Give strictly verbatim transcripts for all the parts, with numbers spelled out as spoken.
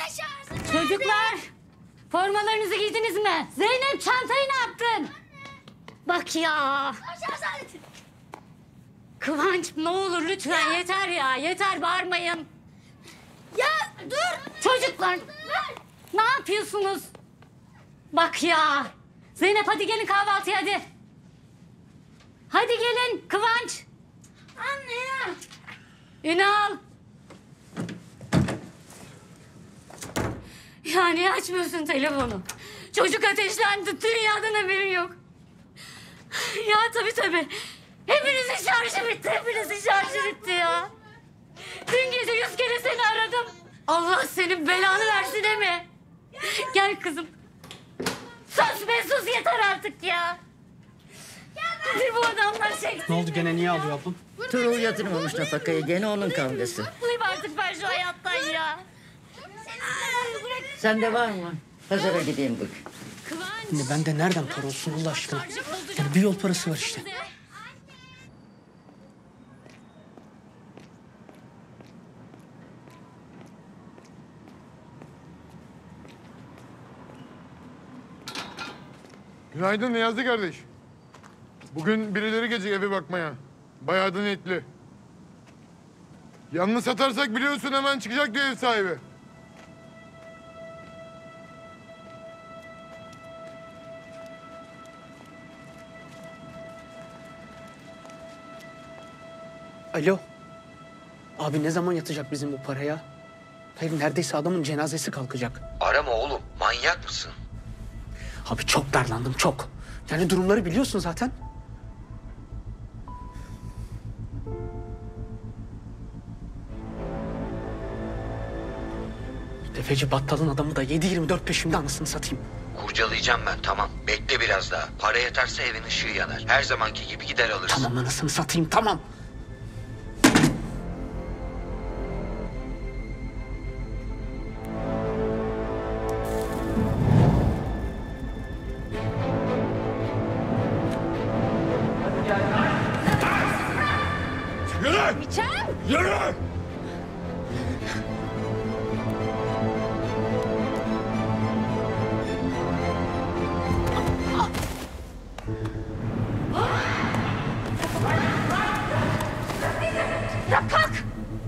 Çocuklar, formalarınızı giydiniz mi? Zeynep, çantayı ne yaptın? Bak ya. Kıvanç, ne olur lütfen yeter ya. Yeter, bağırmayın. Ya dur. Çocuklar, ne yapıyorsunuz? Bak ya. Zeynep, hadi gelin kahvaltıya hadi. Hadi gelin Kıvanç. Anne ya. Ünal. Ya niye açmıyorsun telefonu? Çocuk ateşlendi. Dünyadan haberin yok. Ya tabii tabii. Hepinizin şarjı bitti. Hepinizin şarjı bitti ya. Dün gece yüz kere seni aradım. Allah senin belanı versin değil mi? Gel kızım. Sus be sus, yeter artık ya. Nedir bu adamlar şey? Ne oldu gene, niye ağlıyor ablam? Tuğrul yatırmamış nafakaya, gene onun kavgası. Bıklayayım artık ben şu hayattan ya. Sende var mı? Pazara gideyim bugün. Kıvanç. Anne ben de nereden para olsun Allah aşkına? Yani bir yol parası var işte. Günaydın Niyazi kardeş. Bugün birileri gelecek eve bakmaya. Bayağı da netli. Yanını satarsak biliyorsun hemen çıkacak diyor ev sahibi. Alo. Abi ne zaman yatacak bizim bu paraya? Hayır, neredeyse adamın cenazesi kalkacak. Arama oğlum, manyak mısın? Abi çok darlandım, çok. Yani durumları biliyorsun zaten. Tefeci battalın adamı da yedi yirmi dört peşimde, anasını satayım. Kurcalayacağım ben, tamam. Bekle biraz daha. Para yeterse evin ışığı yanar. Her zamanki gibi gider alırsın. Tamam anasını satayım, tamam. Yürü! Biçem. Yürü! Ya kalk.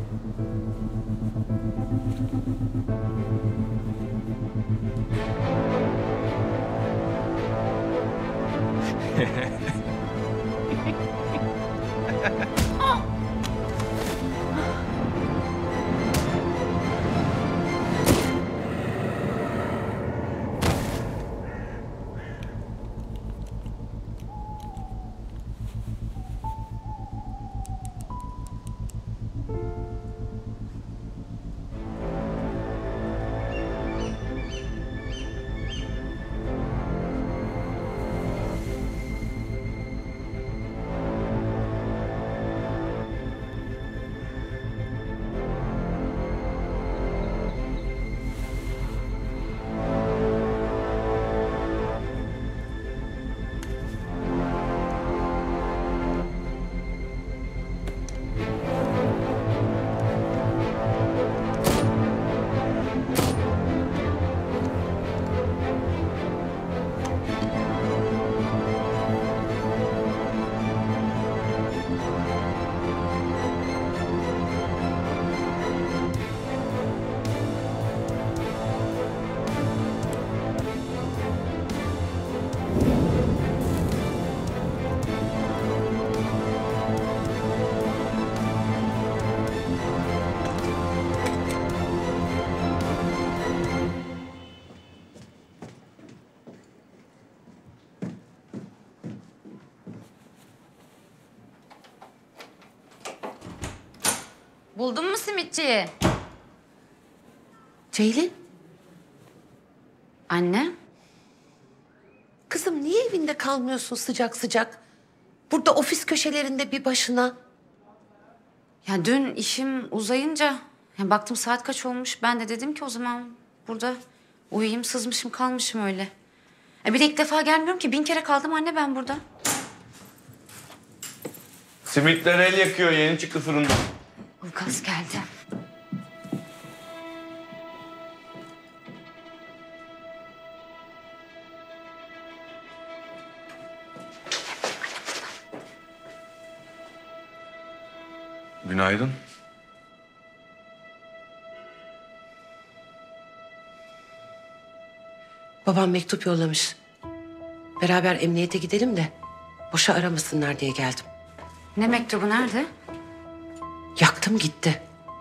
Buldun mu simitçiyi? Ceylin, Anne. kızım niye evinde kalmıyorsun sıcak sıcak? Burada ofis köşelerinde bir başına. Ya dün işim uzayınca ya baktım saat kaç olmuş. Ben de dedim ki o zaman burada uyuyayım, sızmışım kalmışım öyle. E bir de ilk defa gelmiyorum ki, bin kere kaldım anne ben burada. Simitler el yakıyor, yeni çıktı fırından. Ulkas geldi. Günaydın. Babam mektup yollamış. Beraber emniyete gidelim de boşa aramasınlar diye geldim. Ne mektubu, nerede? Yaktım gitti.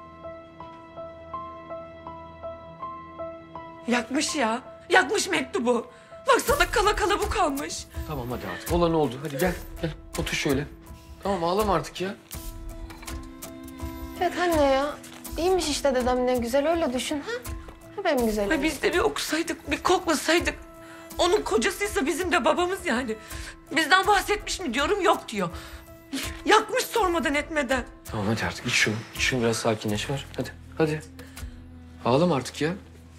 Yakmış ya. Yakmış mektubu. Baksana kala kala bu kalmış. Tamam hadi artık. Olan oldu. Hadi gel. Gel. Otur şöyle. Tamam ağlama artık ya. Evet anne ya. İyiymiş işte dedem, ne güzel, öyle düşün ha. Ha benim güzelim. Ay biz de bir okusaydık, bir koklasaydık. Onun kocasıysa bizim de babamız yani. Bizden bahsetmiş mi diyorum, yok diyor. Yakmış sormadan etmeden. Tamam hadi artık iç şunu. İç şunu, biraz sakinleş var. Hadi. Hadi. Ağlama artık ya.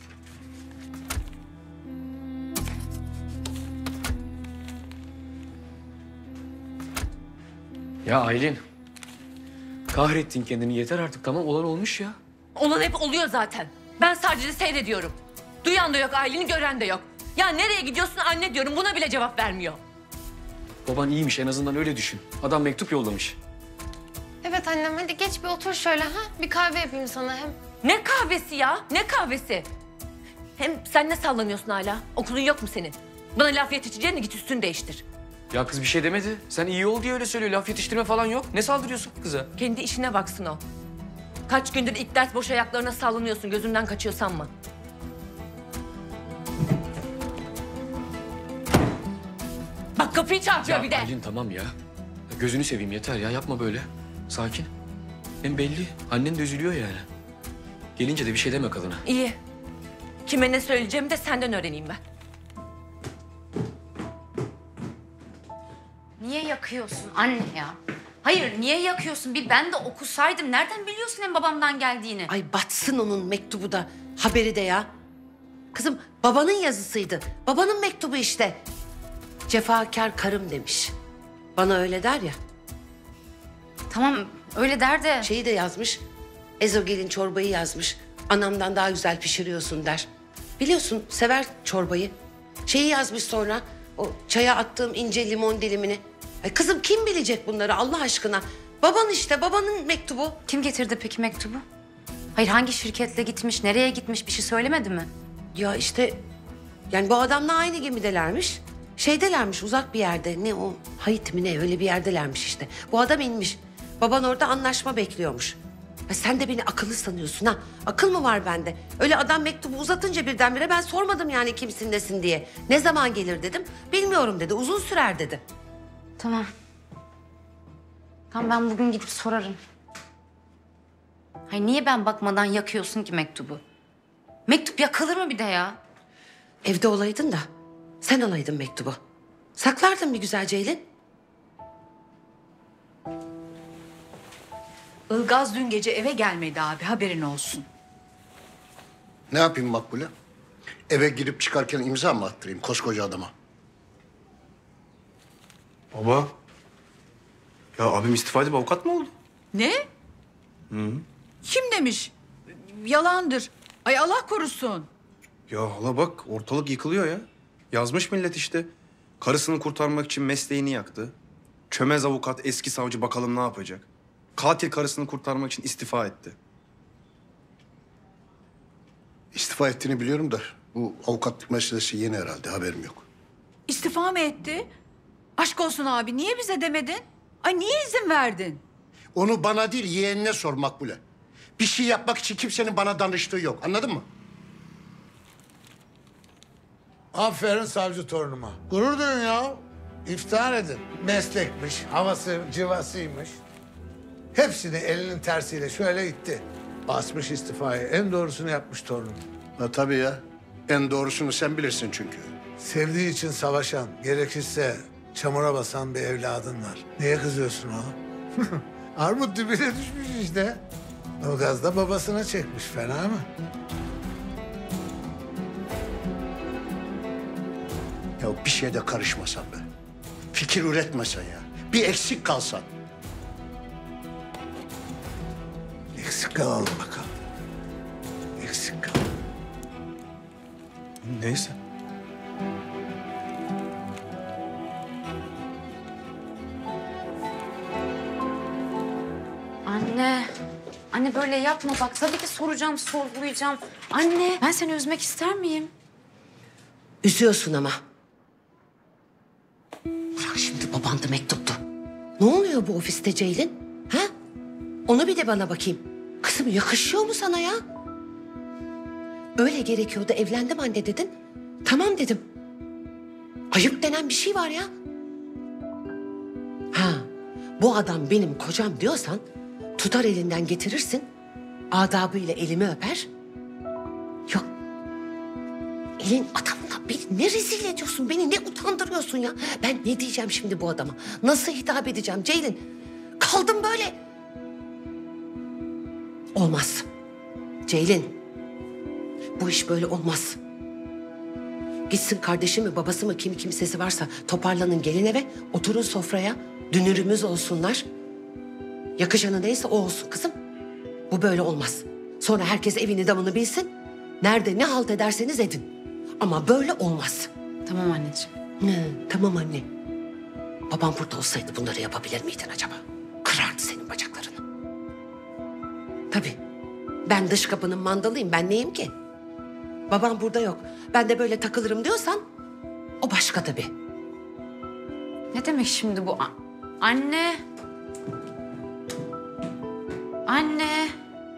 Ya Aylin. Kahrettin kendini, yeter artık, tamam, olan olmuş ya. Olan hep oluyor zaten. Ben sadece seyrediyorum. Duyan da yok, aileni gören de yok. Ya nereye gidiyorsun anne diyorum, buna bile cevap vermiyor. Baban iyiymiş, en azından öyle düşün. Adam mektup yollamış. Evet annem, hadi geç bir otur şöyle ha. Bir kahve yapayım sana hem. Ne kahvesi ya, ne kahvesi? Hem sen ne sallanıyorsun hala? Okulun yok mu senin? Bana laf yetişeceğine git üstünü değiştir. Ya kız bir şey demedi. Sen iyi ol diye öyle söylüyor. Laf yetiştirme falan yok. Ne saldırıyorsun kıza? Kendi işine baksın o. Kaç gündür ilk ders boş ayaklarına sallanıyorsun, gözümden kaçıyor sanma. Bak kapıyı çarpıyor Ya bir de. Aylin tamam ya. Ya gözünü seveyim, yeter ya, yapma böyle. Sakin. Hem belli, annen de üzülüyor yani. Gelince de bir şey deme kadına. İyi. Kime ne söyleyeceğimi de senden öğreneyim ben. Niye yakıyorsun anne ya? Hayır, niye yakıyorsun? Bir ben de okusaydım. Nereden biliyorsun hem babamdan geldiğini? Ay batsın onun mektubu da, haberi de ya. Kızım babanın yazısıydı. Babanın mektubu işte. Cefakar karım demiş. Bana öyle der ya. Tamam, öyle der de. Şeyi de yazmış. Ezogelin çorbayı yazmış. Anamdan daha güzel pişiriyorsun der. Biliyorsun sever çorbayı. Şeyi yazmış sonra. O çaya attığım ince limon dilimini. Ay kızım kim bilecek bunları Allah aşkına? Baban işte, babanın mektubu. Kim getirdi peki mektubu? Hayır, hangi şirketle gitmiş, nereye gitmiş, bir şey söylemedi mi? Ya işte yani bu adamla aynı gemidelermiş. Şeydelermiş uzak bir yerde. Ne o? Haiti mi ne, öyle bir yerdelermiş işte. Bu adam inmiş. Baban orada anlaşma bekliyormuş. Ya sen de beni akıllı sanıyorsun ha. Akıl mı var bende? Öyle adam mektubu uzatınca birdenbire ben sormadım yani kimsin nesin diye. Ne zaman gelir dedim. Bilmiyorum dedi. Uzun sürer dedi. Tamam. Tamam, ben bugün gidip sorarım. Hayır, niye ben bakmadan yakıyorsun ki mektubu? Mektup yakılır mı bir de ya? Evde olaydın da sen alaydın mektubu. Saklardın bir güzel Ceylin. Ilgaz dün gece eve gelmedi abi, haberin olsun. Ne yapayım Makbule? Eve girip çıkarken imza mı attırayım koskoca adama? Baba. Ya abim istifa edip avukat mı oldu? Ne? Hı. Kim demiş? Yalandır. Ay Allah korusun. Ya hala bak ortalık yıkılıyor ya. Yazmış millet işte. Karısını kurtarmak için mesleğini yaktı. Çömez avukat, eski savcı bakalım ne yapacak. Katil karısını kurtarmak için istifa etti. İstifa ettiğini biliyorum da bu avukatlık meselesi yeni herhalde, haberim yok. İstifa mı etti? Aşk olsun abi, niye bize demedin? Ay niye izin verdin? Onu bana değil yeğenine sor Makbule. Bir şey yapmak için kimsenin bana danıştığı yok, anladın mı? Aferin savcı torunuma. Gurur duyun ya. İftihar edin. Meslekmiş, havası, cıvasıymış. Hepsini elinin tersiyle şöyle itti. Basmış istifayı. En doğrusunu yapmış torunum. Ha tabii ya. En doğrusunu sen bilirsin çünkü. Sevdiği için savaşan, gerekirse çamura basan bir evladın var. Niye kızıyorsun oğlum? Armut dibine düşmüş işte. Ilgaz da babasına çekmiş. Fena mı? Ya bir şeye de karışmasan be. Fikir üretmesen ya. Bir eksik kalsan. Eksik kalalım bakalım. Eksik kalalım. Neyse. Anne. Anne böyle yapma bak. Tabii ki soracağım, sorgulayacağım. Anne ben seni üzmek ister miyim? Üzüyorsun ama. Bırak şimdi baban da mektuptu. Ne oluyor bu ofiste Ceylin? Ha? Onu bir de bana bakayım. Kızım yakışıyor mu sana ya? Öyle gerekiyordu, evlendim anne dedin. Tamam dedim. Ayıp denen bir şey var ya. Ha, bu adam benim kocam diyorsan tutar elinden getirirsin. Adabıyla elimi öper. Yok. Elin adamına beni ne rezil ediyorsun, beni ne utandırıyorsun ya. Ben ne diyeceğim şimdi bu adama? Nasıl hitap edeceğim Ceylin? Kaldım böyle. Olmaz. Ceylin. Bu iş böyle olmaz. Gitsin kardeşi mi, babası mı, kim kimsesi varsa toparlanın, gelin eve, oturun sofraya. Dünürümüz olsunlar. Yakışanı neyse o olsun kızım. Bu böyle olmaz. Sonra herkes evini damını bilsin. Nerede ne halt ederseniz edin. Ama böyle olmaz. Tamam anneciğim. Hı, tamam anne. Babam burada olsaydı bunları yapabilir miydin acaba? Kırardı senin bacaklarını. Tabii. Ben dış kapının mandalıyım. Ben neyim ki? Babam burada yok. Ben de böyle takılırım diyorsan o başka tabii. Ne demek şimdi bu? A- Anne. Anne.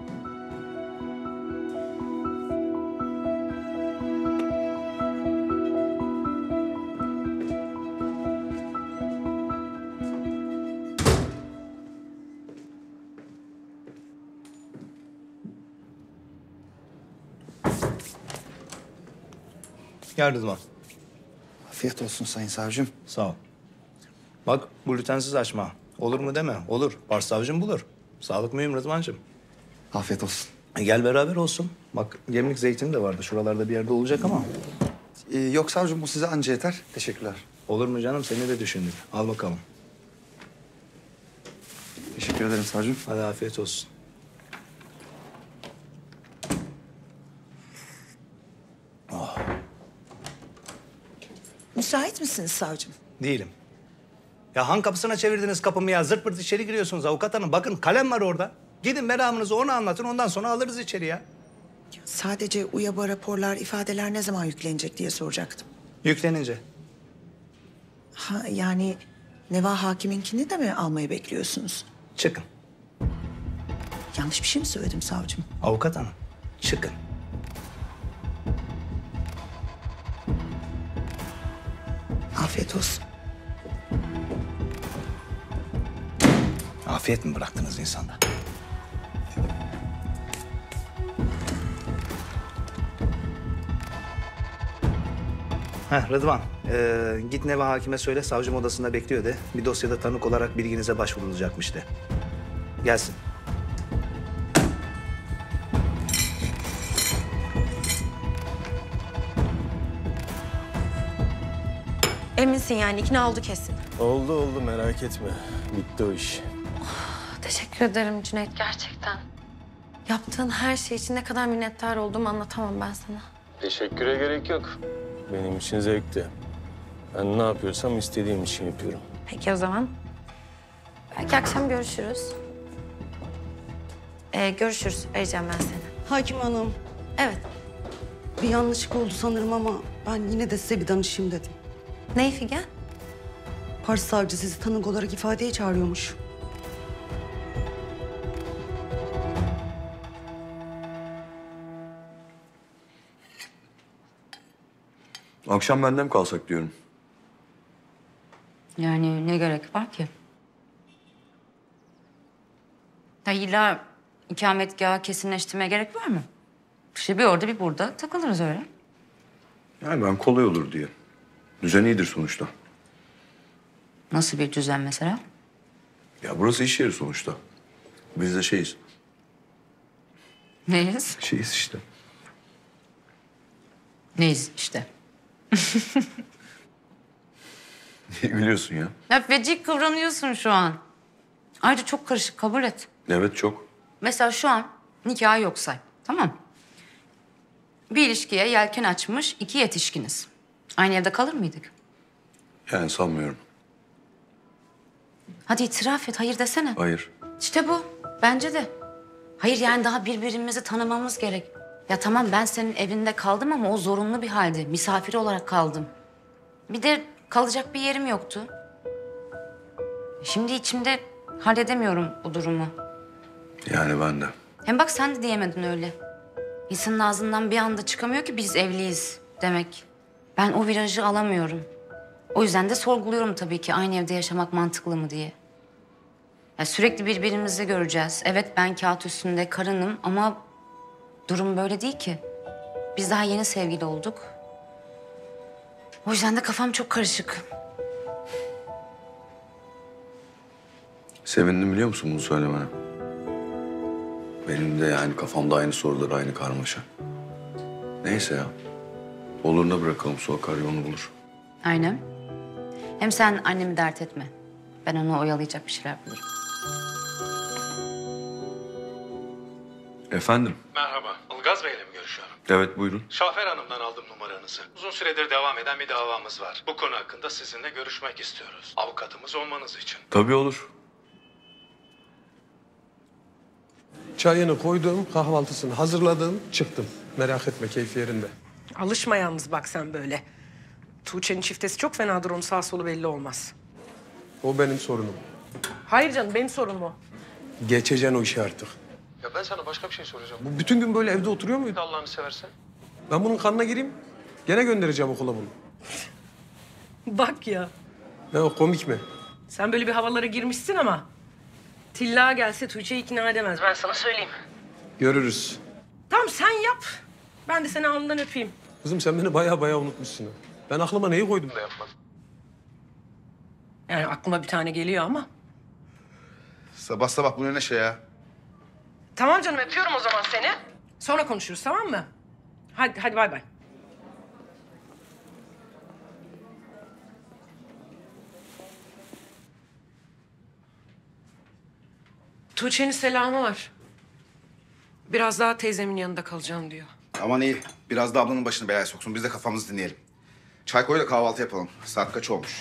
Gel Rıdvan. Afiyet olsun Sayın Savcım. Sağ ol. Bak glutensiz açma. Olur mu deme. Olur. Başsavcım bulur. Sağlık mühim Rıdvancığım. Afiyet olsun. E gel beraber olsun. Bak gemlik zeytini de vardı. Şuralarda bir yerde olacak ama. Ee, yok savcım bu size anca yeter. Teşekkürler. Olur mu canım? Seni de düşündük. Al bakalım. Teşekkür ederim savcım. Hadi afiyet olsun. Oh. Müsait misiniz savcım? Değilim. Ya han kapısına çevirdiniz kapımı ya. Zırt pırt içeri giriyorsunuz avukat hanım. Bakın kalem var orada. Gidin meramınızı ona anlatın. Ondan sonra alırız içeri ya. Sadece UYAB'a raporlar, ifadeler ne zaman yüklenecek diye soracaktım. Yüklenince. Ha yani Neva Hakim'inkini de mi almayı bekliyorsunuz? Çıkın. Yanlış bir şey mi söyledim savcım? Avukat hanım. Çıkın. Afiyet olsun. Afiyet mi bıraktınız insanda? Heh Rıdvan, ee, git Neva Hakim'e söyle savcım odasında bekliyor de. Bir dosyada tanık olarak bilginize başvurulacakmış de. Gelsin. Eminsin yani ikna oldu kesin. Oldu oldu merak etme. Bitti o iş. Teşekkür ederim Cüneyt gerçekten. Yaptığın her şey için ne kadar minnettar olduğumu anlatamam ben sana. Teşekküre gerek yok. Benim için zevkti. Ben ne yapıyorsam istediğim için yapıyorum. Peki o zaman. Belki akşam görüşürüz. Ee, görüşürüz. Arayacağım ben seni. Hakim Hanım. Evet. Bir yanlışlık oldu sanırım ama ben yine de size bir danışayım dedim. Ne Figen? Pars savcı sizi tanık olarak ifadeye çağırıyormuş. Akşam bende mi kalsak diyorum. Yani ne gerek var ki? Ya illa ikametgahı kesinleştirmeye gerek var mı? İşte bir orada bir burada takılırız öyle. Yani ben kolay olur diye. Düzen iyidir sonuçta. Nasıl bir düzen mesela? Ya burası iş yeri sonuçta. Biz de şeyiz. Neyiz? Şeyiz işte. Neyiz işte? Niye gülüyorsun ya? Ya feci kıvranıyorsun şu an. Ayrıca çok karışık kabul et. Evet çok. Mesela şu an nikah yok say. Tamam. Bir ilişkiye yelken açmış iki yetişkiniz. Aynı evde kalır mıydık? Yani sanmıyorum. Hadi itiraf et, hayır desene. Hayır. İşte bu. Bence de. Hayır yani daha birbirimizi tanımamız gerek. Ya tamam ben senin evinde kaldım ama o zorunlu bir halde. Misafir olarak kaldım. Bir de kalacak bir yerim yoktu. Şimdi içimde halledemiyorum bu durumu. Yani ben de. Hem bak sen de diyemedin öyle. İnsanın ağzından bir anda çıkamıyor ki biz evliyiz demek. Ben o virajı alamıyorum. O yüzden de sorguluyorum tabii ki aynı evde yaşamak mantıklı mı diye. Ya sürekli birbirimizi göreceğiz. Evet ben kağıt üstünde karınım ama durum böyle değil ki. Biz daha yeni sevgili olduk. O yüzden de kafam çok karışık. Sevindim biliyor musun bunu söylemene? Benim de yani kafamda aynı sorular, aynı karmaşa. Neyse ya. Oluruna bırakalım, su akar yolunu bulur. Aynen. Hem sen annemi dert etme. Ben onu oyalayacak bir şeyler bulurum. Efendim? Merhaba. Ilgaz Bey'le mi görüşüyorum? Evet buyurun. Şafer Hanım'dan aldım numaranızı. Uzun süredir devam eden bir davamız var. Bu konu hakkında sizinle görüşmek istiyoruz. Avukatımız olmanız için. Tabii olur. Çayını koydum, kahvaltısını hazırladım, çıktım. Merak etme, keyfi yerinde. Alışma yalnız bak sen böyle. Tuğçe'nin çiftesi çok fenadır, onun sağ solu belli olmaz. O benim sorunum. Hayır canım, benim sorunum o. Geçeceksin o işi artık. Ya ben sana başka bir şey soracağım. Bu bütün gün böyle evde oturuyor muydu? Allah'ını seversen. Ben bunun kanına gireyim, gene göndereceğim okula bunu. Bak ya, Ne o, komik mi? sen böyle bir havalara girmişsin ama... Tilla gelse Tuğçe'yi ikna edemez, ben sana söyleyeyim. Görürüz. Tamam sen yap, ben de seni alnından öpeyim. Kızım sen beni baya baya unutmuşsun. ha. Ben aklıma neyi koydum da yapmadım. Yani aklıma bir tane geliyor ama. Sabah sabah bu ne neşe ya? Tamam canım, öpüyorum o zaman seni. Sonra konuşuruz, tamam mı? Hadi, hadi bay bay. Tuğçe'nin selamı var. Biraz daha teyzemin yanında kalacağım diyor. Aman iyi. Biraz da ablanın başını belaya soksun. Biz de kafamızı dinleyelim. Çay koy da kahvaltı yapalım. Saat kaç olmuş?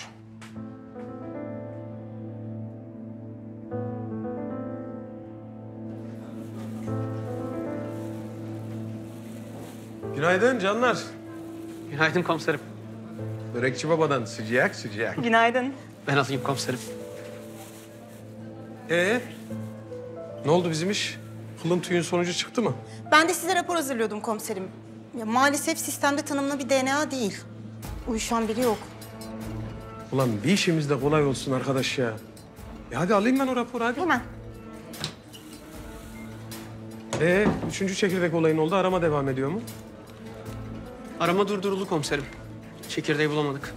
Günaydın canlar. Günaydın komiserim. Börekçi babadan sıcak sıcak. Günaydın. Ben alayım komiserim. Ee, ne oldu bizim iş? Kılın tüyün sonucu çıktı mı? Ben de size rapor hazırlıyordum komiserim. Ya, maalesef sistemde tanımlı bir D N A değil. Uyuşan biri yok. Ulan bir işimiz de kolay olsun arkadaş ya. E hadi alayım ben o raporu hadi. Hemen. Ee, üçüncü çekirdek olayın oldu. Arama devam ediyor mu? Arama durduruldu komiserim. Çekirdeği bulamadık.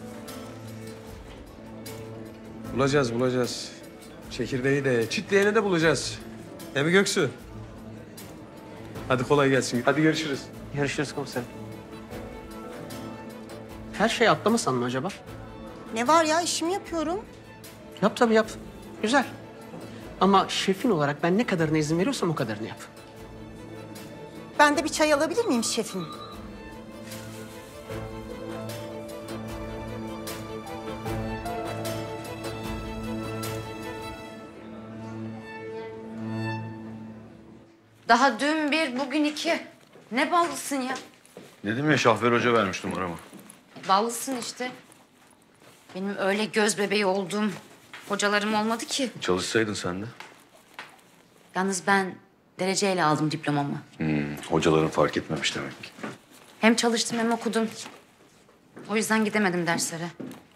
Bulacağız, bulacağız. Çekirdeği de, çitleyeni de bulacağız. Değil mi Göksu? Hadi kolay gelsin. Hadi görüşürüz. Görüşürüz komiserim. Her şeyi atlamasan mı acaba? Ne var ya, işimi yapıyorum. Yap tabii yap. Güzel. Ama şefin olarak ben ne kadarına izin veriyorsam o kadarını yap. Ben de bir çay alabilir miyim şefim? Daha dün bir, bugün iki. Ne ballısın ya? Dedim ya Şahver Hoca vermiş numaramı. Ballısın işte. Benim öyle göz bebeği olduğum hocalarım olmadı ki. Çalışsaydın sen de. Yalnız ben dereceyle aldım diplomamı. Hmm, hocaların fark etmemiş demek ki. Hem çalıştım hem okudum. O yüzden gidemedim derslere.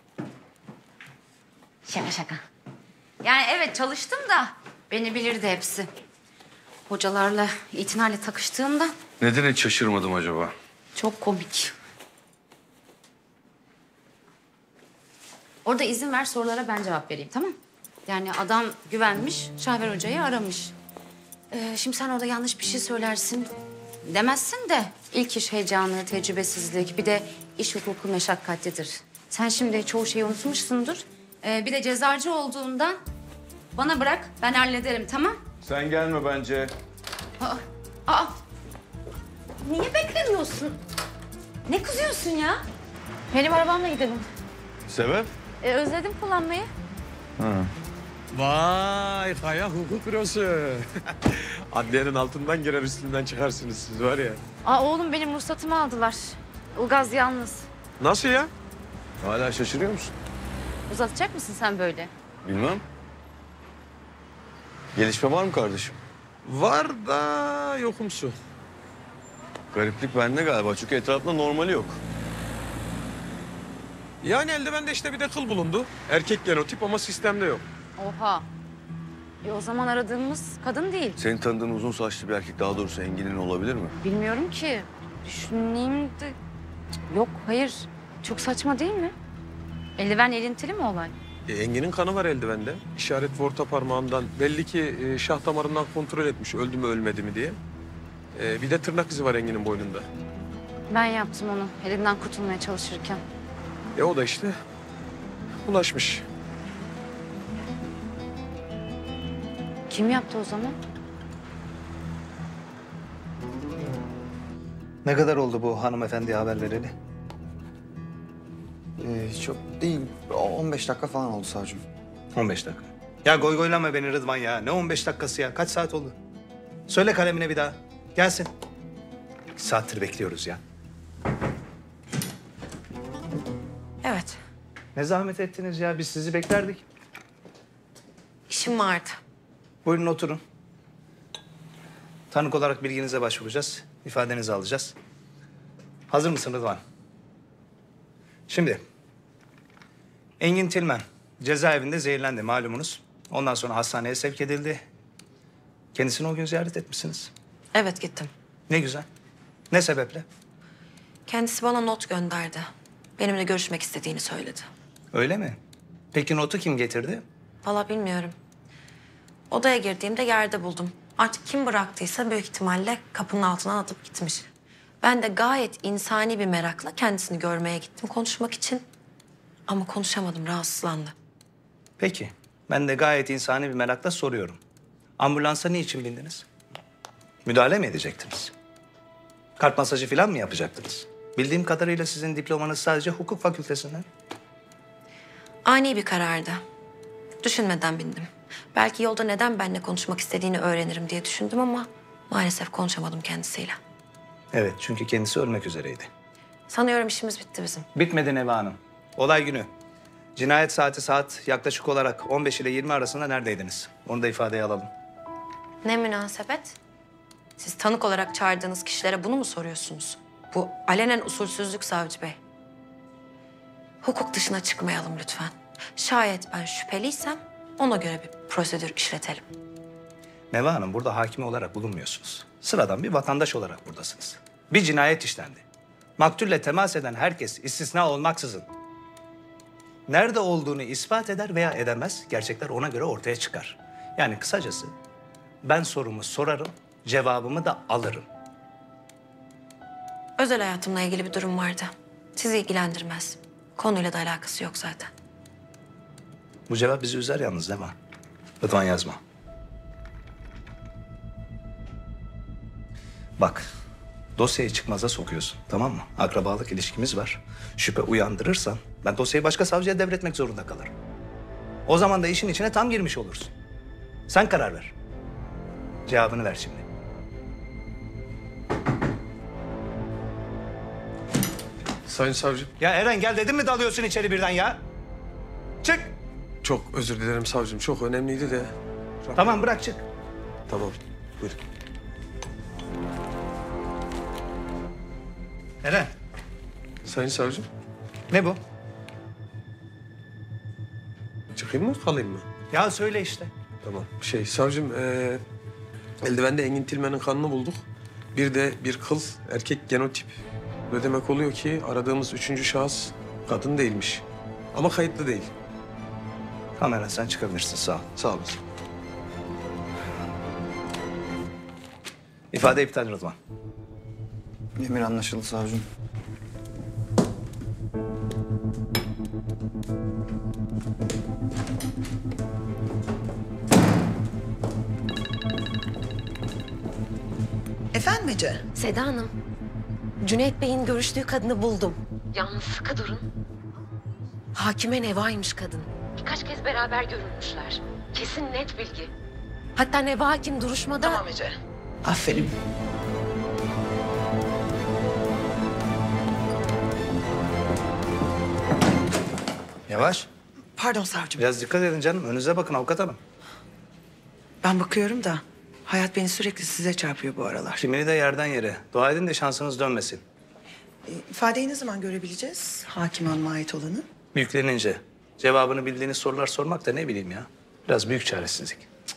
Şaka şaka. Yani evet çalıştım da beni bilirdi hepsi. Hocalarla itinayla takıştığımda Neden hiç şaşırmadım acaba? çok komik. Orada izin ver sorulara ben cevap vereyim, tamam? Yani adam güvenmiş, Şahver Hoca'yı aramış. Ee, şimdi sen orada yanlış bir şey söylersin demezsin de ilk iş heyecanı, tecrübesizlik, bir de iş hukuku meşakkatlidir. Sen şimdi çoğu şeyi unutmuşsundur. Ee, bir de cezacı olduğundan bana bırak, ben hallederim, tamam? Sen gelme bence. Aa, aa. Niye beklemiyorsun? Ne kızıyorsun ya? Benim arabamla gidelim. Sebep? E, özledim kullanmayı. Ha. Vay Kaya hukuk bürosu. Adliyenin altından girer üstünden çıkarsınız siz var ya. Aa oğlum benim ruhsatımı aldılar. Ilgaz yalnız. Nasıl ya? Hala şaşırıyor musun? Uzatacak mısın sen böyle? Bilmem. Gelişme var mı kardeşim? Var da yokumsu. Gariplik bende galiba çünkü etrafında normali yok. Yani eldivende işte bir de kıl bulundu. Erkek genotip ama sistemde yok. Oha. E o zaman aradığımız kadın değil. Senin tanıdığın uzun saçlı bir erkek, daha doğrusu Engin'in olabilir mi? Bilmiyorum ki. Düşüneyim de... Cık, yok hayır. Çok saçma değil mi? Eldiven elintili mi olay? E, Engin'in kanı var eldivende. İşaret ve orta parmağından. Belli ki e, şah damarından kontrol etmiş öldü mü ölmedi mi diye. E, bir de tırnak izi var Engin'in boynunda. Ben yaptım onu elimden kurtulmaya çalışırken. E o da işte ulaşmış. Kim yaptı o zaman? Ne kadar oldu bu hanımefendiye haber vereli? Ee, çok değil. on beş dakika falan oldu savcım. on beş dakika. Ya goy goylama beni Rıdvan ya. Ne on beş dakikası ya? Kaç saat oldu? Söyle kalemine bir daha. Gelsin. İki saattir bekliyoruz ya. Evet. Ne zahmet ettiniz ya. Biz sizi beklerdik. İşim vardı. Buyurun oturun. Tanık olarak bilginize başvuracağız. İfadenizi alacağız. Hazır mısın Rıdvan? Şimdi Engin Tilmen cezaevinde zehirlendi malumunuz. Ondan sonra hastaneye sevk edildi. Kendisini o gün ziyaret etmişsiniz. Evet gittim. Ne güzel. Ne sebeple? Kendisi bana not gönderdi. Benimle görüşmek istediğini söyledi. Öyle mi? Peki notu kim getirdi? Vallahi bilmiyorum. Odaya girdiğimde yerde buldum. Artık kim bıraktıysa büyük ihtimalle kapının altından atıp gitmiş. Ben de gayet insani bir merakla kendisini görmeye gittim konuşmak için. Ama konuşamadım, rahatsızlandı. Peki. Ben de gayet insani bir merakla soruyorum. Ambulansa niçin bindiniz? Müdahale mi edecektiniz? Kalp masajı falan mı yapacaktınız? Bildiğim kadarıyla sizin diplomanız sadece hukuk fakültesinden. Ani bir karardı. Düşünmeden bindim. Belki yolda neden benimle konuşmak istediğini öğrenirim diye düşündüm ama maalesef konuşamadım kendisiyle. Evet, çünkü kendisi ölmek üzereydi. Sanıyorum işimiz bitti bizim. Bitmedi Neva Hanım. Olay günü. Cinayet saati saat yaklaşık olarak on beş ile yirmi arasında neredeydiniz? Onu da ifadeye alalım. Ne münasebet? Siz tanık olarak çağırdığınız kişilere bunu mu soruyorsunuz? Bu alenen usulsüzlük savcı bey. Hukuk dışına çıkmayalım lütfen. Şayet ben şüpheliysem ona göre bir prosedür işletelim. Neva Hanım, burada hakimi olarak bulunmuyorsunuz. Sıradan bir vatandaş olarak buradasınız. Bir cinayet işlendi. Maktulle temas eden herkes istisna olmaksızın nerede olduğunu ispat eder veya edemez, gerçekler ona göre ortaya çıkar. Yani kısacası ben sorumu sorarım, cevabımı da alırım. Özel hayatımla ilgili bir durum vardı. Sizi ilgilendirmez. Konuyla da alakası yok zaten. Bu cevap bizi üzer yalnız Neva. Lütfen yazma. Bak, dosyayı çıkmaza sokuyorsun, tamam mı? Akrabalık ilişkimiz var. Şüphe uyandırırsan ben dosyayı başka savcıya devretmek zorunda kalırım. O zaman da işin içine tam girmiş olursun. Sen karar ver. Cevabını ver şimdi. Sayın savcım. Ya Eren gel dedim mi dalıyorsun içeri birden ya? Çık. Çok özür dilerim savcım. Çok önemliydi de. Tamam bırak çık. Tamam. Buyurun. Eren. Sayın savcım. Ne bu? Çıkayım mı kalayım mı? Ya söyle işte. Tamam. Şey savcım ee, eldivende Engin Tilmen'in kanını bulduk. Bir de bir kıl erkek genotip. Bu demek oluyor ki aradığımız üçüncü şahıs kadın değilmiş. Ama kayıtlı değil. Tamam Eren sen çıkabilirsin sağ ol. Sağ olasın. İfade iptal Rıdvan. Emir anlaşıldı savcım. Efendim Ece? Seda Hanım, Cüneyt Bey'in görüştüğü kadını buldum. Yalnız sıkı durun. Hakime Neva'ymış kadın. Birkaç kez beraber görülmüşler. Kesin net bilgi. Hatta Neva Hakim duruşmada... Tamam Ece. Aferin. Yavaş. Pardon savcım. Biraz dikkat edin canım. Önünüze bakın avukat hanım. Ben bakıyorum da hayat beni sürekli size çarpıyor bu aralar. Kimini de yerden yere. Dua edin de şansınız dönmesin. E, ifadeyi ne zaman görebileceğiz? Hakim Hanım'a ait olanı. Yüklenince. Cevabını bildiğiniz sorular sormak da ne bileyim ya. Biraz büyük çaresizlik.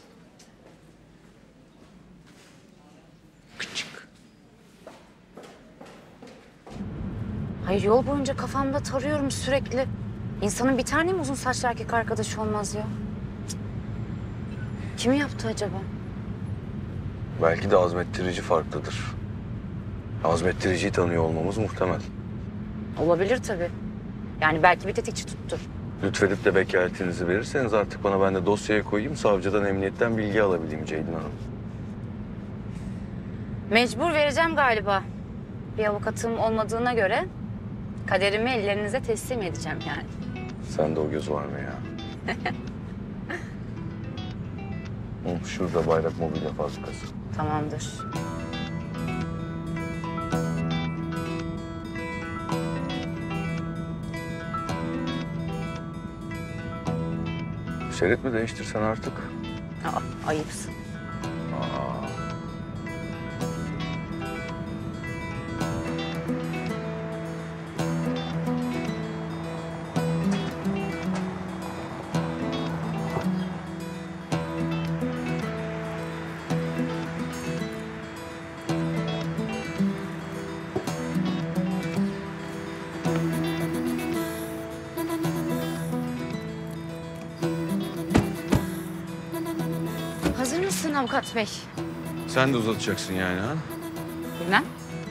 Hayır yol boyunca kafamda tarıyorum sürekli. İnsanın bir tane mi uzun saçlı erkek arkadaşı olmaz ya? Cık. Kimi yaptı acaba? Belki de azmettirici farklıdır. Azmettiriciyi tanıyor olmamız muhtemel. Olabilir tabii. Yani belki bir tetikçi tuttur. Lütfedip de vekaletinizi verirseniz artık bana ben de dosyaya koyayım. Savcıdan, emniyetten bilgi alabileyim Ceydin Hanım. Mecbur vereceğim galiba. Bir avukatım olmadığına göre kaderimi ellerinize teslim edeceğim yani. Sende o göz var mı ya? Hı, şurada bayrak mobilya fabrikası. Tamamdır. Şerit mi değiştirsen artık? Aa, ayıpsın. Aa. Hazır mısın avukat bey? Sen de uzatacaksın yani ha? Bilmem.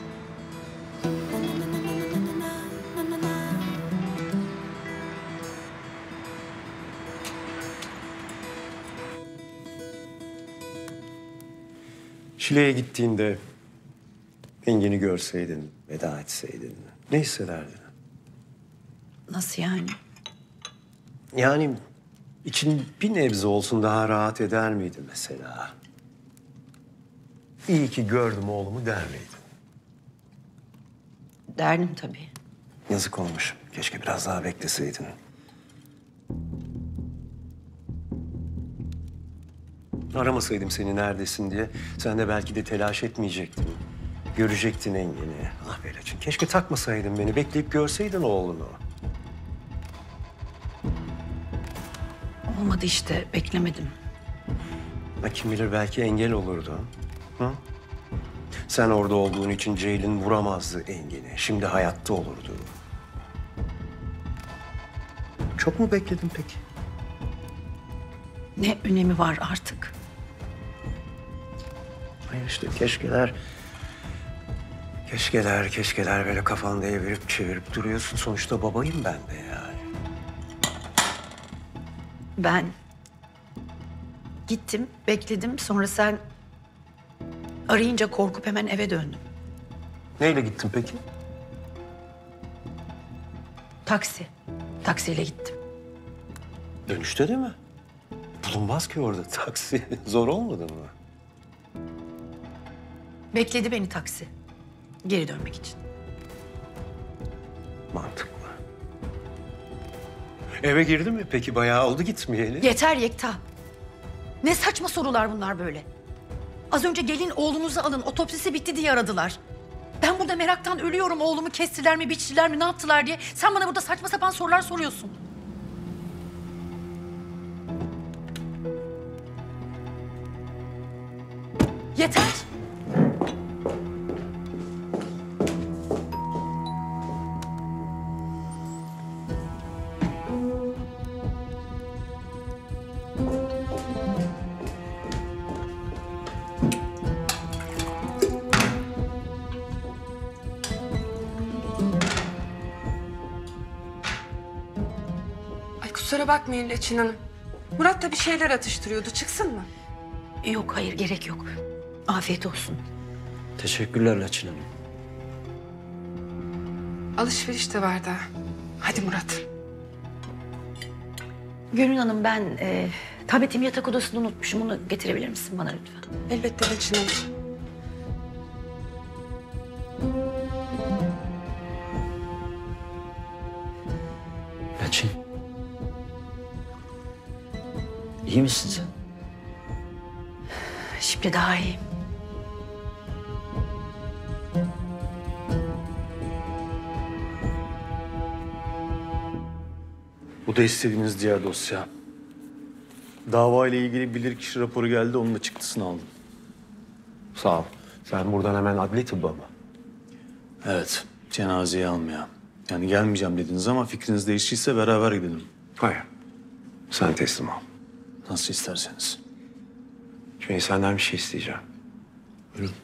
Şile'ye gittiğinde Engin'i görseydin, veda etseydin ne hissederdin? Nasıl yani? Yani için bir nebze olsun daha rahat eder miydin mesela? İyi ki gördüm oğlumu der miydin? Derdim tabii. Yazık olmuş. Keşke biraz daha bekleseydin. Aramasaydım seni neredesin diye sen de belki de telaş etmeyecektin. Görecektin Engin'i. Ah Belecim, keşke takmasaydın beni. Bekleyip görseydin oğlunu. Olmadı işte, beklemedim. Ha, kim bilir belki engel olurdu. Hı? Sen orada olduğun için Ceylin vuramazdı Engin'i. Şimdi hayatta olurdu. Çok mu bekledin peki? Ne önemi var artık? Hayır işte keşkeler... Keşkeler, keşkeler böyle kafanda evirip çevirip duruyorsun. Sonuçta babayım ben de yani. Ben gittim, bekledim. Sonra sen arayınca korkup hemen eve döndüm. Neyle gittin peki? Taksi. Taksiyle gittim. Dönüşte değil mi? Bulunmaz ki orada taksi. Zor olmadı mı? Bekledi beni taksi. Geri dönmek için. Mantıklı. Eve girdi mi peki? Bayağı oldu gitmeyeli. Yeter Yekta. Ne saçma sorular bunlar böyle. Az önce gelin oğlunuzu alın, otopsisi bitti diye aradılar. Ben burada meraktan ölüyorum, oğlumu kestiler mi, biçtiler mi, ne yaptılar diye. Sen bana burada saçma sapan sorular soruyorsun. Yeter. Ay kusura bakmayın Leçin Hanım. Murat da bir şeyler atıştırıyordu. Çıksın mı? Yok, hayır gerek yok. Afiyet olsun. Teşekkürler Laçin Hanım. Alışveriş de var daha. Hadi Murat. Gönül Hanım ben e, Tabletimi yatak odasında unutmuşum. Onu getirebilir misin bana lütfen? Elbette Laçin Hanım. Laçin. İyi misin sen? Şimdi daha iyiyim. Bu da istediğiniz diğer dosya. Dava ile ilgili bilirkişi raporu geldi, onun da çıktısını aldım. Sağ ol. Sen buradan hemen adli tıbba mı? Evet, cenazeyi almaya. Yani gelmeyeceğim dediniz ama fikriniz değiştiyse beraber gidelim. Hayır. Sen teslim ol. Nasıl isterseniz. Şimdi senden bir şey isteyeceğim. Buyurun.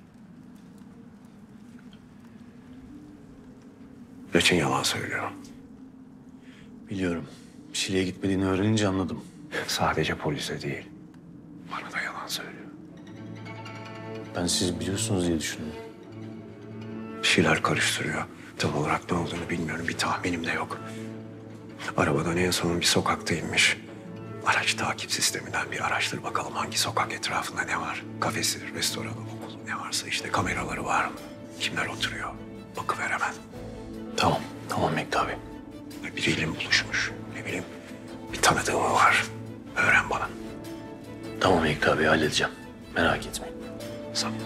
Laçin yalan söylüyor. Biliyorum. Şile'ye gitmediğini öğrenince anladım. Sadece polise değil. Bana da yalan söylüyor. Ben siz biliyorsunuz diye düşündüm. Bir şeyler karıştırıyor. Tam olarak ne olduğunu bilmiyorum. Bir tahminim de yok. Arabadan en son bir sokakta inmiş. Araç takip sisteminden bir araştır bakalım hangi sokak etrafında ne var. Kafesi, restoranı, okulu ne varsa işte kameraları var mı? Kimler oturuyor? Bakıver hemen. Tamam, tamam Mekti abi. Biriyle mi buluşmuş? Ne bileyim bir tanıdığı mı var? Öğren bana. Tamam Mekti abi, halledeceğim. Merak etmeyin. Sağ ol.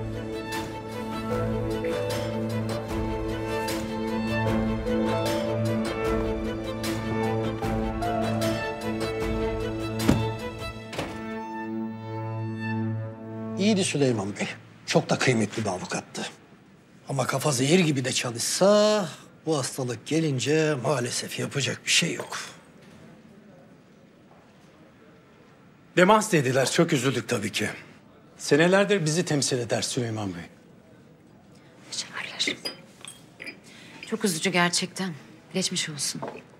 İyiydi Süleyman Bey. Çok da kıymetli bir avukattı. Ama kafa zehir gibi de çalışsa bu hastalık gelince maalesef yapacak bir şey yok. Demans dediler. Çok üzüldük tabii ki. Senelerdir bizi temsil eder Süleyman Bey. Teşekkürler. Çok üzücü gerçekten. Geçmiş olsun.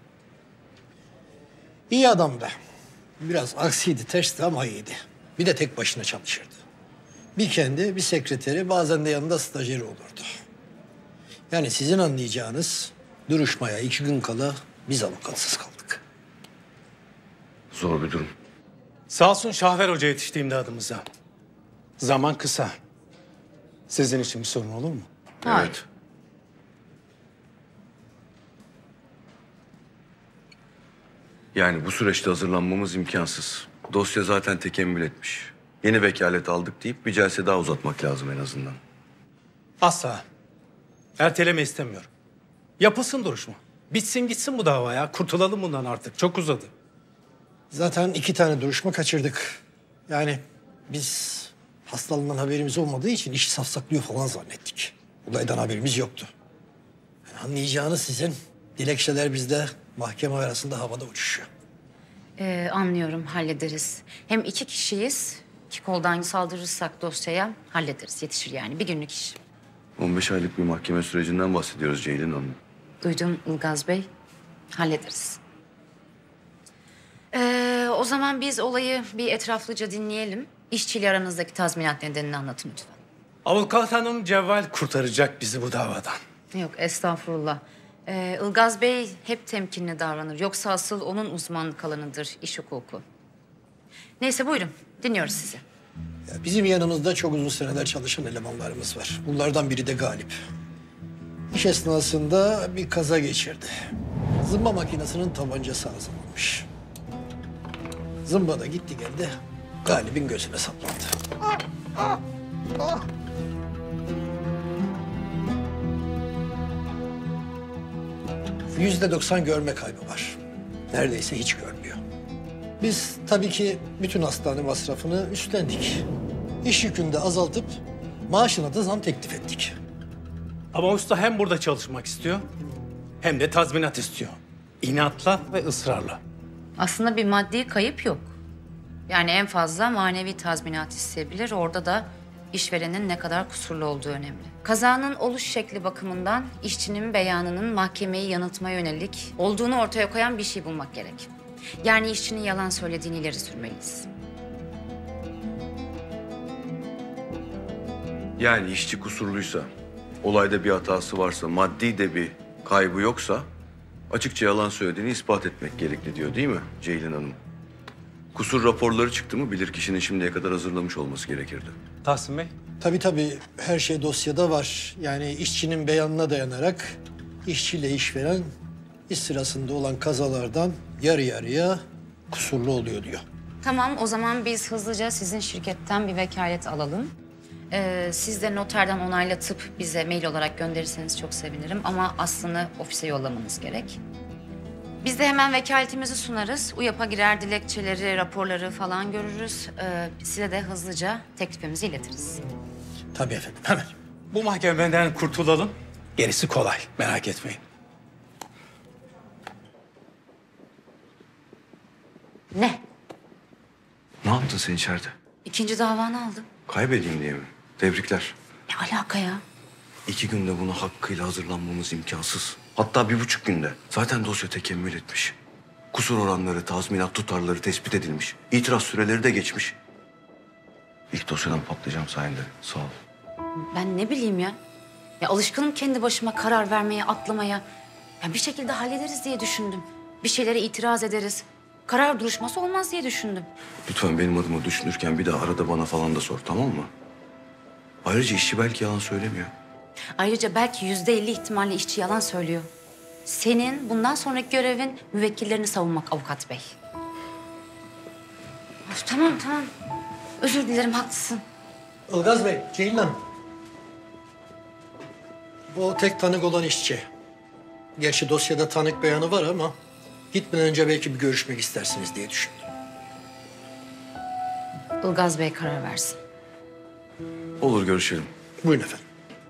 İyi adamdı. Biraz aksiydi, tersti ama iyiydi. Bir de tek başına çalışırdı. Bir kendi, bir sekreteri, bazen de yanında stajyeri olurdu. Yani sizin anlayacağınız duruşmaya iki gün kala biz avukatsız kaldık. Zor bir durum. Sağ olsun Şahver Hoca yetişti imdadımıza. Zaman kısa. Sizin için bir sorun olur mu? Hayır. Evet. Yani bu süreçte hazırlanmamız imkansız. Dosya zaten tekemmül etmiş. Yeni vekalet aldık deyip bir celse daha uzatmak lazım en azından. Asla. Erteleme istemiyorum. Yapılsın duruşma. Bitsin gitsin bu dava ya. Kurtulalım bundan artık. Çok uzadı. Zaten iki tane duruşma kaçırdık. Yani biz hastalığından haberimiz olmadığı için işi safsaklıyor falan zannettik. Olaydan haberimiz yoktu. Yani anlayacağınız sizin dilekçeler bizde mahkeme arasında havada uçuşuyor. Ee, anlıyorum, hallederiz. Hem iki kişiyiz. İki koldan saldırırsak dosyaya hallederiz. Yetişir yani. Bir günlük iş. on beş aylık bir mahkeme sürecinden bahsediyoruz Ceylin Hanım. Duydum Ilgaz Bey. Hallederiz. Ee, o zaman biz olayı bir etraflıca dinleyelim. İşçiyle aranızdaki tazminat nedenini anlatın lütfen. Avukat hanım Cevval kurtaracak bizi bu davadan. Yok, estağfurullah. Ee, Ilgaz Bey hep temkinli davranır. Yoksa asıl onun uzmanlık alanıdır iş hukuku. Neyse buyurun, dinliyoruz sizi. Ya bizim yanımızda çok uzun seneler çalışan elemanlarımız var. Bunlardan biri de Galip. İş esnasında bir kaza geçirdi. Zımba makinesinin tabancası arızalanmış. Zımba da gitti geldi, Galip'in gözüne saplandı. Yüzde doksan görme kaybı var. Neredeyse hiç görmüyor. Biz tabii ki bütün hastane masrafını üstlendik. İş yükünü de azaltıp maaşına da zam teklif ettik. Ama usta hem burada çalışmak istiyor hem de tazminat istiyor. İnatla ve ısrarla. Aslında bir maddi kayıp yok. Yani en fazla manevi tazminat isteyebilir. Orada da işverenin ne kadar kusurlu olduğu önemli. Kazanın oluş şekli bakımından işçinin beyanının mahkemeyi yanıltmaya yönelik olduğunu ortaya koyan bir şey bulmak gerek. Yani işçinin yalan söylediğini ileri sürmeliyiz. Yani işçi kusurluysa, olayda bir hatası varsa, maddi de bir kaybı yoksa açıkça yalan söylediğini ispat etmek gerekli diyor değil mi Ceylin Hanım? Kusur raporları çıktı mı bilirkişinin şimdiye kadar hazırlamış olması gerekirdi. Tahsin Bey. Tabii tabii her şey dosyada var. Yani işçinin beyanına dayanarak işçiyle işveren iş sırasında olan kazalardan yarı yarıya kusurlu oluyor diyor. Tamam, o zaman biz hızlıca sizin şirketten bir vekalet alalım. Ee, siz de noterden onaylatıp bize mail olarak gönderirseniz çok sevinirim. Ama aslını ofise yollamanız gerek. Biz de hemen vekaletimizi sunarız. UYAP'a girer, dilekçeleri, raporları falan görürüz. Ee, size de hızlıca teklifimizi iletiriz. Tabii efendim, hemen. Bu mahkemeden kurtulalım. Gerisi kolay, merak etmeyin. Ne? Ne yaptın sen içeride? İkinci davanı aldım. Kaybedeyim diye mi? Tebrikler. Ne alaka ya? İki günde buna hakkıyla hazırlanmamız imkansız. Hatta bir buçuk günde. Zaten dosya tekemmül etmiş. Kusur oranları, tazminat tutarları tespit edilmiş. İtiraz süreleri de geçmiş. İlk dosyadan patlayacağım sayende. Sağ ol. Ben ne bileyim ya. Ya alışkınım kendi başıma karar vermeye, atlamaya. Ya bir şekilde hallederiz diye düşündüm. Bir şeylere itiraz ederiz. Karar duruşması olmaz diye düşündüm. Lütfen benim adıma düşünürken bir daha arada bana falan da sor, tamam mı? Ayrıca işçi belki yalan söylemiyor. Ayrıca belki yüzde elli ihtimalle işçi yalan söylüyor. Senin bundan sonraki görevin müvekkillerini savunmak avukat bey. Of, tamam tamam. Özür dilerim, haklısın. Ilgaz Bey, Ceylin Hanım. Bu tek tanık olan işçi. Gerçi dosyada tanık beyanı var ama gitmeden önce belki bir görüşmek istersiniz diye düşündüm. Ilgaz Bey karar versin. Olur, görüşelim. Buyurun efendim.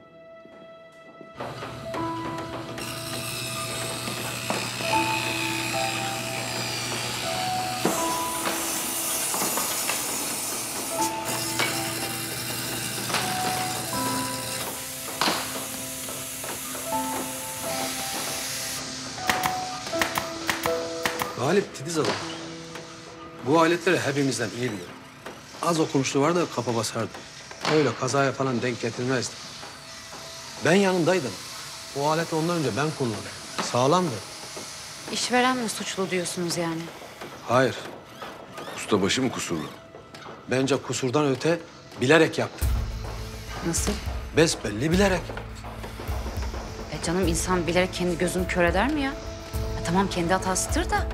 Galip titiz adam. Bu aletleri hepimizden iyi bilir. Az okumuşluğu var da kafa basardı. Öyle kazaya falan denk getirmezdi. Ben yanındaydım. O aleti ondan önce ben kullandım. Sağlamdı. İşveren mi suçlu diyorsunuz yani? Hayır. Ustabaşı mı kusurlu? Bence kusurdan öte bilerek yaptı. Nasıl? Besbelli bilerek. E canım, insan bilerek kendi gözünü kör eder mi ya? E tamam, kendi hatasıdır da.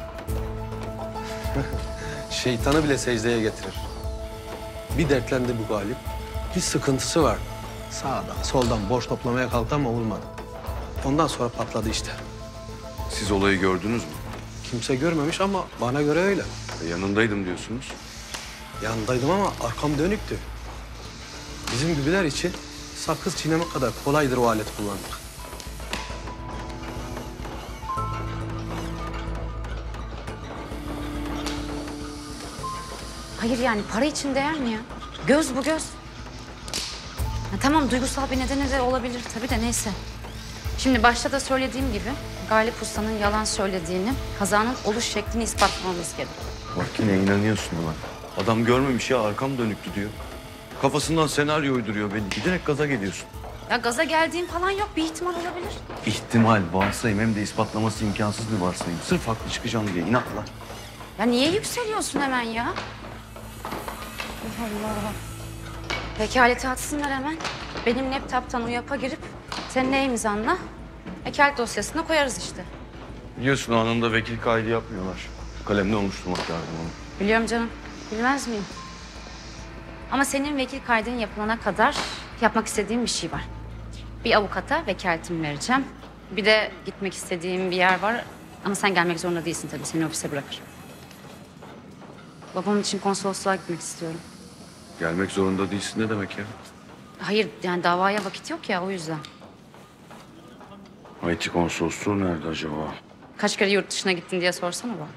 Şeytanı bile secdeye getirir. Bir dertlendi bu Galip. Bir sıkıntısı var. Sağdan soldan borç toplamaya kalktı ama olmadı. Ondan sonra patladı işte. Siz olayı gördünüz mü? Kimse görmemiş ama bana göre öyle. E, yanındaydım diyorsunuz. Yanındaydım ama arkam dönüktü. Bizim gibiler için sakız çiğnemek kadar kolaydır o aleti kullanmak. Hayır yani para için değer mi ya? Göz bu göz. Ha, tamam, duygusal bir nedeni de olabilir tabii de, neyse. Şimdi başta da söylediğim gibi Galip Usta'nın yalan söylediğini, kazanın oluş şeklini ispatlamamız gerek. Bak yine inanıyorsun ona. Adam görmemiş ya, arkam dönüktü diyor. Kafasından senaryo uyduruyor belli. Giderek gaza geliyorsun. Ya gaza geldiğim falan yok, bir ihtimal olabilir. İhtimal, varsayım, hem de ispatlaması imkansız bir varsayım. Sırf haklı çıkacağım diye inatla. Ya niye yükseliyorsun hemen ya? Allah Allah. Vekaleti atsınlar hemen. Benim laptop'tan UYAP'a girip senin ne imzanla vekalet dosyasına koyarız işte. Biliyorsun anında vekil kaydı yapmıyorlar. Kalemle oluşturmak lazım onu. Biliyorum canım. Bilmez miyim? Ama senin vekil kaydın yapılana kadar yapmak istediğim bir şey var. Bir avukata vekaletimi vereceğim. Bir de gitmek istediğim bir yer var. Ama sen gelmek zorunda değilsin tabii. Seni ofise bırakırım. Babam için konsolosluğa gitmek istiyorum. Gelmek zorunda değilsin ne demek ya? Hayır, yani davaya vakit yok ya, o yüzden. Haiti konsolosluğu nerede acaba? Kaç kere yurt dışına gittin diye sorsana bana.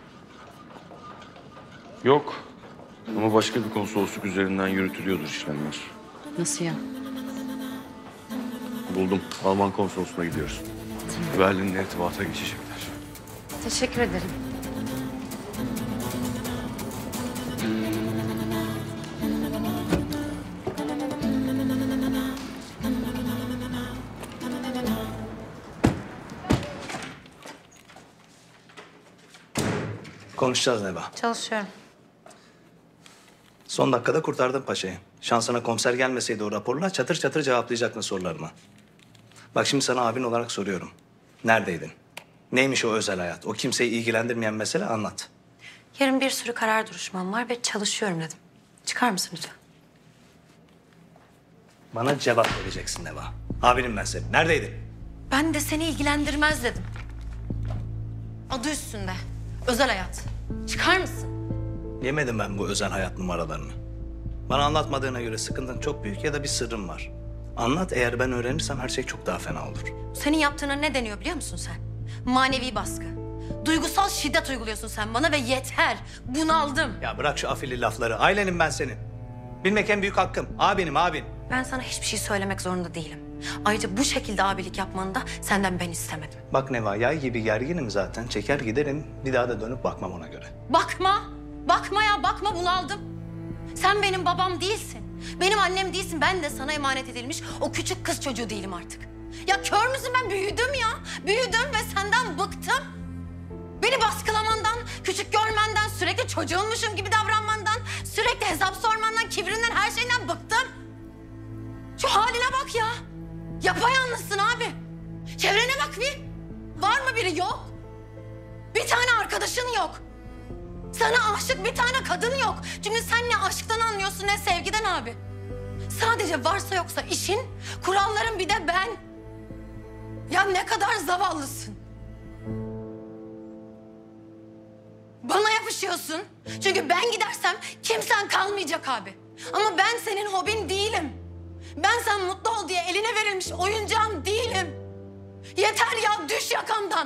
Yok. Ama başka bir konsolosluk üzerinden yürütülüyordur işlemler. Nasıl ya? Buldum. Alman konsolosluğuna gidiyoruz. Berlin'le irtibata geçecekler. Teşekkür ederim. Konuşacağız Neba. Çalışıyorum. Son dakikada kurtardın paşayı. Şansına komiser gelmeseydi o raporla çatır çatır cevaplayacaktın sorularıma. Bak şimdi sana abin olarak soruyorum. Neredeydin? Neymiş o özel hayat? O kimseyi ilgilendirmeyen mesele, anlat. Yarın bir sürü karar duruşmam var ve çalışıyorum dedim. Çıkar mısın lütfen? Bana cevap vereceksin Neva. Abinim ben senin. Neredeydin? Ben de seni ilgilendirmez dedim. Adı üstünde. Özel hayat. Çıkar mısın? Yemedim ben bu özel hayat numaralarını. Bana anlatmadığına göre sıkıntın çok büyük ya da bir sırrın var. Anlat, eğer ben öğrenirsem her şey çok daha fena olur. Senin yaptığına ne deniyor biliyor musun sen? Manevi baskı. Duygusal şiddet uyguluyorsun sen bana ve yeter. Bunaldım. Ya bırak şu afilli lafları. Ailenim ben senin. Bilmek en büyük hakkım. Abinim, abin. Ben sana hiçbir şey söylemek zorunda değilim. Ayrıca bu şekilde abilik yapmanı da senden ben istemedim. Bak Neva, yay gibi gerginim zaten. Çeker giderim. Bir daha da dönüp bakmam ona göre. Bakma. Bakma ya bakma, bunaldım. Sen benim babam değilsin. Benim annem değilsin. Ben de sana emanet edilmiş o küçük kız çocuğu değilim artık. Ya kör müsün, ben büyüdüm ya. Büyüdüm ve senden bıktım. Beni baskılamandan, küçük görmenden, sürekli çocuğunmuşum gibi davranmandan, sürekli hesap sormandan, kibrinden, her şeyden bıktım. Şu haline bak ya. Yapayalnızsın abi. Çevrene bak bir. Var mı biri? Yok. Bir tane arkadaşın yok. Sana aşık bir tane kadın yok. Çünkü sen ne aşktan anlıyorsun ne sevgiden abi. Sadece varsa yoksa işin, kuralların, bir de ben. Ya ne kadar zavallısın. Bana yapışıyorsun. Çünkü ben gidersem kimsen kalmayacak abi. Ama ben senin hobin değilim. Ben sen mutlu ol diye eline verilmiş oyuncağın değilim. Yeter ya, düş yakamdan.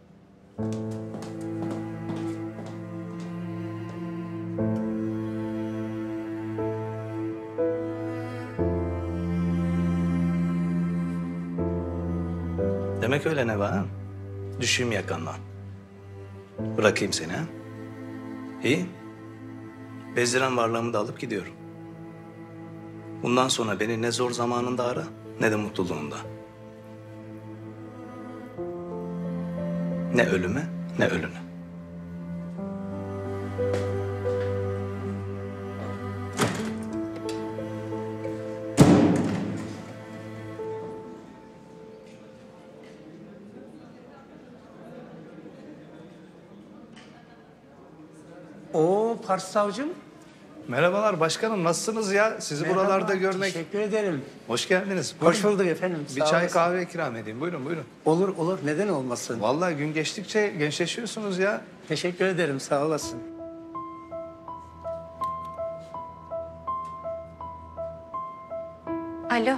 Demek öyle Neva ha? Düşeyim yakandan. Bırakayım seni ha? İyi. Bezdiren varlığımı da alıp gidiyorum. Bundan sonra beni ne zor zamanında ara, ne de mutluluğunda. Ne ölüme, ne ölüne. Oo Pars savcım. Merhabalar başkanım, nasılsınız ya? Sizi Merhaba, buralarda görmek. Teşekkür ederim. Hoş geldiniz. Hoş Buyurun. bulduk efendim. Bir sağ çay olasın. kahve ikram edeyim. Buyurun buyurun. Olur olur, neden olmasın? Vallahi gün geçtikçe gençleşiyorsunuz ya. Teşekkür ederim, sağ olasın. Alo.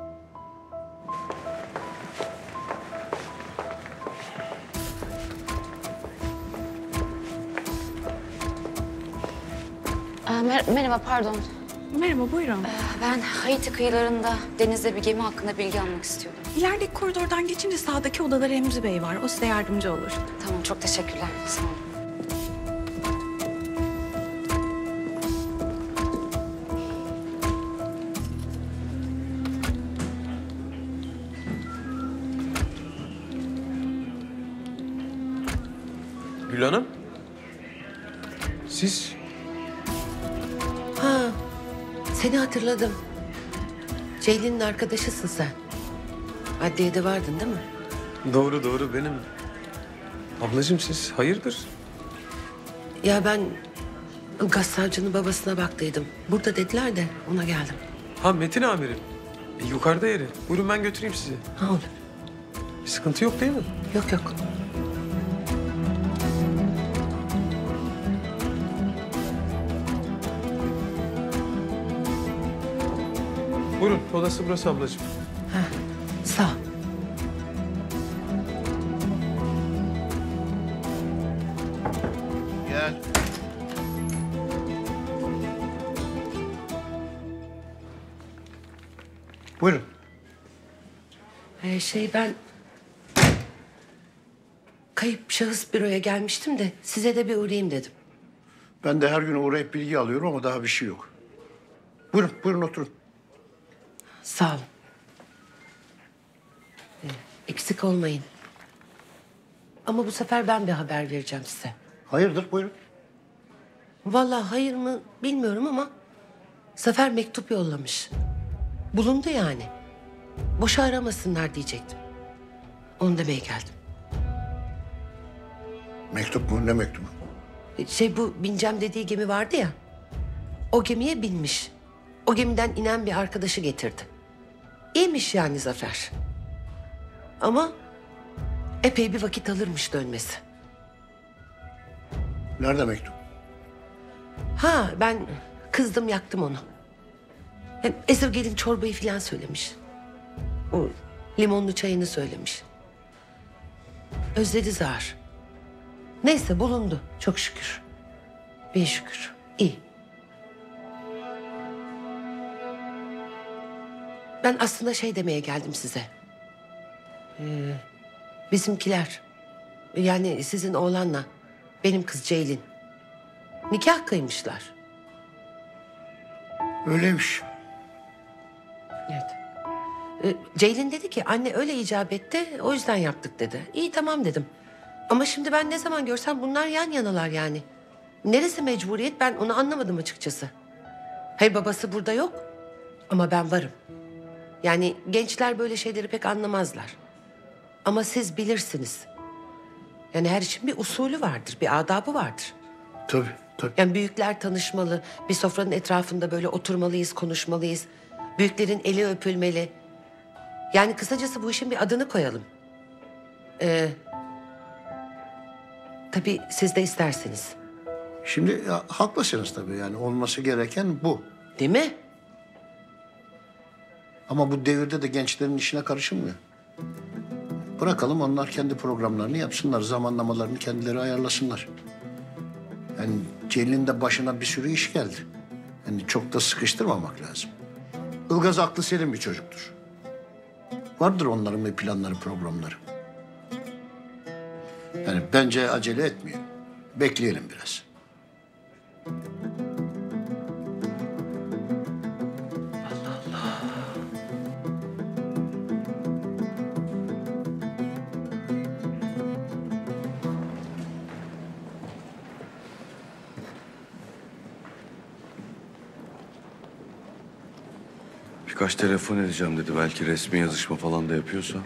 Aa, mer- merhaba, pardon. Merhaba, buyurun. Ee, ben Haiti kıyılarında denizde bir gemi hakkında bilgi almak istiyorum. İlerideki koridordan geçince sağdaki odada Remzi Bey var. O size yardımcı olur. Tamam, çok teşekkürler. Sağ olun. Gül Hanım. Siz? Ha, seni hatırladım. Ceylin'in arkadaşısın sen. Adliyede vardın değil mi? Doğru doğru benim. Ablacığım siz hayırdır? Ya ben Ilgaz savcının babasına baktıydım. Burada dediler de ona geldim. Ha Metin amirim. E, yukarıda yeri. Buyurun ben götüreyim sizi. Ha olur. Bir sıkıntı yok değil mi? Yok yok. Buyurun odası burası ablacığım. Ha, sağ ol. Gel. Buyurun. Ee, şey ben kayıp şahıs büroya gelmiştim de size de bir uğrayayım dedim. Ben de her gün uğrayıp bilgi alıyorum ama daha bir şey yok. Buyurun, buyurun oturun. Sağ olun. Ee, eksik olmayın. Ama bu sefer ben bir haber vereceğim size. Hayırdır, buyurun. Vallahi hayır mı bilmiyorum ama Zafer mektup yollamış. Bulundu yani. Boşa aramasınlar diyecektim. Onu demeye geldim. Mektup mu? Ne mektubu? Şey bu bineceğim dediği gemi vardı ya. O gemiye binmiş. O gemiden inen bir arkadaşı getirdi. İyiymiş yani Zafer. Ama epey bir vakit alırmış dönmesi. Nerede mektup? Ha ben kızdım yaktım onu. Hem Esirgel'in çorbayı falan söylemiş. O limonlu çayını söylemiş. Özledi Zahar. Neyse bulundu çok şükür. Bin şükür. İyi. Ben aslında şey demeye geldim size. Ee, bizimkiler. Yani sizin oğlanla benim kız Ceylin. Nikah kıymışlar. Öyleymiş. Evet. Ee, Ceylin dedi ki anne öyle icap etti o yüzden yaptık dedi. İyi tamam dedim. Ama şimdi ben ne zaman görsem bunlar yan yanalar yani. Neresi mecburiyet ben onu anlamadım açıkçası. Hayır babası burada yok ama ben varım. Yani gençler böyle şeyleri pek anlamazlar. Ama siz bilirsiniz. Yani her işin bir usulü vardır, bir adabı vardır. Tabii, tabii. Yani büyükler tanışmalı, bir sofranın etrafında böyle oturmalıyız, konuşmalıyız. Büyüklerin eli öpülmeli. Yani kısacası bu işin bir adını koyalım. Ee, tabii siz de isterseniz. Şimdi ya, haklısınız tabii yani olması gereken bu. Değil mi? Ama bu devirde de gençlerin işine karışılmıyor. Bırakalım onlar kendi programlarını yapsınlar, zamanlamalarını kendileri ayarlasınlar. Yani Celil'in de başına bir sürü iş geldi. Yani çok da sıkıştırmamak lazım. Ilgaz aklı selim bir çocuktur. Vardır onların bir planları, programları. Yani bence acele etmeyelim. Bekleyelim biraz. Birkaç telefon edeceğim dedi. Belki resmi yazışma falan da yapıyorsa.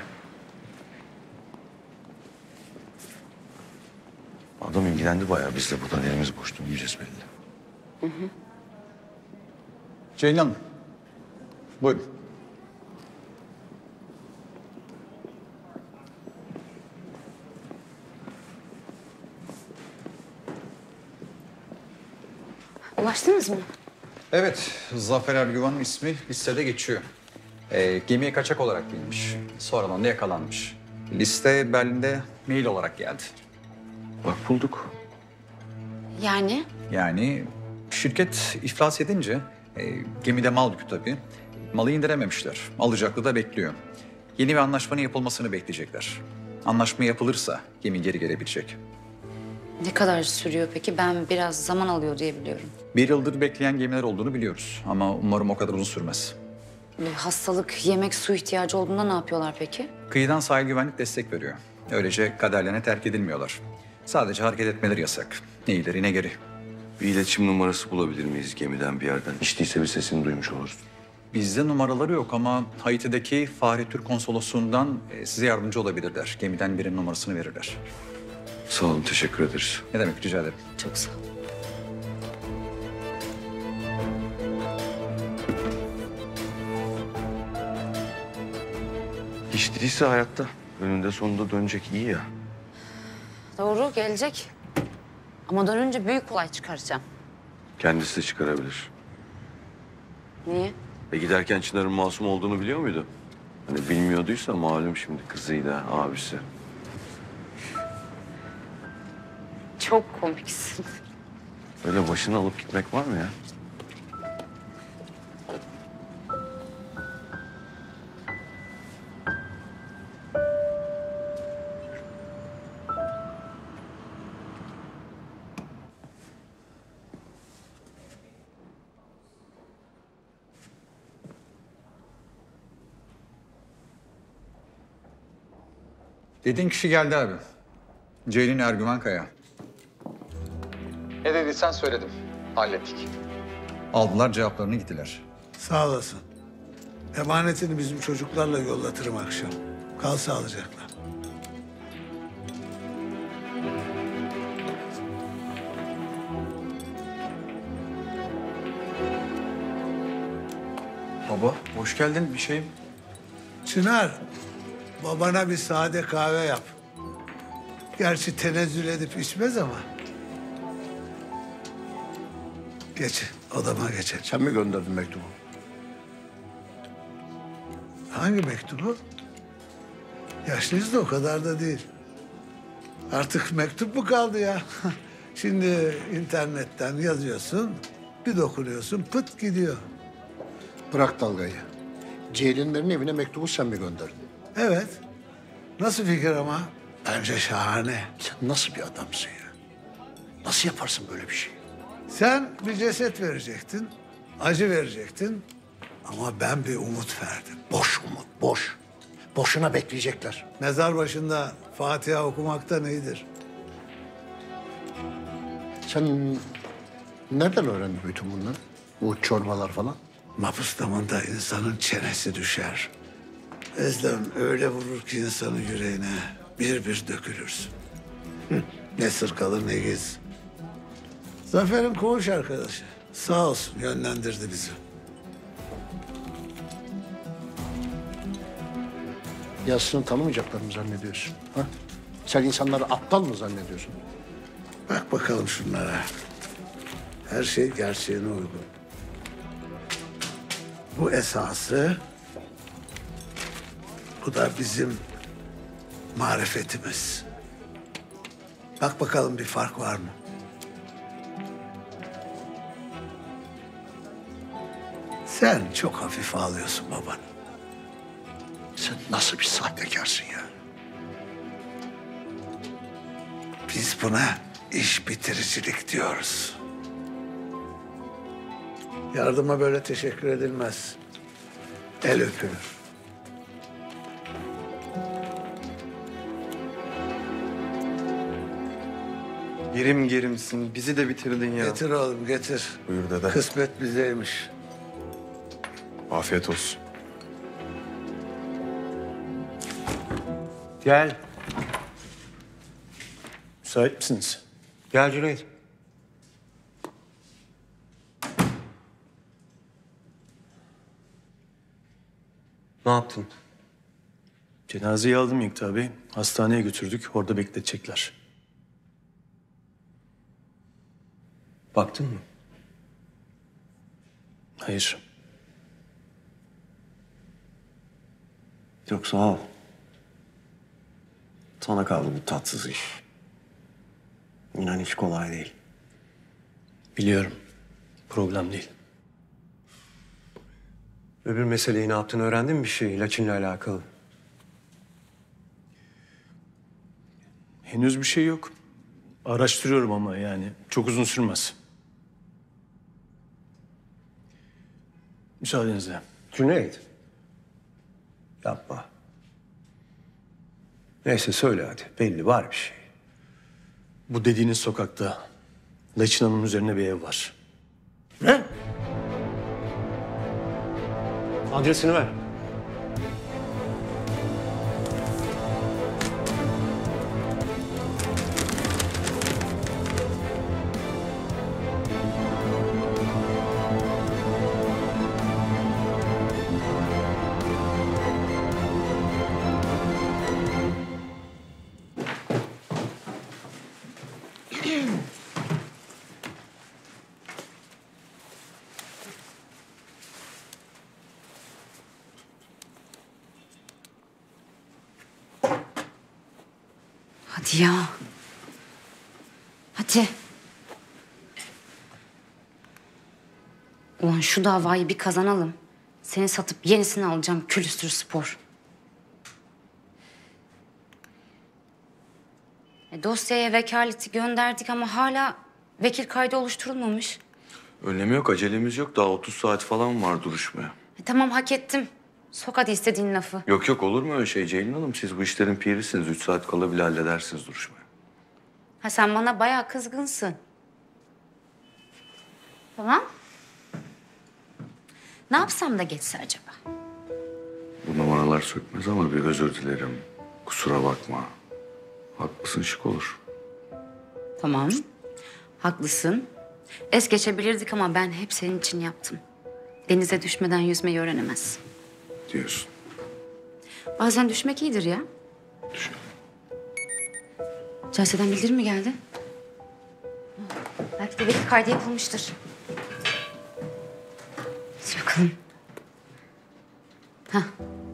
Adam ilgilendi bayağı. Biz de buradan elimiz boş dönmeyeceğiz belli. Hı hı. Ceylan, buyurun. Ulaştınız mı? Evet, Zafer Ergüvan'ın ismi listede geçiyor. Ee, gemiye kaçak olarak binmiş. Sonradan da yakalanmış. Liste Berlin'de mail olarak geldi. Bak bulduk. Yani? Yani şirket iflas edince e, gemide mal yükü tabii. Malı indirememişler. Alacaklı da bekliyor. Yeni bir anlaşmanın yapılmasını bekleyecekler. Anlaşma yapılırsa gemi geri gelebilecek. Ne kadar sürüyor peki? Ben biraz zaman alıyor diye biliyorum. Bir yıldır bekleyen gemiler olduğunu biliyoruz. Ama umarım o kadar uzun sürmez. Bir hastalık, yemek, su ihtiyacı olduğunda ne yapıyorlar peki? Kıyıdan sahil güvenlik destek veriyor. Öylece kaderlerine terk edilmiyorlar. Sadece hareket etmeleri yasak. Ne ileri ne geri. Bir iletişim numarası bulabilir miyiz gemiden bir yerden? Hiç değilse bir sesini duymuş oluruz. Bizde numaraları yok ama Haiti'deki Fahri Türk Konsolosluğundan e, size yardımcı olabilirler. Gemiden birinin numarasını verirler. Sağ olun, teşekkür ederiz. Ne demek, rica ederim. Çok sağ ol. Hiç değilse hayatta. Önünde sonunda dönecek, iyi ya. Doğru, gelecek. Ama dönünce büyük olay çıkaracağım. Kendisi de çıkarabilir. Niye? E giderken Çınar'ın masum olduğunu biliyor muydu? Hani bilmiyorduysa malum şimdi kızıyla abisi. Çok komiksin. Öyle başını alıp gitmek var mı ya? Dediğin kişi geldi abi. Ceylin Ergüven Kaya. Ne dediysen söyledim. Hallettik. Aldılar cevaplarını gittiler. Sağ olasın. Emanetini bizim çocuklarla yollatırım akşam. Kal sağlıcakla. Baba hoş geldin. Bir şey. Çınar, babana bir sade kahve yap. Gerçi tenezzül edip içmez ama. Geç, odama geçelim. Sen mi gönderdin mektubu? Hangi mektubu? Yaşlıyız da o kadar da değil. Artık mektup mu kaldı ya? Şimdi internetten yazıyorsun, bir dokunuyorsun, pıt gidiyor. Bırak dalgayı. Ceylinlerin evine mektubu sen mi gönderdin? Evet. Nasıl fikir ama? Bence şahane. Sen nasıl bir adamsın ya? Nasıl yaparsın böyle bir şey? Sen bir ceset verecektin, acı verecektin. Ama ben bir umut verdim. Boş umut, boş. Boşuna bekleyecekler. Mezar başında Fatiha okumaktan iyidir. Sen nereden öğrendin bütün bunları? Bu çorbalar falan? Mapus damında insanın çenesi düşer. Özlem öyle vurur ki insanın yüreğine bir bir dökülürsün. Hı, ne sır kalır ne giz. Zafer'in koğuş arkadaşı. Sağ olsun yönlendirdi bizi. Yazısını tanımayacaklar mı zannediyorsun? Ha? Sen insanları aptal mı zannediyorsun? Bak bakalım şunlara. Her şey gerçeğine uygun. Bu esası, bu da bizim marifetimiz. Bak bakalım bir fark var mı? Sen çok hafife alıyorsun babanı. Sen nasıl bir sahtekarsın ya? Biz buna iş bitiricilik diyoruz. Yardıma böyle teşekkür edilmez. El öpülür. Gerim gerimsin. Bizi de bitirdin ya. Getir oğlum getir. Buyur dede. Kısmet bizeymiş. Afiyet olsun. Gel. Müsait misiniz? Gel Cüneyt. Ne yaptın? Cenazeyi aldım Miktar Bey. Hastaneye götürdük. Orada bekletecekler. Baktın mı? Hayır. Yok sağ ol. Sana kaldı bu tatsız iş. İnan hiç kolay değil. Biliyorum. Problem değil. Öbür meseleyi ne yaptığını öğrendin mi bir şey? Laçin'le alakalı. Henüz bir şey yok. Araştırıyorum ama yani çok uzun sürmez. Müsaadenizle. Cüneyt. Yapma. Neyse söyle hadi. Belli var bir şey. Bu dediğiniz sokakta Laçin Hanım'ın üzerine bir ev var. Ne? Adresini ver. Hadi ya. Hadi. Ulan şu davayı bir kazanalım. Seni satıp yenisini alacağım külüstür spor. E, dosyaya vekaleti gönderdik ama hala vekil kaydı oluşturulmamış. Önlemi yok, acelemiz yok. Daha otuz saat falan var duruşmaya. E, tamam hak ettim. Sok hadi istediğin lafı. Yok yok, olur mu öyle şey Ceylin Hanım? Siz bu işlerin pirisiniz. Üç saat kala bile halledersiniz duruşmayı. Ha sen bana bayağı kızgınsın. Tamam. Ne yapsam da geçse acaba? Bu numaralar sökmez ama bir özür dilerim. Kusura bakma. Haklısın, şık olur. Tamam. Haklısın. Es geçebilirdik ama ben hep senin için yaptım. Denize düşmeden yüzmeyi öğrenemez. Diyorsun. Bazen düşmek iyidir ya. Düşün. Canseden bildirim mi geldi? Belki de belki kaydı yapılmıştır. Hadi bakalım. Hah.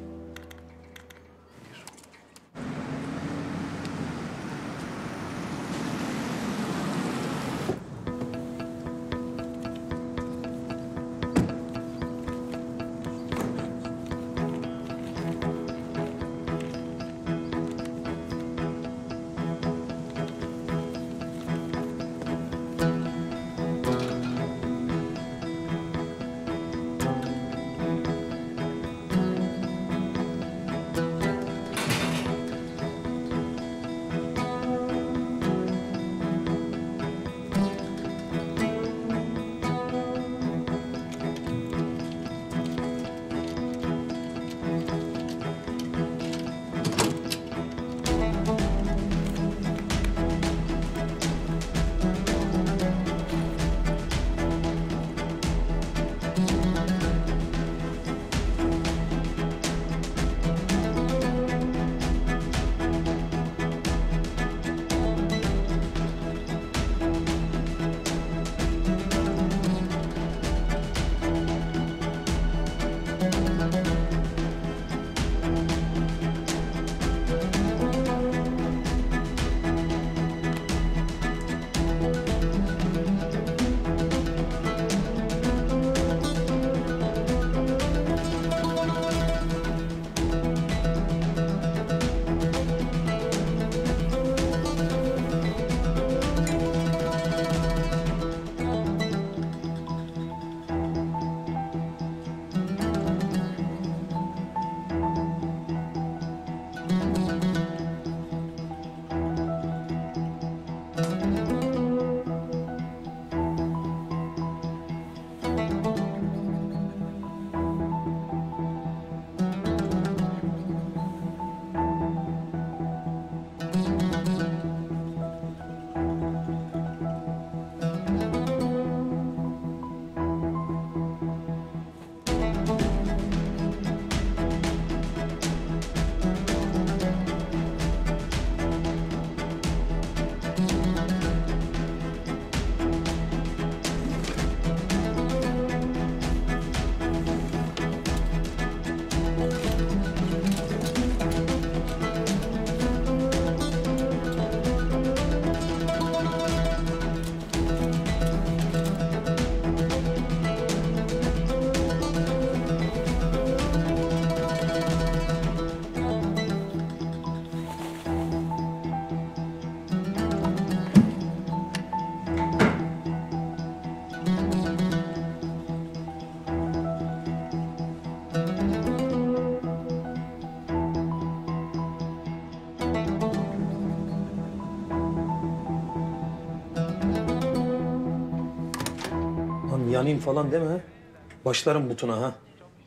Lan yanayım falan deme ha. Başlarım butuna ha.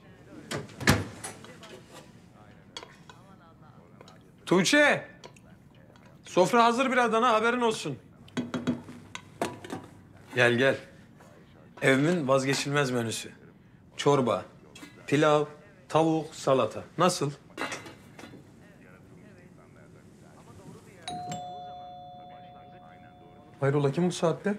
Tuğçe! Sofra hazır birazdan ha, haberin olsun. Gel gel. Evimin vazgeçilmez menüsü. Çorba, pilav, tavuk, salata. Nasıl? Hayrola, kim bu saatte?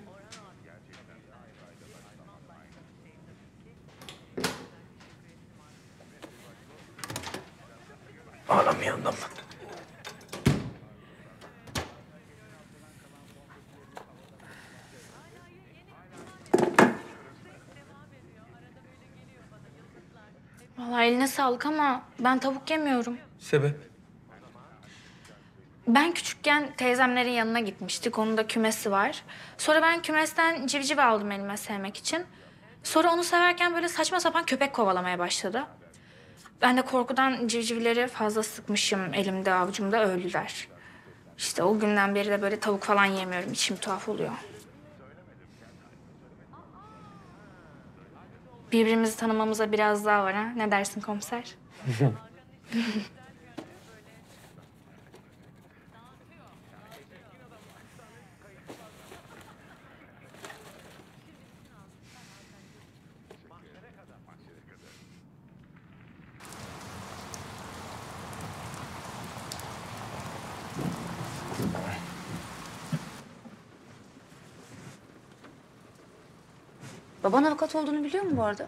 Ağlamayan adam. Vallahi eline sağlık ama ben tavuk yemiyorum. Sebep? Ben küçükken teyzemlerin yanına gitmiştik. Onun da kümesi var. Sonra ben kümesten civciv aldım elime sevmek için. Sonra onu severken böyle saçma sapan köpek kovalamaya başladı. Ben de korkudan civcivleri fazla sıkmışım. Elimde avucumda öldüler. İşte o günden beri de böyle tavuk falan yemiyorum. İçim tuhaf oluyor. Birbirimizi tanımamıza biraz daha var ha. Ne dersin komiser? Baban avukat olduğunu biliyor mu bu arada?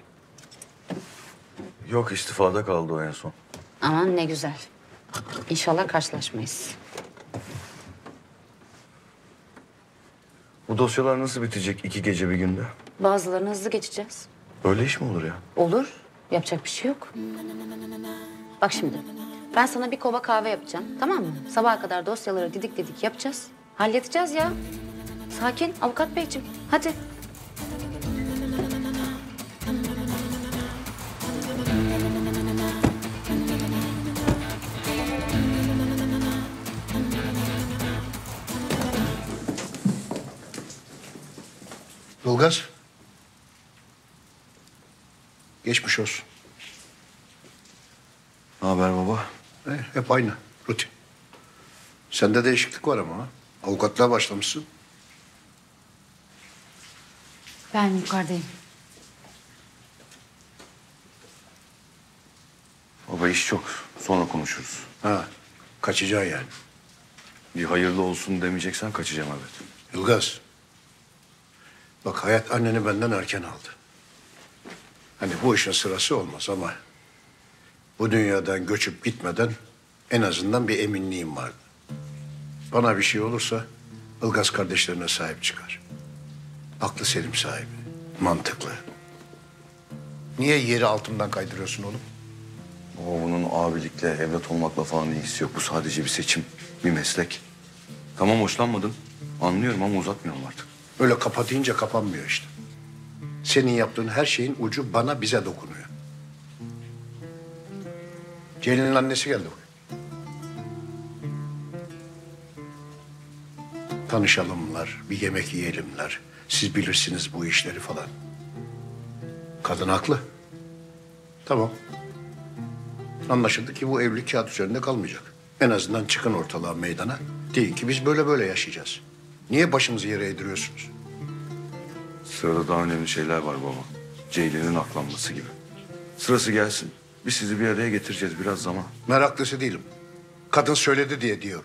Yok, istifada kaldı o en son. Aman ne güzel. İnşallah karşılaşmayız. Bu dosyalar nasıl bitecek iki gece bir günde? Bazılarını hızlı geçeceğiz. Böyle iş mi olur ya? Olur. Yapacak bir şey yok. Bak şimdi. Ben sana bir kova kahve yapacağım. Tamam mı? Sabaha kadar dosyaları didik didik yapacağız. Halledeceğiz ya. Sakin avukat beyciğim. Hadi. Ilgaz. Geçmiş olsun. Ne haber baba? E, hep aynı. Rutin. Sende değişiklik var ama ha. Avukatlığa başlamışsın. Ben yukarıdayım. Baba iş çok. Sonra konuşuruz. Ha, kaçacaksın yani. Bir hayırlı olsun demeyeceksen kaçacağım evet. Ilgaz. Bak hayat anneni benden erken aldı. Hani bu işin sırası olmaz ama bu dünyadan göçüp gitmeden en azından bir eminliğim vardı. Bana bir şey olursa Ilgaz kardeşlerine sahip çıkar. Aklı selim sahibi, mantıklı. Niye yeri altından kaydırıyorsun oğlum? Baba bunun abilikle, evlat olmakla falan ilgisi yok. Bu sadece bir seçim, bir meslek. Tamam hoşlanmadım. Anlıyorum ama uzatmıyorum artık. Öyle kapatınca kapanmıyor işte. Senin yaptığın her şeyin ucu bana bize dokunuyor. Ceylin'in annesi geldi bugün. Tanışalımlar, bir yemek yiyelimler. Siz bilirsiniz bu işleri falan. Kadın haklı. Tamam. Anlaşıldı ki bu evlilik kağıt üzerinde kalmayacak. En azından çıkın ortalığa meydana. Deyin ki biz böyle böyle yaşayacağız. Niye başımızı yere eğdiriyorsunuz? Sırada daha önemli şeyler var baba. Ceylin'in aklanması gibi. Sırası gelsin. Biz sizi bir araya getireceğiz biraz zaman. Meraklısı değilim. Kadın söyledi diye diyorum.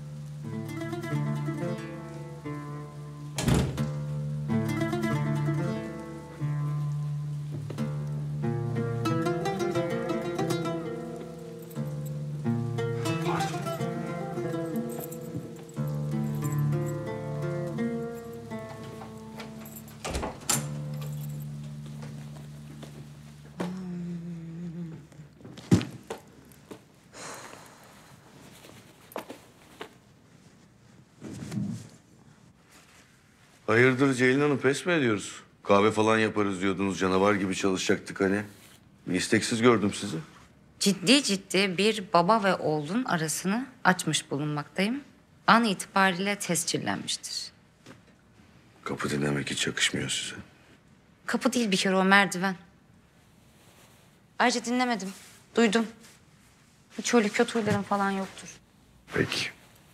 Hayırdır Ceylin Hanım, pes mi ediyoruz? Kahve falan yaparız diyordunuz, canavar gibi çalışacaktık hani. Bir isteksiz gördüm sizi. Ciddi ciddi bir baba ve oğlun arasını açmış bulunmaktayım. An itibariyle tescillenmiştir. Kapı dinlemek hiç yakışmıyor size. Kapı değil bir kere o merdiven. Ayrıca dinlemedim, duydum. Hiç öyle kötü huylarım falan yoktur. Peki.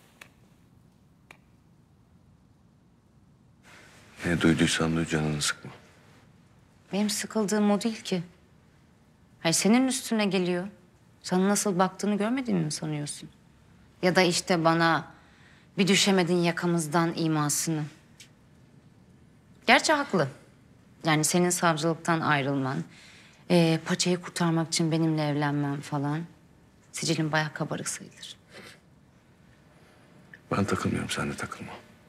Ne duyduysan duy, canını sıkma. Benim sıkıldığım o değil ki. Hayır senin üstüne geliyor. Sana nasıl baktığını görmediğimi mi sanıyorsun? Ya da işte bana bir düşemedin yakamızdan imasını. Gerçi haklı. Yani senin savcılıktan ayrılman, e, paçayı kurtarmak için benimle evlenmen falan. Sicilin bayağı kabarık sayılır. Ben takılmıyorum, sen de takılma.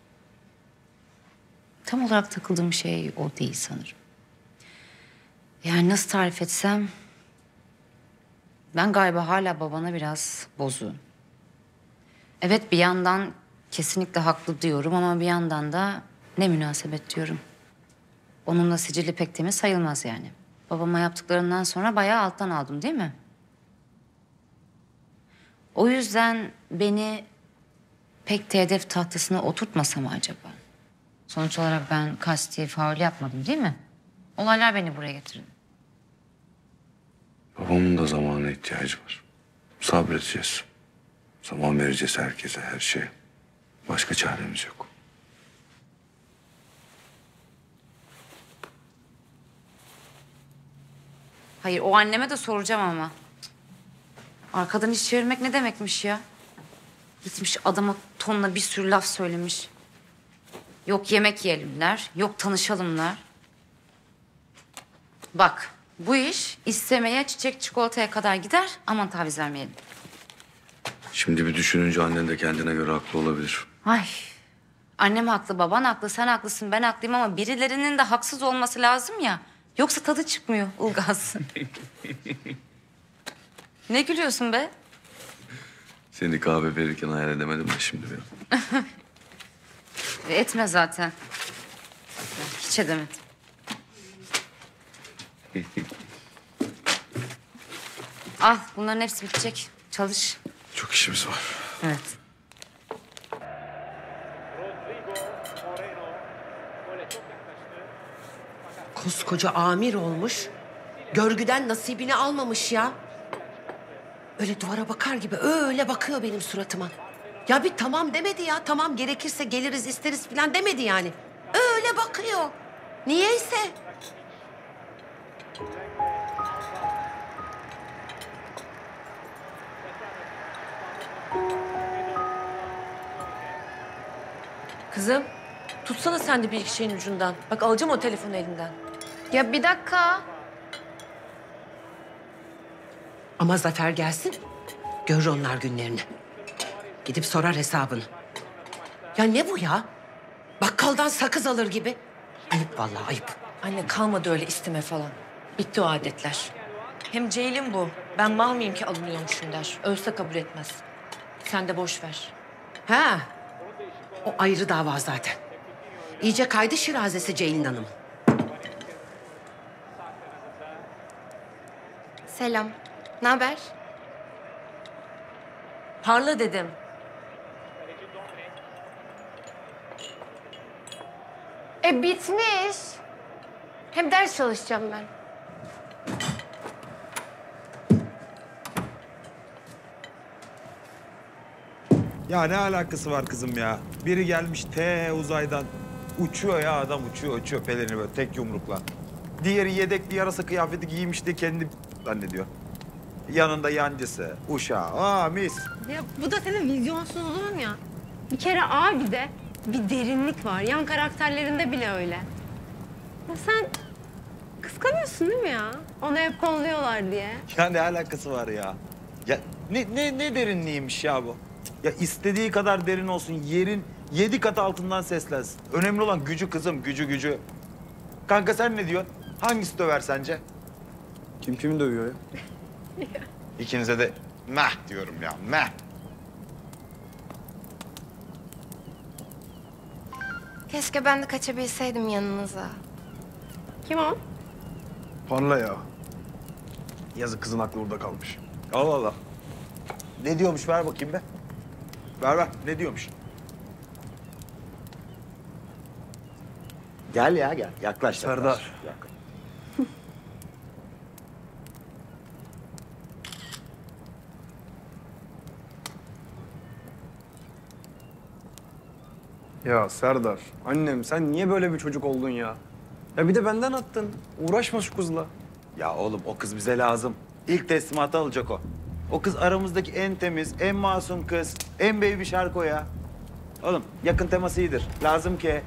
Tam olarak takıldığım şey o değil sanırım. Yani nasıl tarif etsem... Ben galiba hala babana biraz bozuğum. Evet bir yandan kesinlikle haklı diyorum ama bir yandan da ne münasebet diyorum. Onunla sicili pek temiz sayılmaz yani. Babama yaptıklarından sonra bayağı alttan aldım değil mi? O yüzden beni pek de hedef tahtasına oturtmasa mı acaba? Sonuç olarak ben kasti faul yapmadım değil mi? Olaylar beni buraya getirdi. Babamın da zamana ihtiyacı var. Sabredeceğiz. Zaman vereceğiz herkese, her şeye. Başka çaremiz yok. Hayır, o anneme de soracağım ama. Arkadan iş çevirmek ne demekmiş ya? Gitmiş adama tonla bir sürü laf söylemiş. Yok yemek yiyelimler, yok tanışalımlar. Bak, bu iş istemeye çiçek çikolataya kadar gider. Aman taviz vermeyelim. Şimdi bir düşününce annen de kendine göre haklı olabilir. Ay, annem haklı, baban haklı, sen haklısın, ben haklıyım ama birilerinin de haksız olması lazım ya. Yoksa tadı çıkmıyor Ilgaz. Ne gülüyorsun be? Seni kahve verirken hayal edemedim de şimdi bir. Etme zaten. Hiç edemedim. Al, bunların hepsi bitecek. Çalış. Çok işimiz var. Evet. Koskoca amir olmuş. Görgüden nasibini almamış ya. Öyle duvara bakar gibi öyle bakıyor benim suratıma. Ya bir tamam demedi ya. Tamam gerekirse geliriz isteriz falan demedi yani. Öyle bakıyor. Niyeyse. Kızım, tutsana sen de bir iki şeyin ucundan. Bak alacağım o telefonu elinden. Ya bir dakika. Ama Zafer gelsin. Görür onlar günlerini. Gidip sorar hesabını. Ya ne bu ya? Bakkaldan sakız alır gibi. Ayıp vallahi ayıp. Anne kalmadı öyle isteme falan. Bitti o adetler. Hem Ceylin bu. Ben mal mıyım ki alınıyormuşum der. Ölse kabul etmez. Sen de boş ver. Ha. O ayrı dava zaten. İyice kaydı şirazesi Ceylin Hanım. Selam. Ne haber? Parla dedim. E bitmiş. Hem ders çalışacağım ben. Ya ne alakası var kızım ya? Biri gelmiş te uzaydan. Uçuyor ya adam uçuyor uçuyor pelerini böyle tek yumrukla. Diğeri yedekli yarasa kıyafeti giymiş de kendi zannediyor. Yanında yancısı, uşağı. Aa mis. Ya bu da senin vizyonsuzluğun ya. Bir kere abide bir derinlik var. Yan karakterlerinde bile öyle. Ya sen kıskanıyorsun değil mi ya? Onu hep kolluyorlar diye. Ya ne alakası var ya? Ya ne ne ne derinliğiymiş ya bu? Ya istediği kadar derin olsun. Yerin yedi kat altından seslensin. Önemli olan gücü kızım, gücü gücü. Kanka sen ne diyorsun? Hangisi döver sence? Kim kimi dövüyor ya? İkinize de meh diyorum ya, meh. Keşke ben de kaçabilseydim yanınıza. Kim o? Parla ya. Yazık kızın aklı orada kalmış. Allah Allah. Ne diyormuş ver bakayım be. Ver ver, ne diyormuş? Gel ya gel, yaklaş. Serdar. Yaklaş. Yaklaş. Ya Serdar, annem sen niye böyle bir çocuk oldun ya? Ya bir de benden attın. Uğraşma şu kızla. Ya oğlum o kız bize lazım. İlk teslimatı alacak o. O kız aramızdaki en temiz, en masum kız. En baby şarkı o ya. Oğlum yakın teması iyidir. Lazım ki.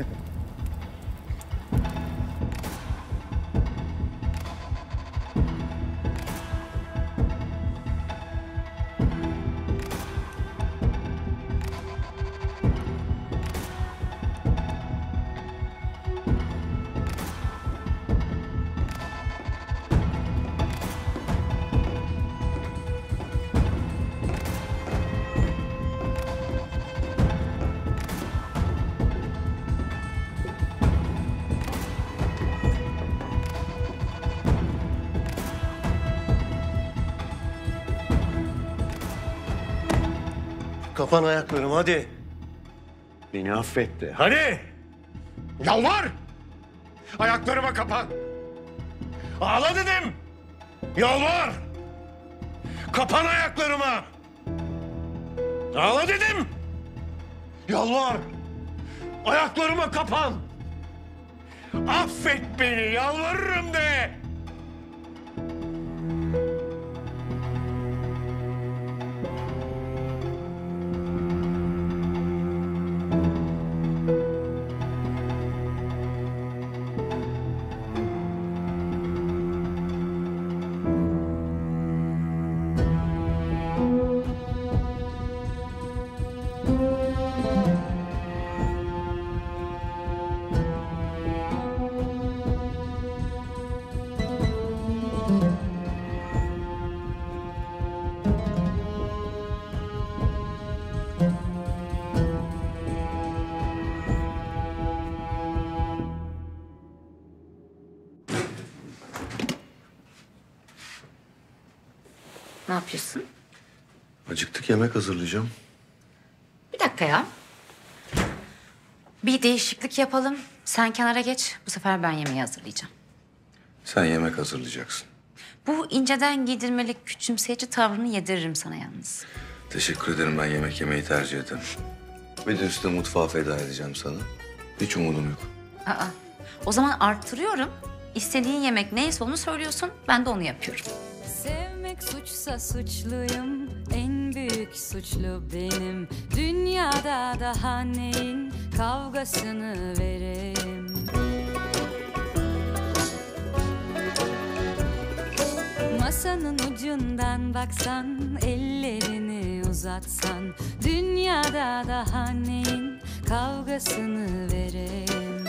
Kapan ayaklarım hadi. Beni affetti. Hadi. Yalvar. Ayaklarıma kapan. Ağla dedim. Yalvar! Kapan ayaklarıma! Ağla dedim! Yalvar! Ayaklarıma kapan! Affet beni, yalvarırım de! Ne yapıyorsun? Acıktık, yemek hazırlayacağım. Bir dakika ya. Bir değişiklik yapalım. Sen kenara geç. Bu sefer ben yemeği hazırlayacağım. Sen yemek hazırlayacaksın. Bu inceden giydirmeli küçümseyici tavrını yediririm sana yalnız. Teşekkür ederim, ben yemek yemeyi tercih ederim. Bir de üstüne mutfağı feda edeceğim sana. Hiç umudum yok. Aa, o zaman arttırıyorum. İstediğin yemek neyse onu söylüyorsun. Ben de onu yapıyorum. Sevmek suçsa suçluyum, en büyük suçlu benim. Dünyada daha neyin kavgasını vereyim. Masanın ucundan baksan, ellerini uzatsan, dünyada daha neyin kavgasını vereyim.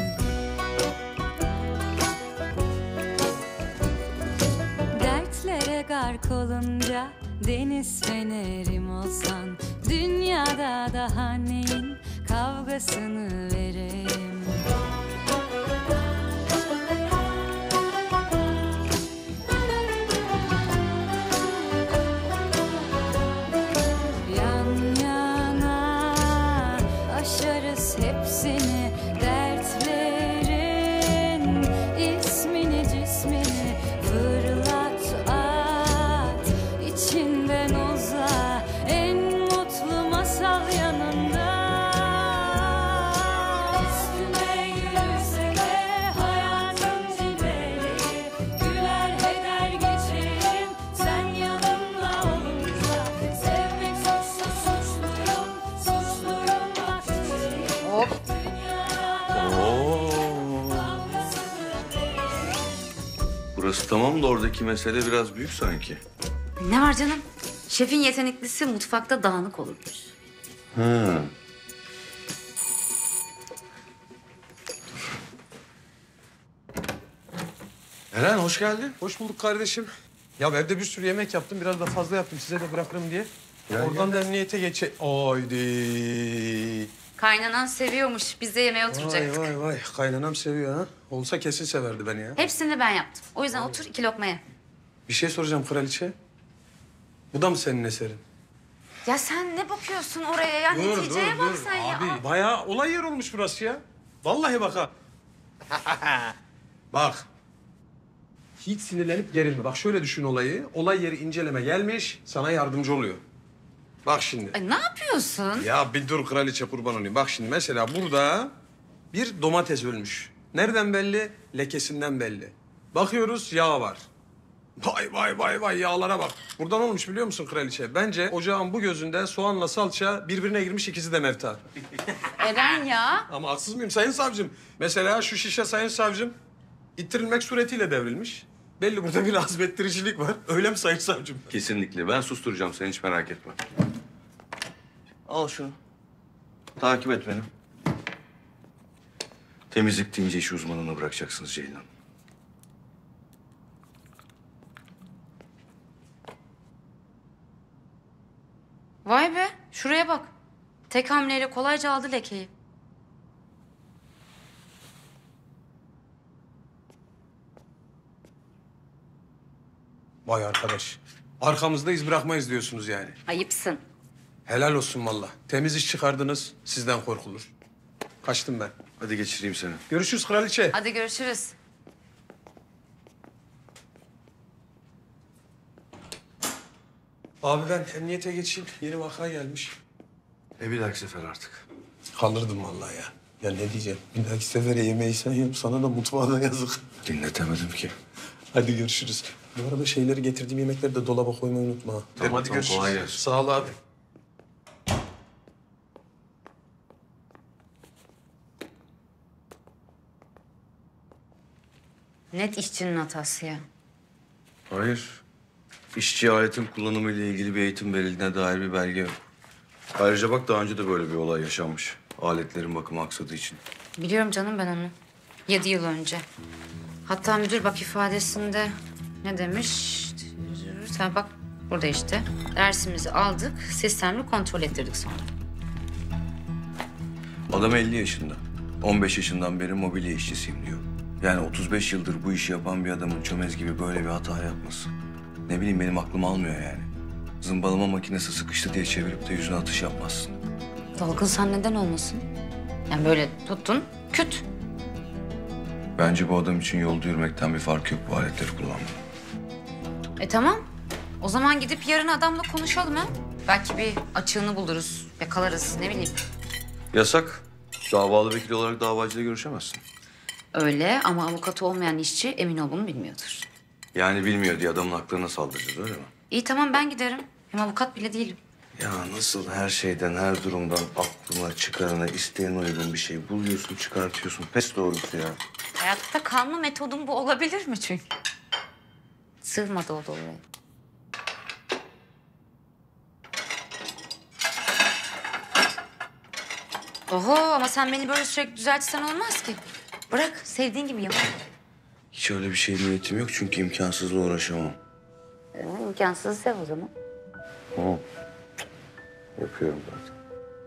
Dertlere gark olunca deniz fenerim olsan, dünyada daha neyin kavgasını vereyim. Yan yana aşarız hepsini, dertlerin ismini cismini fırlat at, içinden uza, en mutlu masal yanında. Üstüne yürüse de hayatın cilveleri, güler heder geçerim sen yanımda olunca. Sevmek suçsa suçluyum, suçluyum bak çiçeğim. Oo. Burası tamam da oradaki mesele biraz büyük sanki. Ne var canım? Şefin yeteneklisi mutfakta dağınık olurmuş. Ha. Eren hoş geldin. Hoş bulduk kardeşim. Ya evde bir sürü yemek yaptım. Biraz da fazla yaptım size de bırakırım diye. Gel, Oradan gel. da emniyete geçe... Haydi. Kaynanan seviyormuş. Biz de yemeğe oturacaktık. Vay vay vay. Kaynanam seviyor ha. Olsa kesin severdi beni ya. Hepsini ben yaptım. O yüzden otur iki lokma ye. Bir şey soracağım kraliçe. Bu da mı senin eserin? Ya sen ne bakıyorsun oraya ya? Neticeye bak sen ya. Abi bayağı olay yer olmuş burası ya. Vallahi bak ha. Bak. Hiç sinirlenip gerilme. Bak şöyle düşün olayı. Olay yeri inceleme gelmiş, sana yardımcı oluyor. Bak şimdi. Ay, ne yapıyorsun? Ya bir dur kraliçe, kurban olayım. Bak şimdi mesela burada bir domates ölmüş. Nereden belli? Lekesinden belli. Bakıyoruz yağ var. Vay vay vay vay yağlara bak. Buradan olmuş biliyor musun kraliçe? Bence ocağın bu gözünde soğanla salça birbirine girmiş, ikisi de mevta. Eren ya. Ama haksız mıyım sayın savcım? Mesela şu şişe sayın savcım ittirilmek suretiyle devrilmiş. Belli burada bir azmettiricilik var. Öyle mi sayın savcım? Kesinlikle. Ben susturacağım seni, hiç merak etme. Al şunu. Takip et beni. Temizlik deyince iş uzmanına bırakacaksınız Ceylan. Vay be. Şuraya bak. Tek hamleyle kolayca aldı lekeyi. Vay arkadaş. Arkamızda iz bırakmayız diyorsunuz yani. Ayıpsın. Helal olsun vallahi. Temiz iş çıkardınız. Sizden korkulur. Kaçtım ben. Hadi geçireyim seni. Görüşürüz kraliçe. Hadi görüşürüz. Abi ben emniyete geçeyim. Yeni vaka gelmiş. E bir dahaki sefer artık. Kaldırdım vallahi ya. Ya ne diyeceğim? Bir dahaki sefere yemeği sen yap. Sana da mutfağa da yazık. Dinletemedim ki. Hadi görüşürüz. Bu arada şeyleri getirdiğim yemekleri de dolaba koymayı unutma. ha. Tamam, hadi tamam, görüşürüz. kolay gelsin. Sağ ol abi. Net işçinin hatası ya. Hayır. İşçi aletin kullanımı ile ilgili bir eğitim verildiğine dair bir belge yok. Ayrıca bak daha önce de böyle bir olay yaşanmış. Aletlerin bakımı aksadığı için. Biliyorum canım ben onu. Yedi yıl önce. Hatta müdür bak ifadesinde ne demiş? Sen bak burada işte. Dersimizi aldık, sistemli kontrol ettirdik sonra. Adam elli yaşında. on beş yaşından beri mobilya işçisiyim diyor. Yani otuz beş yıldır bu işi yapan bir adamın çömez gibi böyle bir hata yapması. Ne bileyim benim aklım almıyor yani. Zımbalama makinesi sıkıştı diye çevirip de yüzüne atış yapmazsın. Dalgın sen neden olmasın? Yani böyle tuttun, küt. Bence bu adam için yolda yürümekten bir fark yok bu aletleri kullanmanın. E tamam. O zaman gidip yarın adamla konuşalım ha. Belki bir açığını buluruz, yakalarız ne bileyim. Yasak. Davalı vekil olarak davacıyla görüşemezsin. Öyle ama avukatı olmayan işçi emin ol bunu bilmiyordur. Yani bilmiyor diye adamın haklarına saldıracağız öyle mi? İyi tamam ben giderim. Hem avukat bile değilim. Ya nasıl her şeyden, her durumdan aklına, çıkarına, isteğine uygun bir şey buluyorsun, çıkartıyorsun. Pes doğrusu ya. Hayatta kalma metodum bu olabilir mi çünkü? Sığmadı o da oraya. Oho ama sen beni böyle sürekli düzeltsen olmaz ki. Bırak sevdiğin gibi yap. Hiç öyle bir şey niyetim yok çünkü imkansızla uğraşamam. Ee, imkansız sev o zaman. Hı. Yapıyorum zaten.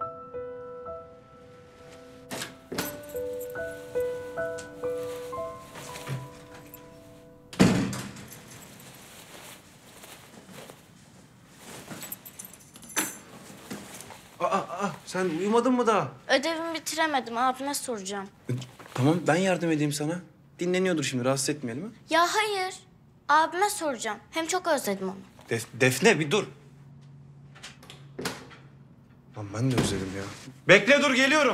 Aa, aa, sen uyumadın mı daha? Ödevimi bitiremedim. Abime soracağım. Tamam ben yardım edeyim sana. Dinleniyordur şimdi rahatsız etmeyelim ha. Ya hayır. Abime soracağım. Hem çok özledim onu. Def- Defne bir dur. Lan ben de özledim ya. Bekle dur geliyorum.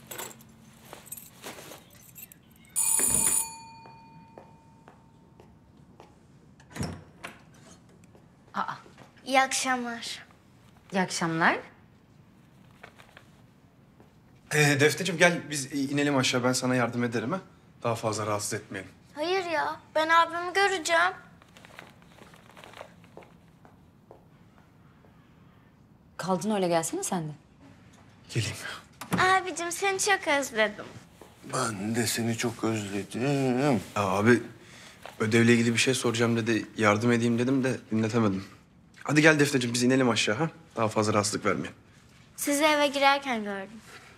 Aa. İyi akşamlar. İyi akşamlar. Ee, Defneciğim gel biz inelim aşağı ben sana yardım ederim ha. Daha fazla rahatsız etmeyelim. Hayır ya. Ben abimi göreceğim. Kaldın öyle gelsene sen de. Geleyim. Abicim seni çok özledim. Ben de seni çok özledim. Ya abi ödevle ilgili bir şey soracağım dedi. Yardım edeyim dedim de dinletemedim. Hadi gel Defneciğim biz inelim aşağı ha. Daha fazla rahatsızlık vermeyelim. Sizi eve girerken gördüm.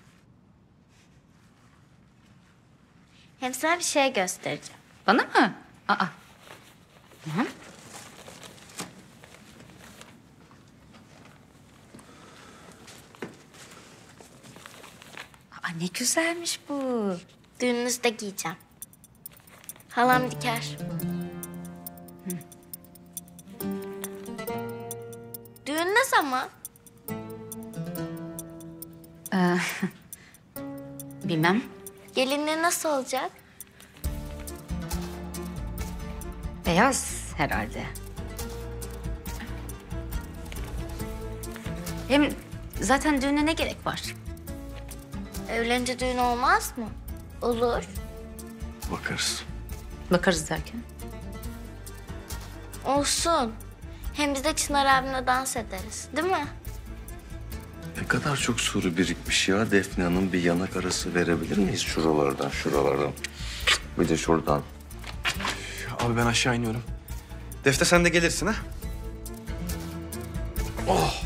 Hem sana bir şey göstereceğim. Bana mı? Aa. Hı. Aa, ne güzelmiş bu. Düğününüzde giyeceğim. Halam diker. Düğün ne zaman? Ee, bilmem. Gelinliği nasıl olacak? Beyaz herhalde. Hem zaten düğüne ne gerek var? Evlenince düğün olmaz mı? Olur. Bakarız. Bakarız derken. Olsun. Hem biz de Çınar abimle dans ederiz. Değil mi? Ne kadar çok soru birikmiş ya. Defne Hanım bir yanak arası verebilir miyiz şuralardan, şuralardan? Bir de şuradan. Abi ben aşağı iniyorum. Defne sen de gelirsin ha. Oh.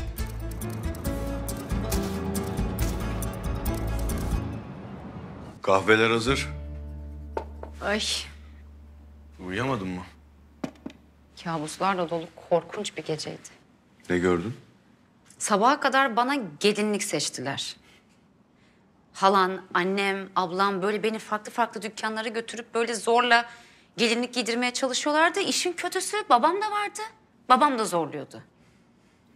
Kahveler hazır. Ay. Uyuyamadın mı? Kabuslarla dolu korkunç bir geceydi. Ne gördün? Sabaha kadar bana gelinlik seçtiler. Halan, annem, ablam böyle beni farklı farklı dükkanlara götürüp böyle zorla gelinlik giydirmeye çalışıyorlardı. İşin kötüsü babam da vardı. Babam da zorluyordu.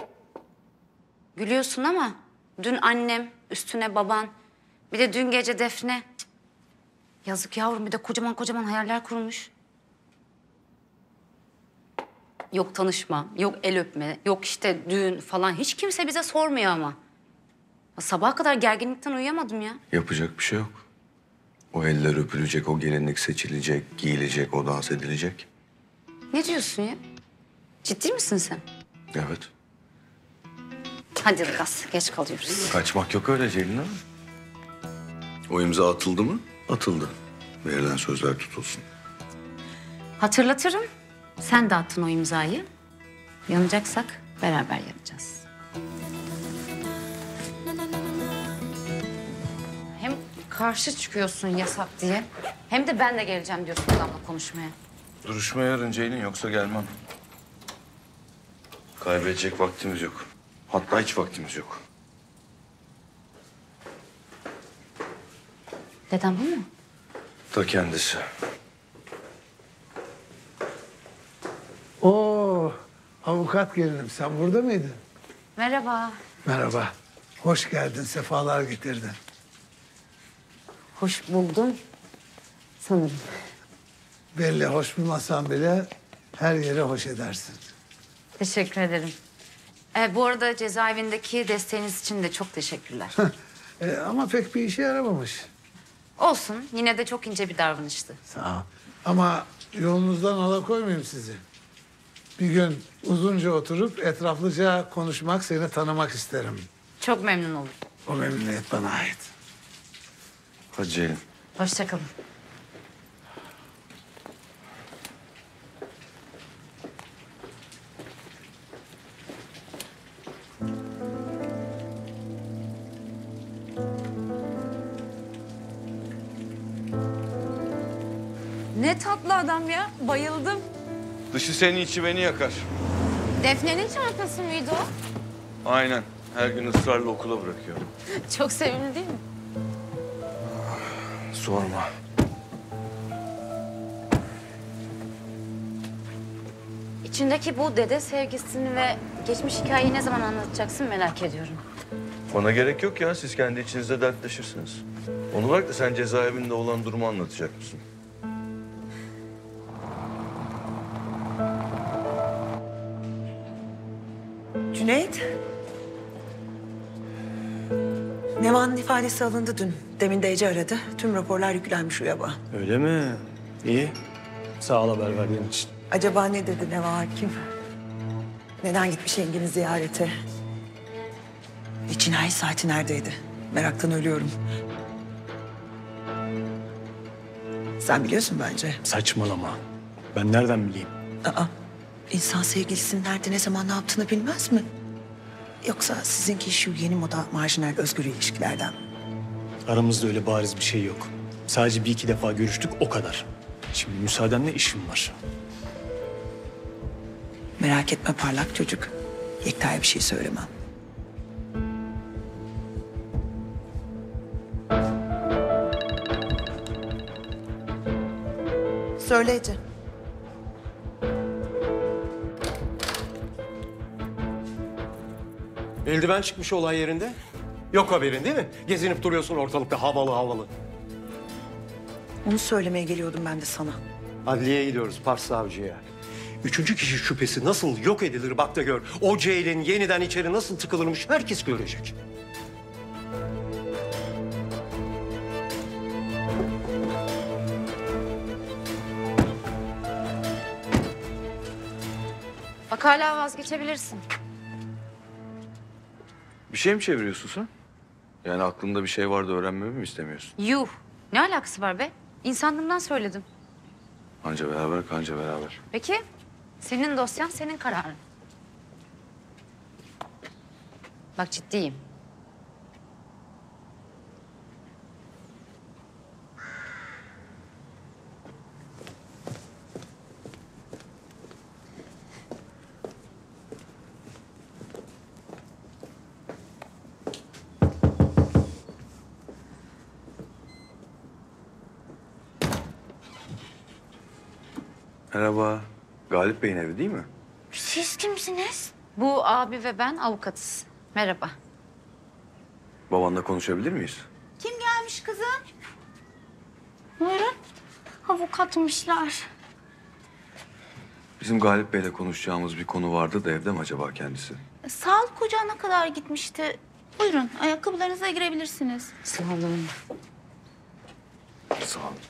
Gülüyorsun ama dün annem, üstüne baban, bir de dün gece Defne. Cık. Yazık yavrum, bir de kocaman kocaman hayaller kurmuş. Yok tanışma, yok el öpme, yok işte düğün falan. Hiç kimse bize sormuyor ama. Sabaha kadar gerginlikten uyuyamadım ya. Yapacak bir şey yok. O eller öpülecek, o gelinlik seçilecek, giyilecek, o dans edilecek. Ne diyorsun ya? Ciddi misin sen? Evet. Hadi Ilgaz, geç kalıyoruz. Kaçmak yok öyle Ceylin Hanım. O imza atıldı mı? Atıldı. Verilen sözler tutulsun. Hatırlatırım. Sen de attın o imzayı. Yanacaksak beraber yanacağız. Hem karşı çıkıyorsun yasak diye, hem de ben de geleceğim diyorsun adamla konuşmaya. Duruşma yarın Ceylin, yoksa gelmem. Kaybedecek vaktimiz yok. Hatta hiç vaktimiz yok. Dedem bu mu? Ta kendisi. Oo, avukat gelinim, sen burada mıydın? Merhaba. Merhaba. Hoş geldin, sefalar getirdin. Hoş buldum sanırım. Belli, hoş bulmasan bile her yere hoş edersin. Teşekkür ederim. Ee, bu arada cezaevindeki desteğiniz için de çok teşekkürler. E, ama pek bir işe yaramamış. Olsun, yine de çok ince bir davranıştı. Sağ ol. Ama yolunuzdan alakoymayayım sizi. Bir gün uzunca oturup etraflıca konuşmak, seni tanımak isterim. Çok memnun olurum. O memnuniyet bana ait. Hadi Ceylin. Hoşça kalın. Ne tatlı adam ya. Bayıldım. Dışı seni, içi beni yakar. Defne'nin çantası mıydı o? Aynen. Her gün ısrarla okula bırakıyor. Çok sevimli değil mi? Sorma. İçindeki bu dede sevgisini ve geçmiş hikayeyi ne zaman anlatacaksın merak ediyorum. Ona gerek yok ya. Siz kendi içinizde dertleşirsiniz. Onu bırak da sen cezaevinde olan durumu anlatacak mısın? Cüneyt. Nevan'ın ifadesi alındı dün. Demin de Ece aradı. Tüm raporlar yüklenmiş UYAB'a. Öyle mi? İyi. Sağ ol haber verdiğin için. Acaba ne dedi Neva hakim? Neden gitmiş yengeni ziyarete? E, cinayet saati neredeydi? Meraktan ölüyorum. Sen biliyorsun bence. Saçmalama. Ben nereden bileyim? Aa, insan sevgilisinin nerede, ne zaman, ne yaptığını bilmez mi? Yoksa sizinki şu yeni moda marjinal özgür ilişkilerden mi? Aramızda öyle bariz bir şey yok. Sadece bir iki defa görüştük, o kadar. Şimdi müsaadenle işim var. Merak etme parlak çocuk. Yekta'ya bir şey söylemem. Söyle Ece. Eldiven çıkmış olay yerinde. Yok haberin değil mi? Gezinip duruyorsun ortalıkta havalı havalı. Onu söylemeye geliyordum ben de sana. Adliyeye gidiyoruz Pars savcıya. Üçüncü kişi şüphesi nasıl yok edilir bak da gör. O Ceylin yeniden içeri nasıl tıkılırmış herkes görecek. Bak hala vazgeçebilirsin. Bir şey mi çeviriyorsun sen? Yani aklında bir şey vardı, öğrenmemi mi istemiyorsun? Yuh. Ne alakası var be? İnsanlığımdan söyledim. Anca beraber, kanca beraber. Peki, senin dosyan, senin kararın. Bak ciddiyim. Merhaba. Galip Bey'in evi değil mi? Siz kimsiniz? Bu abi ve ben avukatız. Merhaba. Babanla konuşabilir miyiz? Kim gelmiş kızım? Buyurun. Avukatmışlar. Bizim Galip Bey'le konuşacağımız bir konu vardı da evde mi acaba kendisi? Sağlık ocağına kadar gitmişti. Buyurun, ayakkabılarınıza girebilirsiniz. Sağ olun. Sağ olun.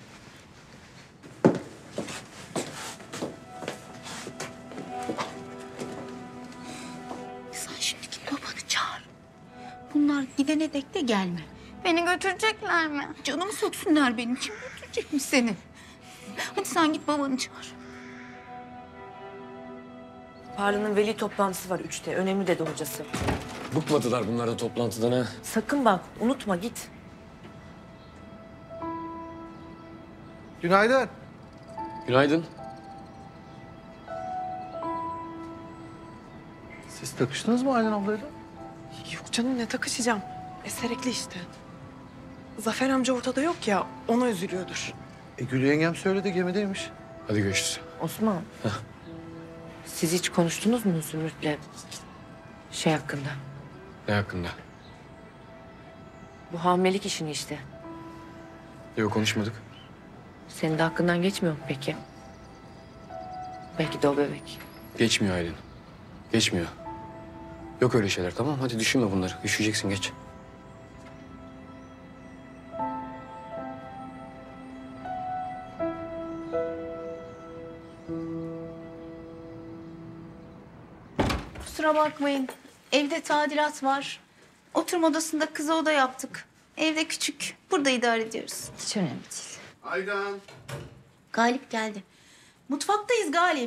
Sen şimdi git babanı çağır. Bunlar gidene dek de gelme. Beni götürecekler mi? Canımı söksünler benim. Kim götürecekmiş seni? Hadi sen git babanı çağır. Parlı'nın veli toplantısı var üçte. Önemli dedi hocası. Bıkmadılar bunlar da toplantıdan ha. Sakın bak, unutma git. Günaydın. Günaydın. Siz takıştınız mı Aynen ablayla? Yok canım ne takışacağım. Eserekli işte. Zafer amca ortada yok ya ona üzülüyordur. E Gül yengem söyledi gemideymiş. Hadi görüşürüz. Osman. Siz hiç konuştunuz mu Zümrüt'le şey hakkında? Ne hakkında? Bu hamilelik işini işte. Yok konuşmadık. Senin de hakkından geçmiyor mu peki? Belki de o bebek. Geçmiyor Aylin. Geçmiyor. Yok öyle şeyler tamam. Hadi düşünme bunları. Üşüyeceksin geç. Kusura bakmayın. Evde tadilat var. Oturma odasında kıza oda yaptık. Evde küçük. Burada idare ediyoruz. Hiç önemli değil. Aydan. Galip geldi. Mutfaktayız Galip.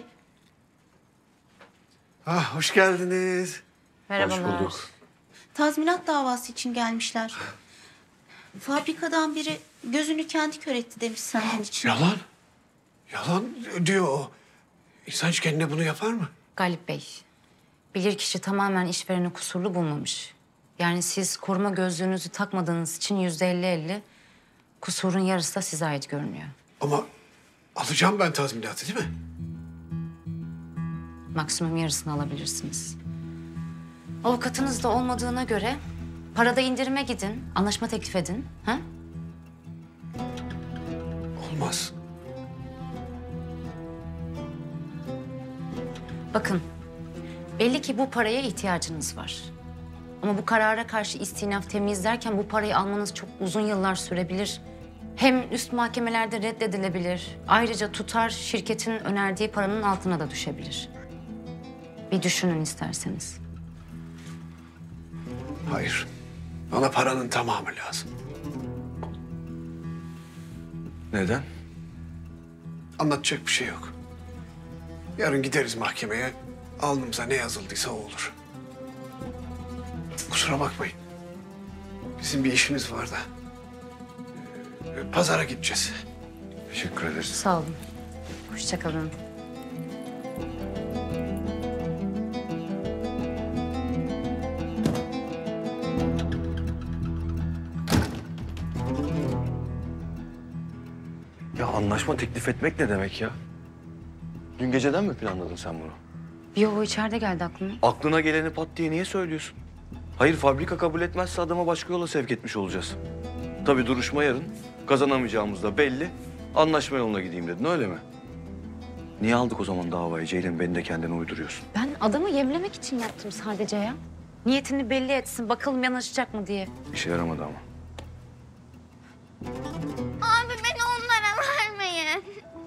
Ah, hoş geldiniz. Merhabalar. Tazminat davası için gelmişler. Fabrikadan biri gözünü kendi kör etti demiş senden için. Yalan. Yalan diyor o. İnsan hiç kendine bunu yapar mı? Galip Bey, bilirkişi tamamen işvereni kusurlu bulmamış. Yani siz koruma gözlüğünüzü takmadığınız için yüzde elli elli, kusurun yarısı da size ait görünüyor. Ama alacağım ben tazminatı değil mi? Maksimum yarısını alabilirsiniz. Avukatınız da olmadığına göre parada indirime gidin, anlaşma teklif edin. Ha? Olmaz. Bakın, belli ki bu paraya ihtiyacınız var. Ama bu karara karşı istinaf temiz derken bu parayı almanız çok uzun yıllar sürebilir. Hem üst mahkemelerde reddedilebilir. Ayrıca tutar şirketin önerdiği paranın altına da düşebilir. Bir düşünün isterseniz. Hayır. Bana paranın tamamı lazım. Neden? Anlatacak bir şey yok. Yarın gideriz mahkemeye. Alnımıza ne yazıldıysa o olur. Kusura bakmayın. Bizim bir işimiz var da. Ee, Pazara gideceğiz. Teşekkür ederiz. Sağ olun. Hoşça kalın. Ya anlaşma teklif etmek ne demek ya? Dün geceden mi planladın sen bunu? Yo, içeride geldi aklıma. Aklına geleni pat diye niye söylüyorsun? Hayır, fabrika kabul etmezse adamı başka yola sevk etmiş olacağız. Tabii duruşma yarın. Kazanamayacağımız da belli. Anlaşma yoluna gideyim dedin, öyle mi? Niye aldık o zaman davayı Ceylin? Beni de kendine uyduruyorsun. Ben adamı yemlemek için yaptım sadece ya. Niyetini belli etsin, bakalım yanaşacak mı diye. İşe yaramadı ama. Abi beni onlara vermeyin.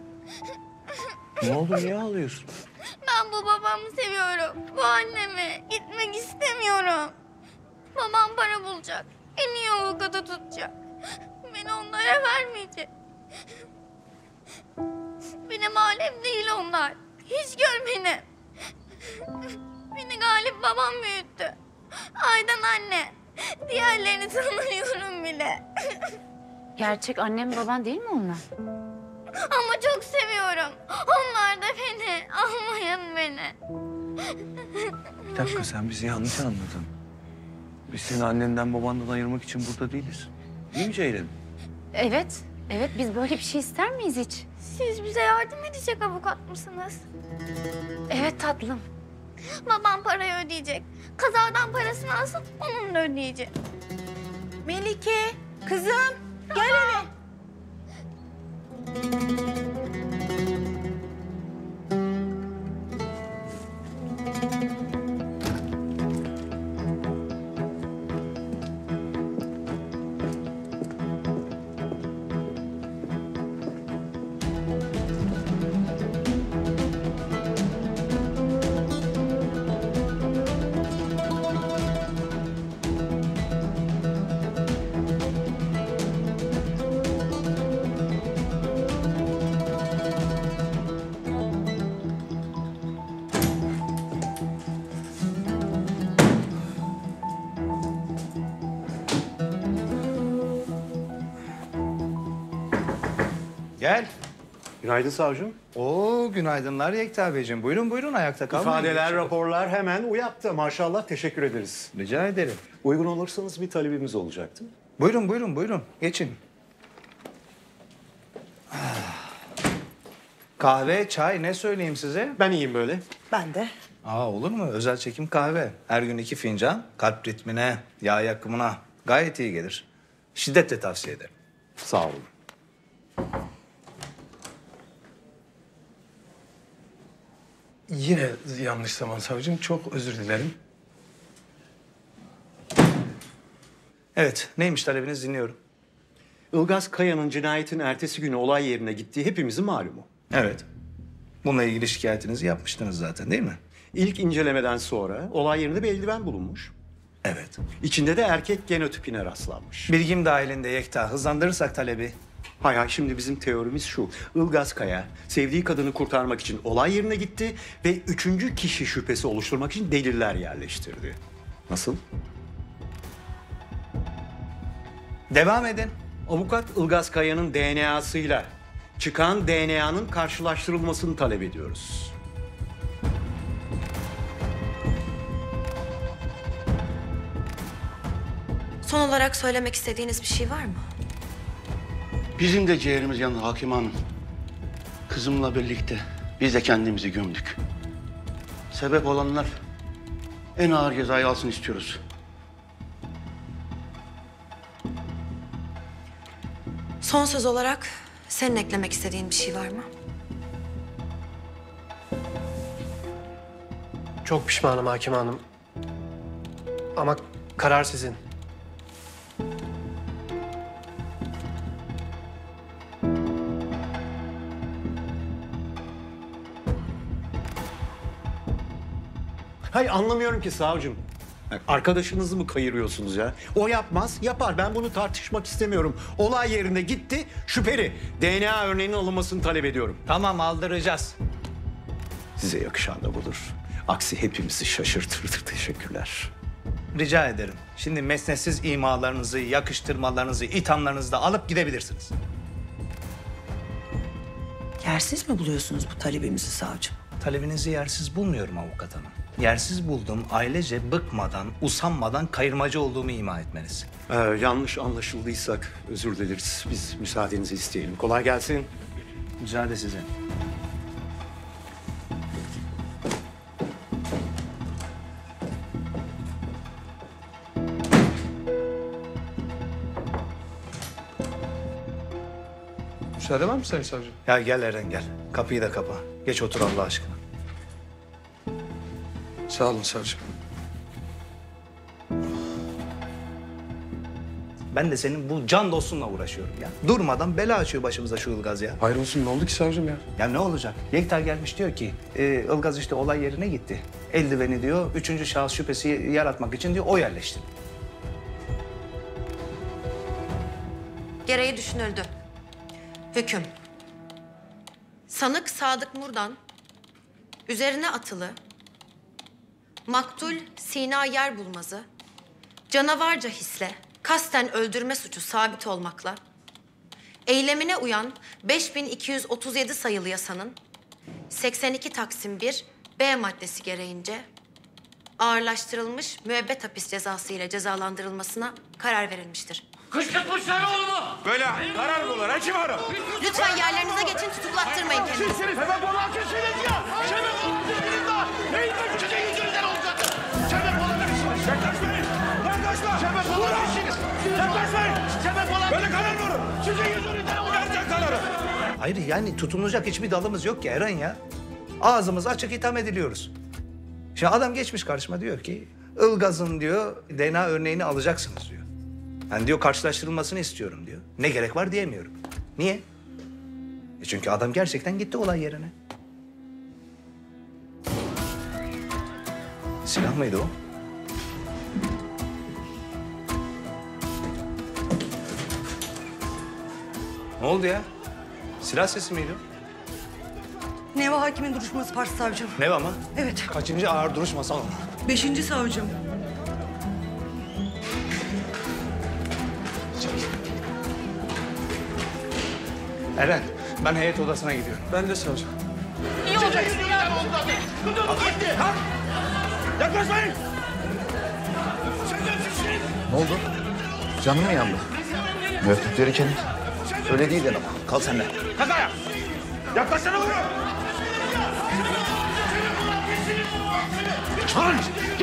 Ne oldu, niye ağlıyorsun? Ben bu babamı seviyorum. Bu annemi. Gitmek istemiyorum. Babam para bulacak. En iyi avukatı tutacak. Beni onlara vermeyecek. Benim alem değil onlar. Hiç görmedim. Beni Galip babam büyüttü. Aydan anne. Diğerlerini tanımıyorum bile. Gerçek annem baban değil mi onlar? Ama çok seviyorum. Onlar da beni. Almayın beni. Bir dakika, sen bizi yanlış anladın. Biz seni annenden babandan ayırmak için burada değiliz. Değil mi Ceylin? Evet, evet. Biz böyle bir şey ister miyiz hiç? Siz bize yardım edecek avukat mısınız? Evet tatlım. Babam parayı ödeyecek. Kazadan parasını alsın, onun da ödeyecek. Melike, kızım gel eve. Gel. Günaydın savcım. Oo, günaydınlar Yekta Beyciğim. Buyurun buyurun, ayakta kalmayın. İfadeler, raporlar hemen uyattı. Maşallah, teşekkür ederiz. Rica ederim. Uygun olursanız bir talebimiz olacaktı. Buyurun buyurun buyurun. Geçin. Ah. Kahve, çay ne söyleyeyim size? Ben iyiyim böyle. Ben de. Aa, olur mu? Özel çekim kahve. Her gün iki fincan. Kalp ritmine, yağ yakımına gayet iyi gelir. Şiddetle tavsiye ederim. Sağ olun. Yine yanlış zaman savcım. Çok özür dilerim. Evet, neymiş talebiniz, dinliyorum. Ilgaz Kaya'nın cinayetin ertesi günü olay yerine gittiği hepimizin malumu. Evet. Bununla ilgili şikayetinizi yapmıştınız zaten, değil mi? İlk incelemeden sonra olay yerinde bir eldiven bulunmuş. Evet. İçinde de erkek genotipine rastlanmış. Bilgim dahilinde Yekta. Hızlandırırsak talebi. Hay hay, şimdi bizim teorimiz şu. Ilgaz Kaya sevdiği kadını kurtarmak için olay yerine gitti ve üçüncü kişi şüphesi oluşturmak için deliller yerleştirdi. Nasıl? Devam edin. Avukat Ilgaz Kaya'nın D N A'sıyla çıkan D N A'nın karşılaştırılmasını talep ediyoruz. Son olarak söylemek istediğiniz bir şey var mı? Bizim de ciğerimiz yandı Hakim Hanım. Kızımla birlikte biz de kendimizi gömdük. Sebep olanlar en ağır cezayı alsın istiyoruz. Son söz olarak senin eklemek istediğin bir şey var mı? Çok pişmanım Hakim Hanım. Ama karar sizin. Hayır, anlamıyorum ki savcım. Arkadaşınızı mı kayırıyorsunuz ya? O yapmaz, yapar. Ben bunu tartışmak istemiyorum. Olay yerine gitti, şüpheli. D N A örneğinin alınmasını talep ediyorum. Tamam, aldıracağız. Size yakışan da budur. Aksi hepimizi şaşırtırdı. Teşekkürler. Rica ederim. Şimdi mesnetsiz imalarınızı, yakıştırmalarınızı, ithamlarınızı da alıp gidebilirsiniz. Yersiz mi buluyorsunuz bu talebimizi savcım? Talebinizi yersiz bulmuyorum avukat hanım. Yersiz buldum, ailece bıkmadan, usanmadan kayırmacı olduğumu ima etmeniz. Ee, yanlış anlaşıldıysak özür dileriz. Biz müsaadenizi isteyelim. Kolay gelsin. Müsaade size. Müsaade var mı Sayın Savcım? Ya gel Eren gel. Kapıyı da kapa. Geç otur Allah aşkına. Sağ olun savcım. Ben de senin bu can dostunla uğraşıyorum ya. Durmadan bela açıyor başımıza şu Ilgaz ya. Hayır olsun, ne oldu ki savcım ya? Ya ne olacak? Yekta gelmiş diyor ki e, Ilgaz işte olay yerine gitti. Eldiveni diyor üçüncü şahıs şüphesi yaratmak için diyor o yerleşti. Gereği düşünüldü. Hüküm. Sanık Sadık Murdan, üzerine atılı, maktul Sina Yerbulmaz'ı canavarca hisle kasten öldürme suçu sabit olmakla, eylemine uyan beş bin iki yüz otuz yedi sayılı yasanın seksen iki Taksim bir B maddesi gereğince ağırlaştırılmış müebbet hapis cezası ile cezalandırılmasına karar verilmiştir. Kışkırtmışlar oğlumu. Böyle karar mı olur? Açım ara. Lütfen yerlerinize geçin, tutuklattırmayın kendinizi. Kimsiniz? Hemen bana kimsiniz ya? Hemen bana kimsiniz ya? Neyin var? Sizin yüzünüzden olacaktı. Sebep olabilirsiniz. Yaklaşmayın. Yaklaşma. Sebep olabilirsiniz. Yaklaşmayın. Sebep olabilirsiniz. Böyle karar mı olur? Sizin yüzünüzden olacaktı. Gerçek kararı. Hayır yani tutunacak hiçbir dalımız yok ki Eren ya. Ağzımız açık itham ediliyoruz. Şimdi adam geçmiş karşıma diyor ki Ilgaz'ın diyor D N A örneğini alacaksınız diyor. Ben diyor karşılaştırılmasını istiyorum diyor. Ne gerek var diyemiyorum. Niye? E çünkü adam gerçekten gitti olay yerine. Silah mıydı o? Ne oldu ya? Silah sesi miydi o? Neva hakimin duruşması Pars savcım. Ne var mı? Evet. Kaçıncı ağır duruşma salonu? Beşinci savcım. Eren, ben heyet odasına gidiyorum. Ben de savcım. İyi olacak. Sizin yüzünüzden olacaktı. Kudurdu gitti. Ha? Yaklaşmayın. Şerefsizsiniz. Ne oldu? Canın mı yandı? Müftükleri kendi. Öyle değildin ama. Kal sen de. Kalk ayağa. Yaklaşsana vurun. Lan geç.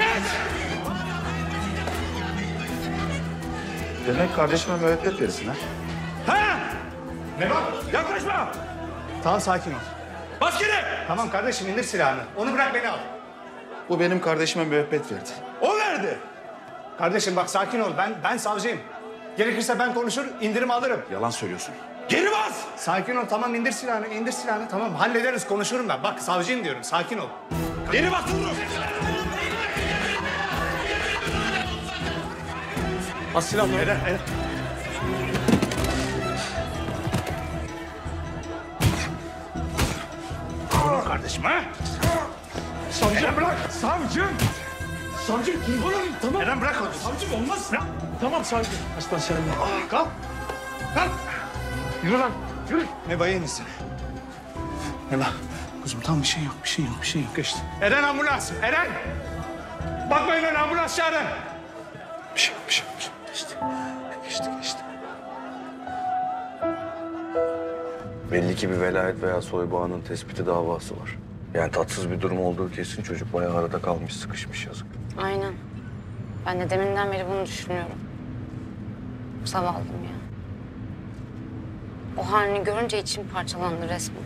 Demek kardeşime müebbet verirsin ha? Ha? Ne bak? Yaklaşma. Tamam sakin ol. Bas geri. Tamam kardeşim indir silahını. Onu bırak beni al. Bu benim kardeşime müebbet verdi. O verdi. Kardeşim bak sakin ol. Ben ben savcıyım. Gerekirse ben konuşur, indirim alırım. Yalan söylüyorsun. Geri bas. Sakin ol. Tamam indir silahını, indir silahını. Tamam hallederiz, konuşurum ben. Bak savcıyım diyorum. Sakin ol. Geri bas vurun. Az silahla. Eren, Eren. Vurun kardeşim ha. Savcım Eren bırak. Savcım. Savcım kurban olayım tamam. Eren bırak onu. Savcım olmaz. Bırak. Tamam savcım. Aslan selam. Kalk. Kalk. Yürü lan. Yürü. Ne bayın iyisi? Ne bak? Kuzum tam bir şey yok, bir şey yok, bir şey yok. Geçti. Eren ambulans, Eren! Bakmayın öyle ambulans çağırın. Bir şey yok, bir şey yok. Geçti, geçti, geçti. Belli ki bir velayet veya soybağının tespiti davası var. Yani tatsız bir durum olduğu kesin, çocuk bayağı arada kalmış, sıkışmış yazık. Aynen. Ben de deminden beri bunu düşünüyorum. Zavallım ya. O halini görünce içim parçalandı resmen.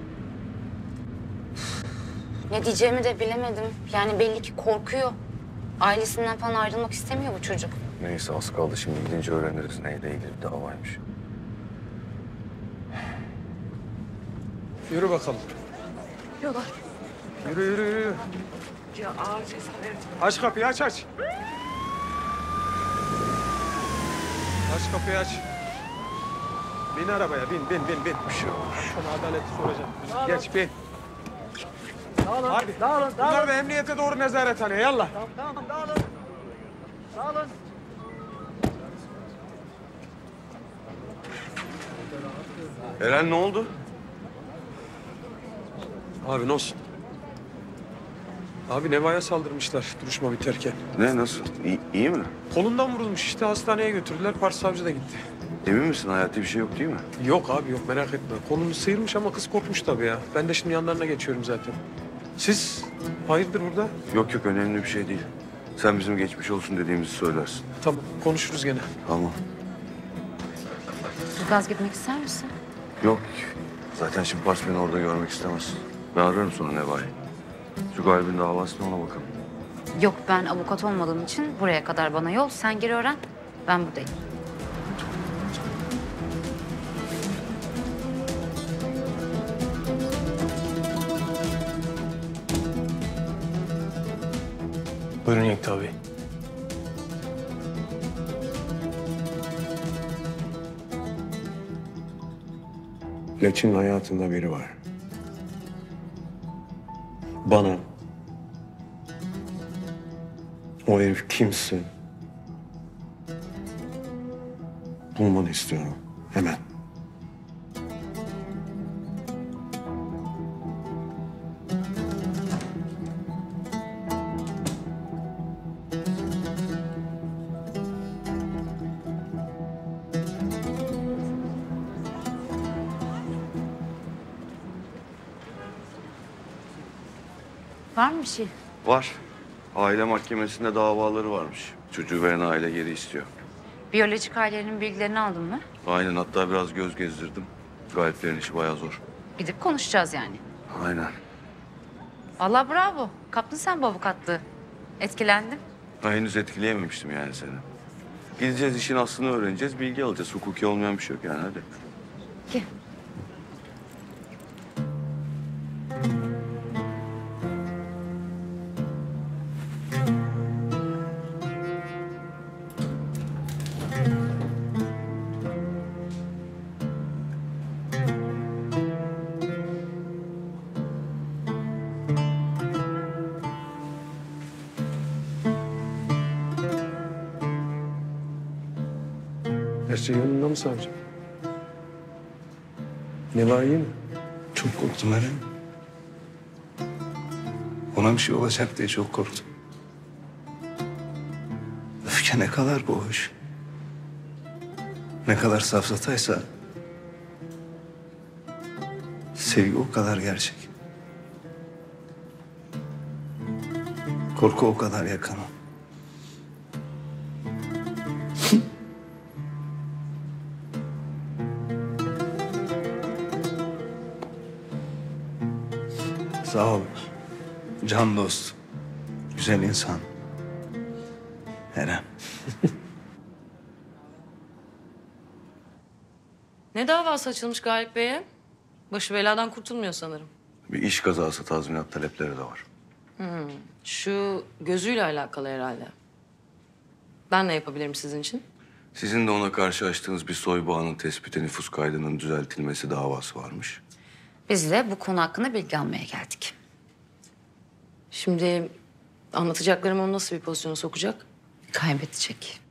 Ne diyeceğimi de bilemedim. Yani belli ki korkuyor. Ailesinden falan ayrılmak istemiyor bu çocuk. Neyse az kaldı, şimdi gidince öğreniriz neyle ilgili bir davaymış. Yürü bakalım. Yola. Yürü yürü yürü. Ya ağır ses haber. Aç kapıyı aç aç. Aç kapıyı aç. Bin arabaya bin bin bin bin. Bir şey yok. Sana adaleti soracağım. Geç bin. Dağılın. Hadi. Dağılın. Bunlar da emniyete doğru nezarethaneye. Yallah. Tamam tamam dağılın. Dağılın. Eren ne oldu? Abi ne olsun? Abi Neva'ya saldırmışlar duruşma biterken. Ne, nasıl? İyi, iyi mi? Kolundan vurulmuş işte, hastaneye götürdüler. Pars savcı da gitti. Emin misin? Hayati bir şey yok değil mi? Yok abi yok, merak etme. Kolunu sıyırmış ama kız korkmuş tabii ya. Ben de şimdi yanlarına geçiyorum zaten. Siz hayırdır burada? Yok yok, önemli bir şey değil. Sen bizim geçmiş olsun dediğimizi söylersin. Tamam, konuşuruz gene. Tamam. Ilgaz gitmek ister misin? Yok. Zaten şimdi Pars beni orada görmek istemez. Ben ararım sonra Neva'yı. Şu Galip'in davasına ona bakalım. Yok, ben avukat olmadığım için buraya kadar bana yol. Sen gir öğren. Ben buradayım. Buyurun Yekta Bey. Laçin'in hayatında biri var. Bana o herif kimsin bulmanı istiyorum. Hemen. Var mı bir şey? Var. Aile mahkemesinde davaları varmış. Çocuğu veren aile geri istiyor. Biyolojik ailenin bilgilerini aldın mı? Aynen, hatta biraz göz gezdirdim. Galiplerin işi bayağı zor. Gidip konuşacağız yani. Aynen. Vallahi bravo. Kaptın sen bu avukatlığı. Etkilendim. Ben henüz etkileyememiştim yani seni. Gideceğiz, işin aslını öğreneceğiz, bilgi alacağız. Hukuki olmayan bir şey yok yani, hadi. Gel. Her şey yolunda mı savcım? Ne var, iyi mi? Çok korktum Eren. Ona bir şey olacak diye çok korktum. Öfke ne kadar boğuş. Ne kadar safsataysa sevgi o kadar gerçek. Korku o kadar yakın. Sağ ol. Can dost. Güzel insan. Eren. Ne davası açılmış Galip Bey'e? Başı beladan kurtulmuyor sanırım. Bir iş kazası tazminat talepleri de var. Hmm, şu gözüyle alakalı herhalde. Ben ne yapabilirim sizin için? Sizin de ona karşı açtığınız bir soy bağının tespiti, nüfus kaydının düzeltilmesi davası varmış. Biz de bu konu hakkında bilgi almaya geldik. Şimdi anlatacaklarım onu nasıl bir pozisyona sokacak? Kaybedecek.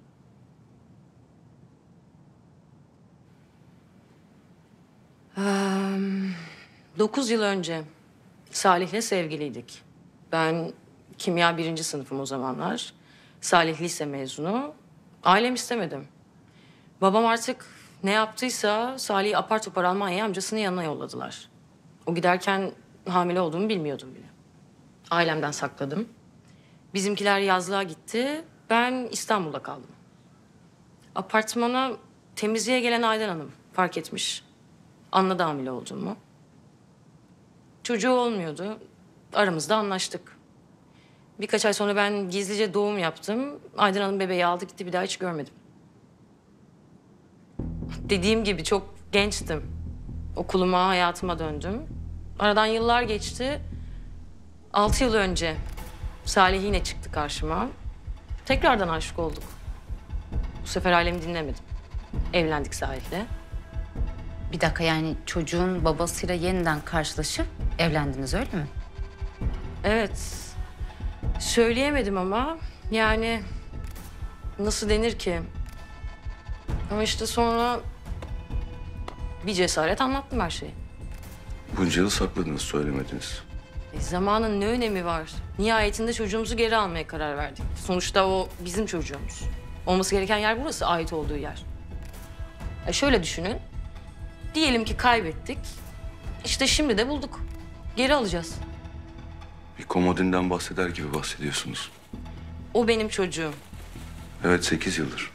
Ee, dokuz yıl önce Salih'le sevgiliydik. Ben kimya birinci sınıfım o zamanlar. Salih lise mezunu. Ailem istemedim. Babam artık ne yaptıysa Salih'i apar topar Almanya'ya amcasının yanına yolladılar. O giderken hamile olduğumu bilmiyordum bile. Ailemden sakladım. Bizimkiler yazlığa gitti. Ben İstanbul'da kaldım. Apartmana temizliğe gelen Aydan Hanım fark etmiş. Anladı hamile olduğumu. Çocuğu olmuyordu. Aramızda anlaştık. Birkaç ay sonra ben gizlice doğum yaptım. Aydan Hanım bebeği aldı gitti, bir daha hiç görmedim. Dediğim gibi çok gençtim. Okuluma, hayatıma döndüm. Aradan yıllar geçti. Altı yıl önce Salih yine çıktı karşıma. Tekrardan aşık olduk. Bu sefer ailemi dinlemedim. Evlendik Salih'le. Bir dakika, yani çocuğun babasıyla yeniden karşılaşıp evlendiniz, öyle mi? Evet. Söyleyemedim ama yani nasıl denir ki? Ama işte sonra bir cesaret anlattım her şeyi. Bunca yıl sakladınız, söylemediniz. E, zamanın ne önemi var? Nihayetinde çocuğumuzu geri almaya karar verdik. Sonuçta o bizim çocuğumuz. Olması gereken yer burası, ait olduğu yer. E şöyle düşünün. Diyelim ki kaybettik. İşte şimdi de bulduk. Geri alacağız. Bir komodinden bahseder gibi bahsediyorsunuz. O benim çocuğum. Evet, sekiz yıldır.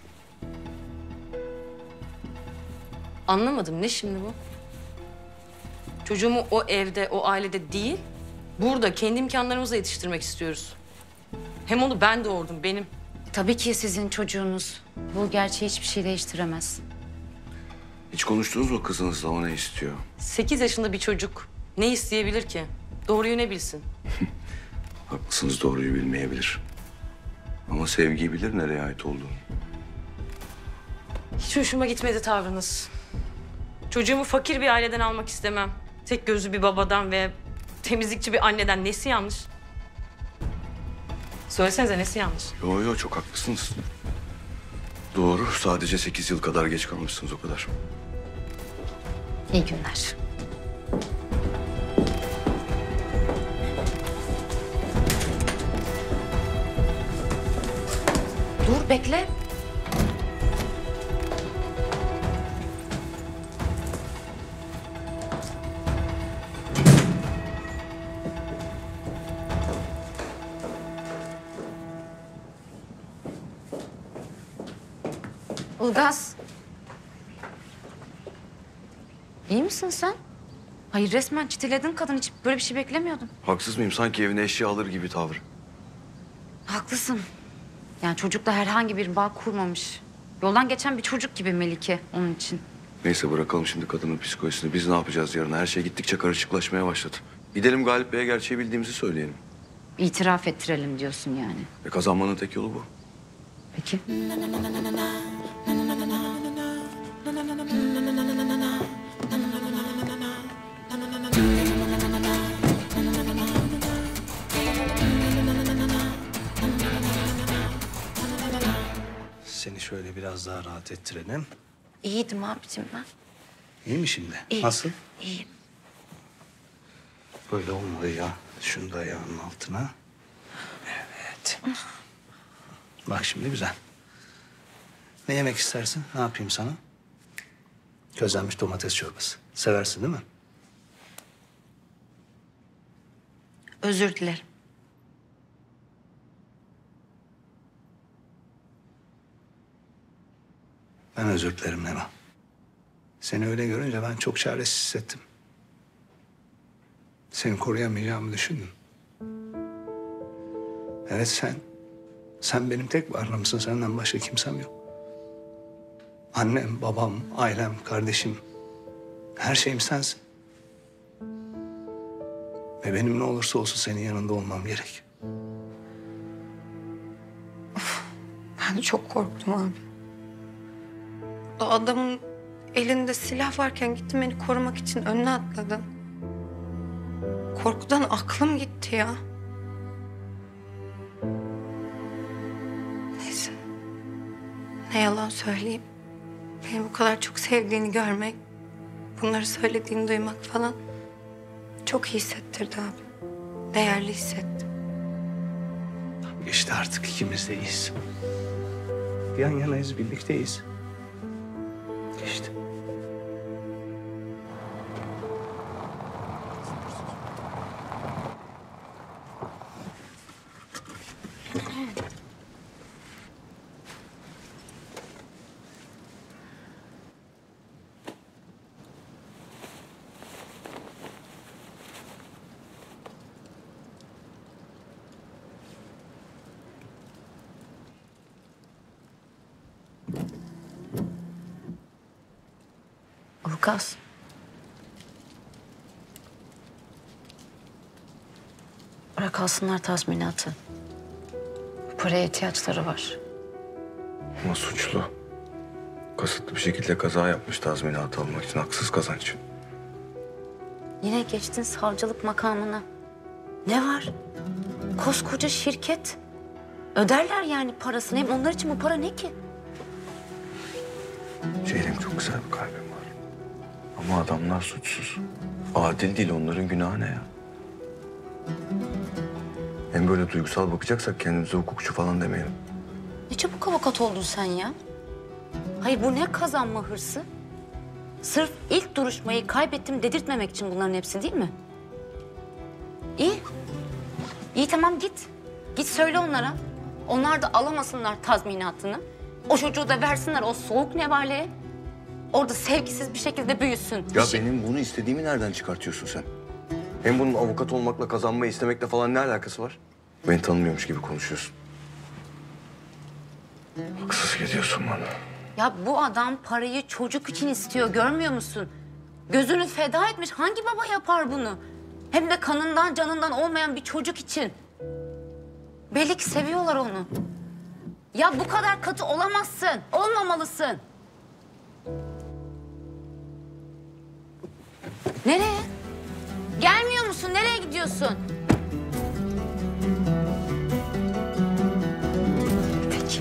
Anlamadım, ne şimdi bu? Çocuğumu o evde, o ailede değil, burada kendi imkanlarımızla yetiştirmek istiyoruz. Hem onu ben doğurdum, benim. Tabii ki sizin çocuğunuz. Bu gerçeği hiçbir şey değiştiremez. Hiç konuştunuz mu kızınızla, o ne istiyor? Sekiz yaşında bir çocuk ne isteyebilir ki? Doğruyu ne bilsin? Haklısınız, doğruyu bilmeyebilir. Ama sevgiyi bilir nereye ait olduğunu. Hiç hoşuma gitmedi tavrınız. Çocuğumu fakir bir aileden almak istemem. Tek gözlü bir babadan ve temizlikçi bir anneden nesi yanlış? Söylesenize, nesi yanlış? Yo yo, çok haklısınız. Doğru, sadece sekiz yıl kadar geç kalmışsınız, o kadar. İyi günler. Dur, bekle. Ilgaz. İyi misin sen? Hayır resmen çitiledin kadın. Hiç böyle bir şey beklemiyordum. Haksız mıyım? Sanki evine eşya alır gibi tavır. Haklısın. Yani çocukla herhangi bir bağ kurmamış. Yoldan geçen bir çocuk gibi Melike onun için. Neyse bırakalım şimdi kadının psikolojisini. Biz ne yapacağız yarın? Her şey gittikçe karışıklaşmaya başladı. Gidelim Galip Bey'e gerçeği bildiğimizi söyleyelim. İtiraf ettirelim diyorsun yani. E kazanmanın tek yolu bu. Peki. Seni şöyle biraz daha rahat ettirelim. İyiydim abicim ben. İyi mi şimdi? İyiyim. Nasıl? İyiyim. Böyle olmalı ya. Şunu da ayağının altına. Evet. Bak şimdi güzel. Ne yemek istersin? Ne yapayım sana? Közlenmiş domates çorbası. Seversin değil mi? Özür dilerim. Ben özür dilerim Neva. Seni öyle görünce ben çok çaresiz hissettim. Seni koruyamayacağımı düşündüm. Evet sen, sen benim tek varlığımsın. Senden başka kimsem yok. Annem, babam, ailem, kardeşim. Her şeyim sensin. Ve benim ne olursa olsun senin yanında olmam gerek. Ben çok korktum abi. O adamın elinde silah varken gittin beni korumak için önüne atladın. Korkudan aklım gitti ya. Neyse. Ne yalan söyleyeyim. Beni bu kadar çok sevdiğini görmek, bunları söylediğini duymak falan çok iyi hissettirdi abi. Değerli hissettim. İşte artık ikimiz de iyiyiz. Yan yanayız, birlikteyiz. İşte. Ilgaz. Bırak alsınlar tazminatı. Paraya ihtiyaçları var. Ama suçlu. Kasıtlı bir şekilde kaza yapmış tazminat almak için. Haksız kazanç. Yine geçtin savcılık makamına. Ne var? Koskoca şirket. Öderler yani parasını. Hem onlar için bu para ne ki? Ceylin çok güzel bir kalbim var. Ama adamlar suçsuz. Adil değil, onların günahı ne ya? Hem böyle duygusal bakacaksak kendimize hukukçu falan demeyelim. Ne çabuk avukat oldun sen ya. Hayır bu ne kazanma hırsı? Sırf ilk duruşmayı kaybettim dedirtmemek için bunların hepsi değil mi? İyi. İyi tamam git. Git söyle onlara. Onlar da alamasınlar tazminatını. O çocuğu da versinler o soğuk nevaleye. Orada sevgisiz bir şekilde büyüsün. Ya benim bunu istediğimi nereden çıkartıyorsun sen? Hem bunun avukat olmakla, kazanmayı istemekle falan ne alakası var? Beni tanımıyormuş gibi konuşuyorsun. Haksız geliyorsun bana. Ya bu adam parayı çocuk için istiyor görmüyor musun? Gözünü feda etmiş. Hangi baba yapar bunu? Hem de kanından canından olmayan bir çocuk için. Belli ki seviyorlar onu. Ya bu kadar katı olamazsın. Olmamalısın. Nereye? Gelmiyor musun? Nereye gidiyorsun? Peki.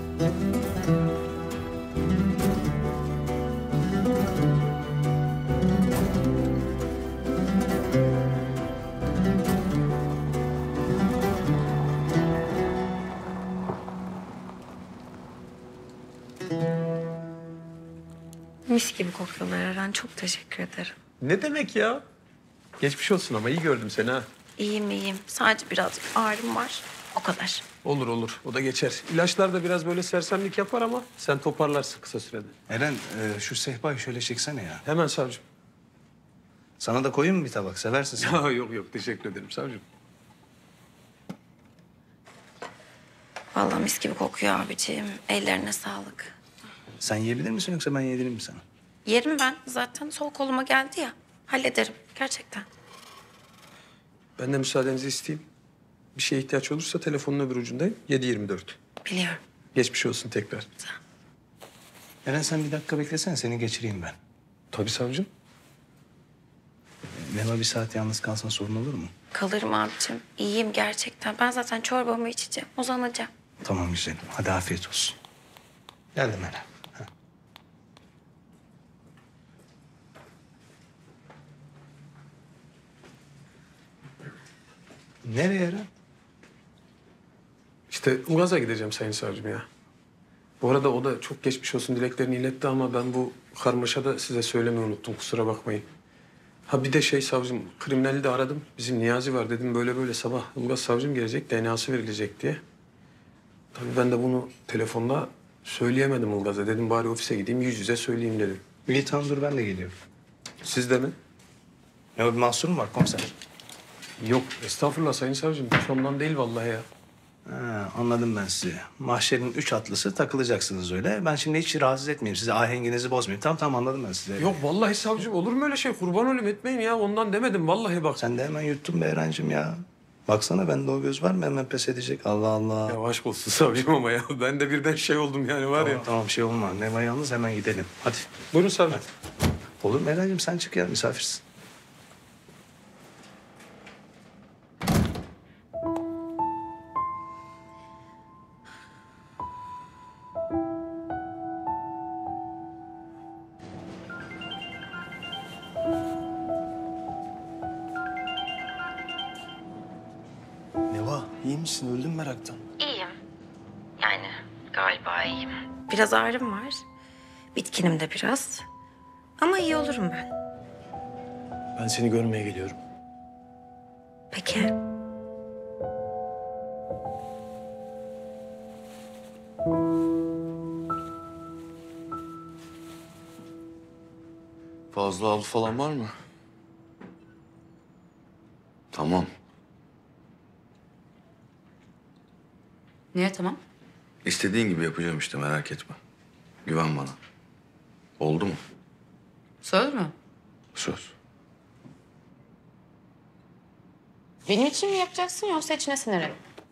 Mis gibi kokuyorlar Eren. Çok teşekkür ederim. Ne demek ya? Geçmiş olsun ama iyi gördüm seni ha. İyiyim iyiyim. Sadece birazcık ağrım var. O kadar. Olur olur. O da geçer. İlaçlar da biraz böyle sersemlik yapar ama sen toparlarsın kısa sürede. Eren e, şu sehpayı şöyle çeksene ya. Hemen savcım. Sana da koyayım mı bir tabak? Seversin sen. Ya yok yok teşekkür ederim savcım. Vallahi mis gibi kokuyor abiciğim. Ellerine sağlık. Sen yiyebilir misin yoksa ben yedireyim mi sana? Yerim ben. Zaten sol koluma geldi ya. Hallederim gerçekten. Ben de müsaadenizi isteyeyim. Bir şeye ihtiyaç olursa telefonun öbür ucundayım. yedi yirmi dört. Biliyorum. Geçmiş olsun tekrar. Eren sen bir dakika beklesene seni geçireyim ben. Tabii savcım. Neva bir saat yalnız kalsan sorun olur mu? Kalırım abicim. İyiyim gerçekten. Ben zaten çorbamı içeceğim. Uzanacağım. Tamam güzelim. Hadi afiyet olsun. Geldim Eren. Ha. Nereye Eren? İşte Ilgaz'a gideceğim sayın savcım ya. Bu arada o da çok geçmiş olsun dileklerini iletti ama ben bu karmaşada size söylemeyi unuttum. Kusura bakmayın. Ha bir de şey savcım, kriminali de aradım. Bizim Niyazi var dedim böyle böyle sabah Ilgaz savcım gelecek, D N A'sı verilecek diye. Tabii ben de bunu telefonda söyleyemedim Ilgaz'a. Dedim bari ofise gideyim yüz yüze söyleyeyim dedim. İyi tamam dur ben de geliyorum. Siz de mi? Ya bir mahsurum var komiser. Yok estağfurullah sayın savcım. Hiç ondan değil vallahi ya. Ha, anladım ben sizi. Mahşerin üç atlısı takılacaksınız öyle. Ben şimdi hiç rahatsız etmeyeyim size. Ahenginizi bozmayayım. Tamam tamam anladım ben sizi. Yok vallahi savcım olur mu öyle şey? Kurban olayım etmeyin ya. Ondan demedim vallahi bak. Sen de hemen yuttun be Eren'cim ya. Baksana bende o göz var mı hemen pes edecek. Allah Allah. Ya aşk olsun savcım ama ya. Ben de birden şey oldum yani var tamam, ya. Tamam şey olma. Neva yalnız hemen gidelim. Hadi. Buyurun savcım. Olur mu Eren'cim sen çık ya misafirsin. Neva iyi misin? Öldüm meraktan. İyiyim. Yani galiba iyiyim. Biraz ağrım var. Bitkinim de biraz. Ama iyi olurum ben. Ben seni görmeye geliyorum. Peki. Fazla al falan var mı? Tamam. Niye tamam? İstediğin gibi yapacağım işte merak etme. Güven bana. Oldu mu? Söz mü? Söz. Benim için mi yapacaksın yoksa içine sinerek?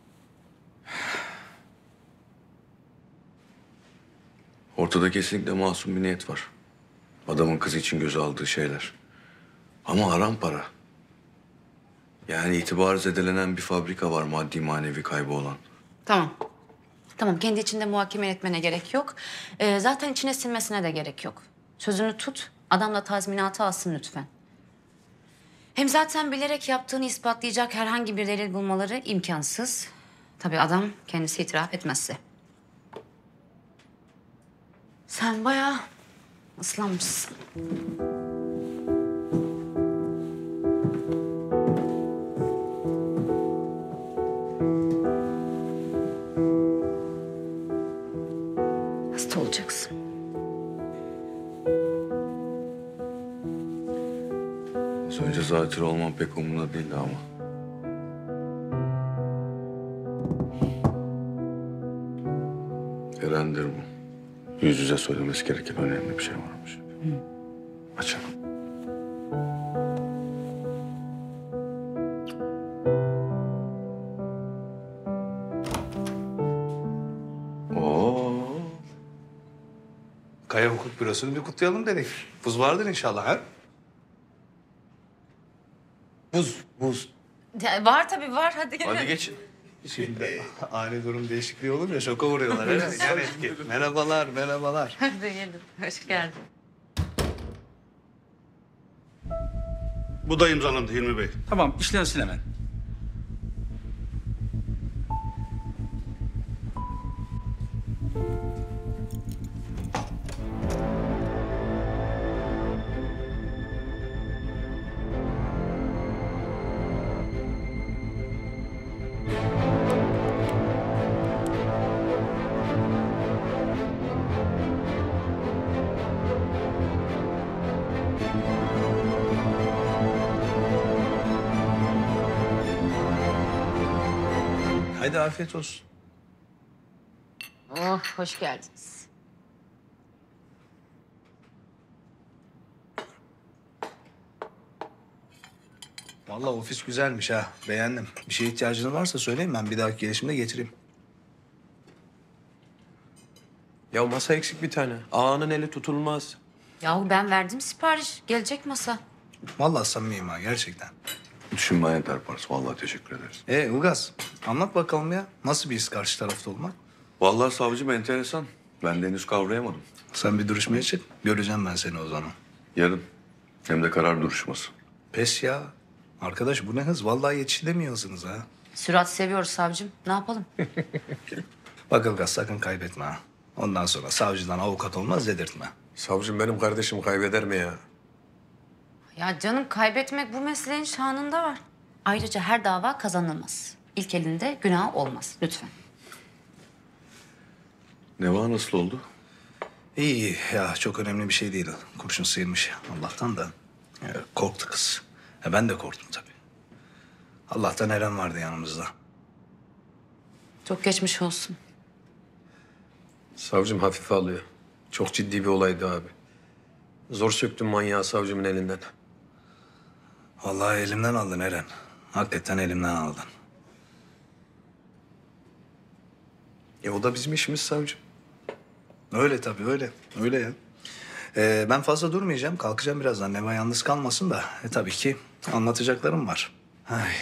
Ortada kesinlikle masum bir niyet var. Adamın kızı için göze aldığı şeyler. Ama haram para. Yani itibarı zedelenen bir fabrika var maddi manevi kaybı olan. Tamam. Tamam kendi içinde muhakeme etmene gerek yok. Ee, zaten içine sinmesine de gerek yok. Sözünü tut. Adam da tazminatı alsın lütfen. Hem zaten bilerek yaptığını ispatlayacak herhangi bir delil bulmaları imkansız. Tabii adam kendisi itiraf etmezse. Sen bayağı ıslanmışsın. Hasta olacaksın. Az önce zatürre olmam pek umurumda değildi ama. Eren'dir bu. Yüz yüze söylemesi gereken önemli bir şey varmış. Hı. Açalım. Oo. Kaya Hukuk Bürosu'nu bir kutlayalım dedik. Buz vardır inşallah ha? Buz, buz. Ya, var tabii var hadi. Hadi geçin. Şimdi ani durum değişikliği olur ya şoka vuruyorlar. Evet. Yani etki. Merhabalar, merhabalar. Hadi gelin. Hoş geldin. Bu da imzalandı Hilmi Bey. Tamam, işlensin hemen. Haydi afiyet olsun. Oh, hoş geldiniz. Vallahi ofis güzelmiş ha. Beğendim. Bir şeye ihtiyacınız varsa söyleyin, ben bir dahaki gelişimde getireyim. Ya masa eksik bir tane. Ağanın eli tutulmaz. Yahu ben verdim sipariş. Gelecek masa. Vallahi samimiyim ha, gerçekten. Düşünmeye yeter Pars. Vallahi teşekkür ederiz. Ee Ilgaz, anlat bakalım ya. Nasıl bir his karşı tarafta olmak? Vallahi savcım enteresan. Ben de henüz kavrayamadım. Sen bir duruşmaya çık. Göreceğim ben seni o zaman. Yarın. Hem de karar duruşması. Pes ya. Arkadaş bu ne hız? Vallahi yetiştiremiyorsunuz ha. Sürat seviyoruz savcım. Ne yapalım? Bak Ilgaz, sakın kaybetme ha. Ondan sonra savcıdan avukat olmaz dedirtme. Savcım benim kardeşim kaybeder mi ya? Ya canım, kaybetmek bu mesleğin şanında var. Ayrıca her dava kazanılmaz. İlk elinde günah olmaz. Lütfen. Neva nasıl oldu? İyi iyi ya, çok önemli bir şey değil. Kurşun sıyırmış Allah'tan da. Ya, korktu kız. Ya, ben de korktum tabii. Allah'tan Eren vardı yanımızda. Çok geçmiş olsun. Savcım hafife alıyor. Çok ciddi bir olaydı abi. Zor söktüm manyağı savcımın elinden. Vallahi elimden aldın Eren. Hakikaten elimden aldın. E o da bizim işimiz savcım. Öyle tabii, öyle. Öyle ya. Ee, ben fazla durmayacağım. Kalkacağım birazdan. Neva yalnız kalmasın da. E, tabii ki anlatacaklarım var. Ay.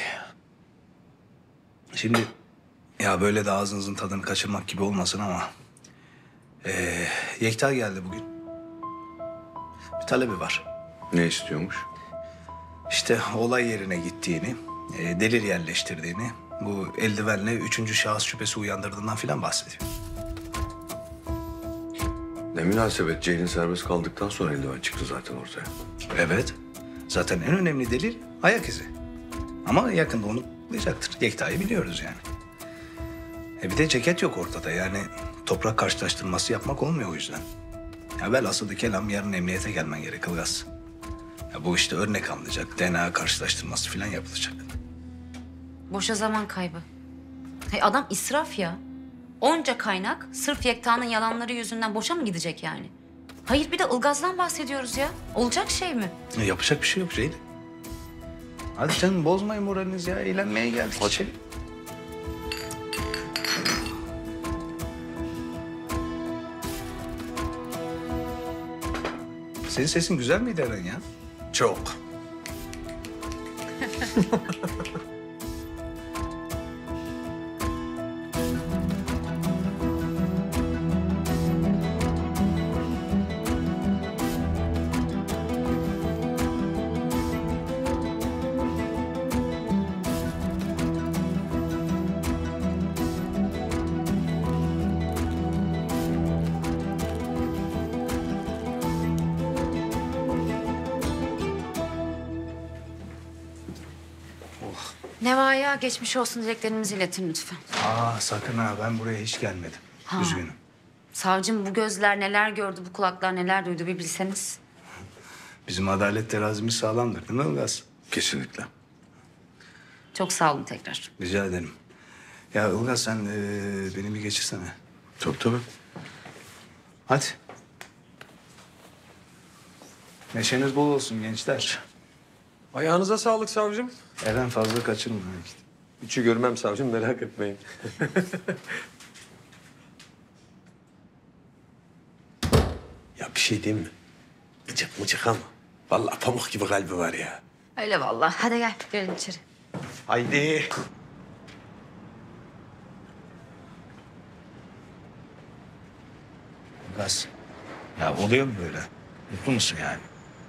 Şimdi ya böyle de ağzınızın tadını kaçırmak gibi olmasın ama... Ee, Yekta geldi bugün. Bir talebi var. Ne istiyormuş? İşte olay yerine gittiğini, e, delil yerleştirdiğini, bu eldivenle üçüncü şahıs şüphesi uyandırdığından filan bahsediyor. Ne münasebet, Ceylin serbest kaldıktan sonra eldiven çıktı zaten ortaya. Evet. Zaten en önemli delil ayak izi. Ama yakında onu bulacaktır. Yekta'yı biliyoruz yani. E bir de ceket yok ortada, yani toprak karşılaştırması yapmak olmuyor o yüzden. Ya velhasılı kelam, yarın emniyete gelmen gerek Ilgaz. Ya bu işte örnek alınacak, D N A karşılaştırması falan yapılacak. Boşa zaman kaybı. Hey, adam israf ya. Onca kaynak sırf Yekta'nın yalanları yüzünden boşa mı gidecek yani? Hayır, bir de Ilgaz'dan bahsediyoruz ya. Olacak şey mi? Ya yapacak bir şey yok Ceylin. Hadi canım, bozmayın moralinizi ya. Eğlenmeye geldik. Hadi. Senin sesin güzel miydi Eren ya? Çok. Neva'ya geçmiş olsun dileklerimizi iletin lütfen. Aa sakın ha, ben buraya hiç gelmedim. Ha. Üzgünüm. Savcım, bu gözler neler gördü, bu kulaklar neler duydu bir bilseniz. Bizim adalet terazimiz sağlamdır değil mi Ilgaz? Kesinlikle. Çok sağ olun tekrar. Rica ederim. Ya Ilgaz, sen ee, beni bir geçirsene. Tabii tabii. Hadi. Neşeniz bol olsun gençler. Ayağınıza sağlık savcım. Eren fazla kaçırma. Üçü görmem savcım, merak etmeyin. Ya bir şey diyeyim mi? Gıcık mıcık ama vallahi pamuk gibi kalbi var ya. Öyle vallahi. Hadi gel, girelim içeri. Haydi. Ilgaz. Ya oluyor mu böyle? Mutlu musun yani?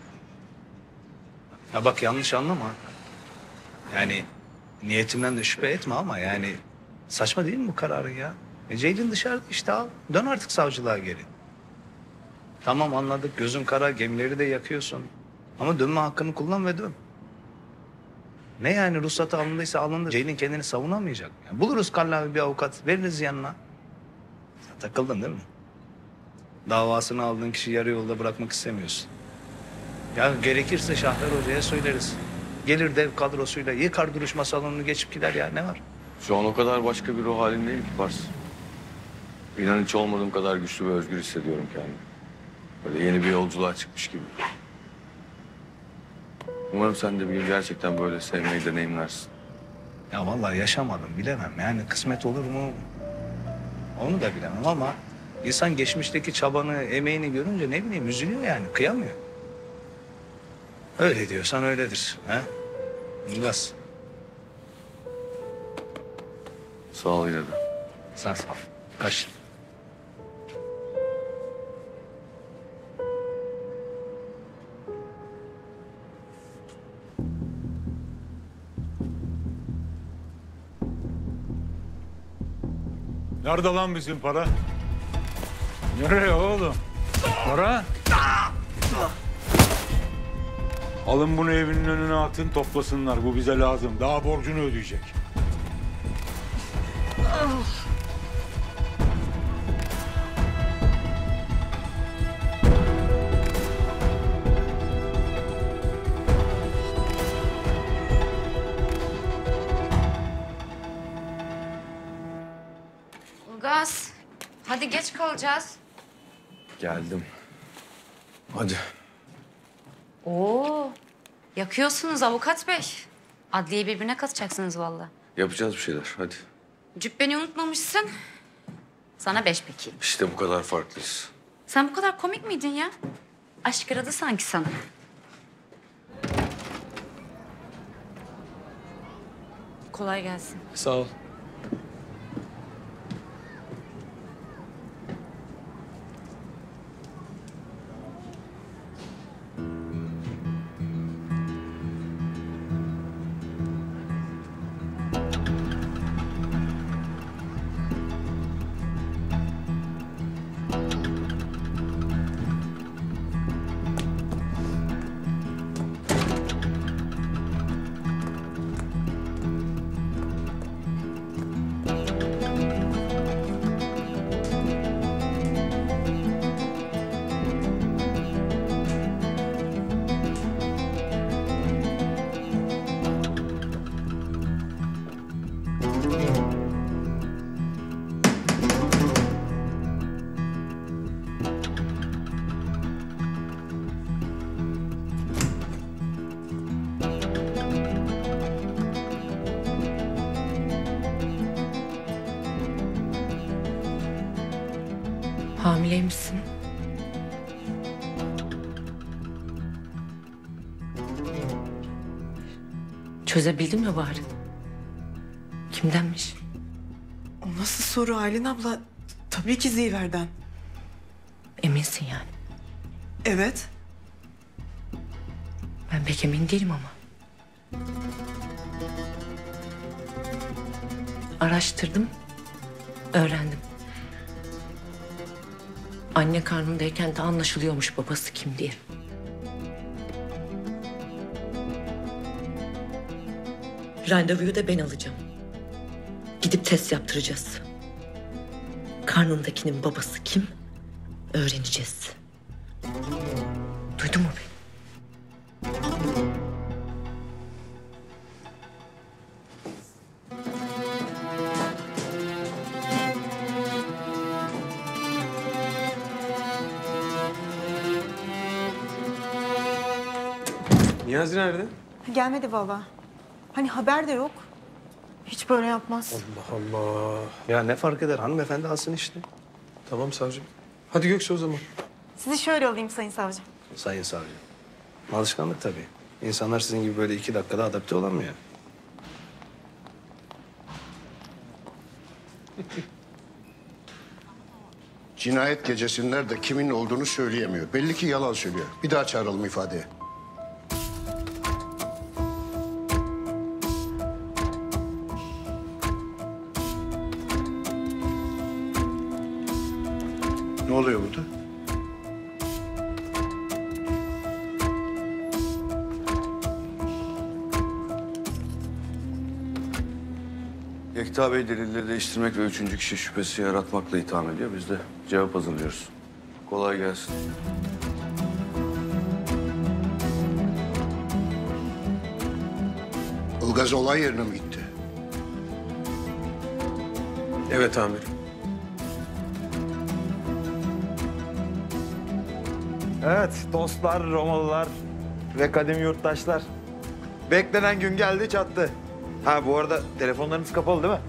Ya bak, yanlış anlama. Yani niyetimden de şüphe etme ama yani saçma değil mi bu kararın ya? E Ceylin dışarıda işte, al. Dön artık savcılığa geri. Tamam, anladık, gözün kara, gemileri de yakıyorsun. Ama dönme hakkını kullan ve dön. Ne yani, ruhsatı alındıysa alındı. Ceylin kendini savunamayacak. Yani buluruz kallavi bir avukat, veririz yanına. Sen takıldın değil mi? Davasını aldığın kişi yarı yolda bırakmak istemiyorsun. Ya gerekirse Şahlar Hoca'ya söyleriz. Gelir dev kadrosuyla yıkar duruşma salonunu geçip gider ya, ne var? Şu an o kadar başka bir ruh halindeyim ki Pars. İnan hiç olmadığım kadar güçlü ve özgür hissediyorum kendimi. Böyle yeni bir yolculuğa çıkmış gibi. Umarım sen de bir gün gerçekten böyle sevmeyi deneyimlersin. Ya vallahi yaşamadım, bilemem. Yani kısmet olur mu? Onu da bilemem ama insan geçmişteki çabanı, emeğini görünce ne bileyim üzülüyor yani, kıyamıyor. Öyle diyorsan öyledir. Ha? İlgaz. Sağ ol yine de. Sağ ol. Kaç. Nerede lan bizim para? Nereye oğlum? Para? Alın bunu evinin önüne atın, toplasınlar. Bu bize lazım. Daha borcunu ödeyecek. Ilgaz, hadi geç kalacağız. Geldim. Hadi. Oo, yakıyorsunuz avukat bey. Adliyeyi birbirine katacaksınız vallahi. Yapacağız bir şeyler. Hadi. Cübbeni unutmamışsın. Sana beş peki. İşte bu kadar farklıyız. Sen bu kadar komik miydin ya? Aşk aradı sanki sana. Kolay gelsin. Sağ ol. Hamileymişsin. Çözebildin mi bari? Kimdenmiş? O nasıl soru Aylin abla? Tabii ki Ziver'den. Eminsin yani. Evet. Ben pek emin değilim ama. Araştırdım, öğrendim. Anne karnındayken de anlaşılıyormuş babası kim diye. Randevuyu da ben alacağım. Gidip test yaptıracağız. Karnındakinin babası kim öğreneceğiz. Duydun mu beni? Niyazi nerede? Gelmedi vallahi. Hani haber de yok. Hiç böyle yapmaz. Allah Allah. Ya ne fark eder? Hanımefendi alsın işte. Tamam savcım. Hadi Göksu o zaman. Sizi şöyle alayım sayın savcım. Sayın savcı. Alışkanlık tabii. İnsanlar sizin gibi böyle iki dakikada adapte olamıyor. Cinayet gecesi nerede, kimin olduğunu söyleyemiyor. Belli ki yalan söylüyor. Bir daha çağıralım ifadeye. Ne oluyor burada? Yekta Bey delilleri değiştirmek ve üçüncü kişi şüphesi yaratmakla itham ediyor. Biz de cevap hazırlıyoruz. Kolay gelsin. Ilgaz olay yerine mi gitti? Evet amirim. Evet, dostlar, Romalılar ve kadim yurttaşlar. Beklenen gün geldi çattı. Ha bu arada telefonlarınız kapalı değil mi?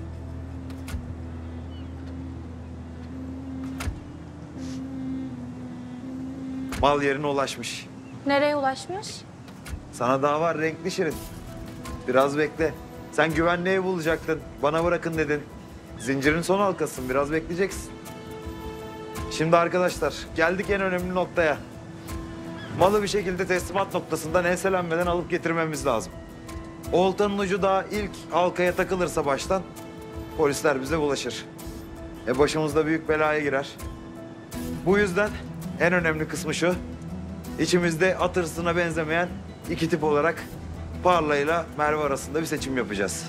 Mal yerine ulaşmış. Nereye ulaşmış? Sana daha var renkli şirin. Biraz bekle. Sen güvenli ev bulacaktın. Bana bırakın dedin. Zincirin son halkasın. Biraz bekleyeceksin. Şimdi arkadaşlar geldik en önemli noktaya. Malı bir şekilde teslimat noktasından enselenmeden alıp getirmemiz lazım. Oltanın ucu daha ilk halkaya takılırsa baştan polisler bize bulaşır. E başımızda büyük belaya girer. Bu yüzden en önemli kısmı şu. İçimizde at hırsına benzemeyen iki tip olarak Parla ile Merve arasında bir seçim yapacağız.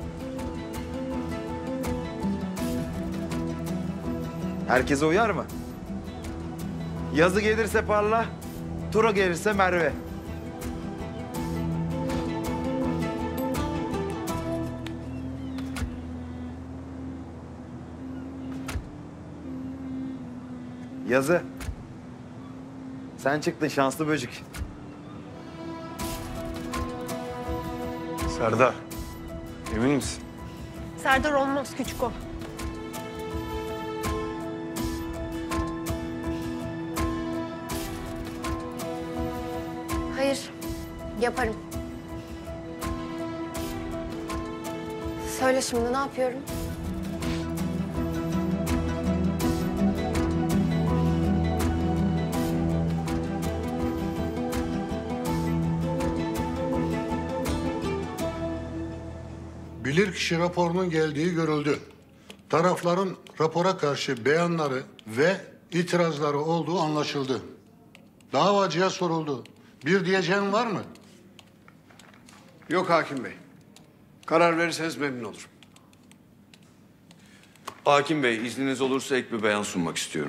Herkese uyar mı? Yazı gelirse Parla, tura gelirse Merve. Yazı. Sen çıktın şanslı böcek. Serdar, emin misin? Serdar olmaz küçük o. Hayır, yaparım. Söyle şimdi ne yapıyorum? Bilirkişi raporunun geldiği görüldü. Tarafların rapora karşı beyanları ve itirazları olduğu anlaşıldı. Davacıya soruldu. Bir diyeceğin var mı? Yok hakim bey. Karar verirseniz memnun olurum. Hakim Bey, izniniz olursa ek bir beyan sunmak istiyorum.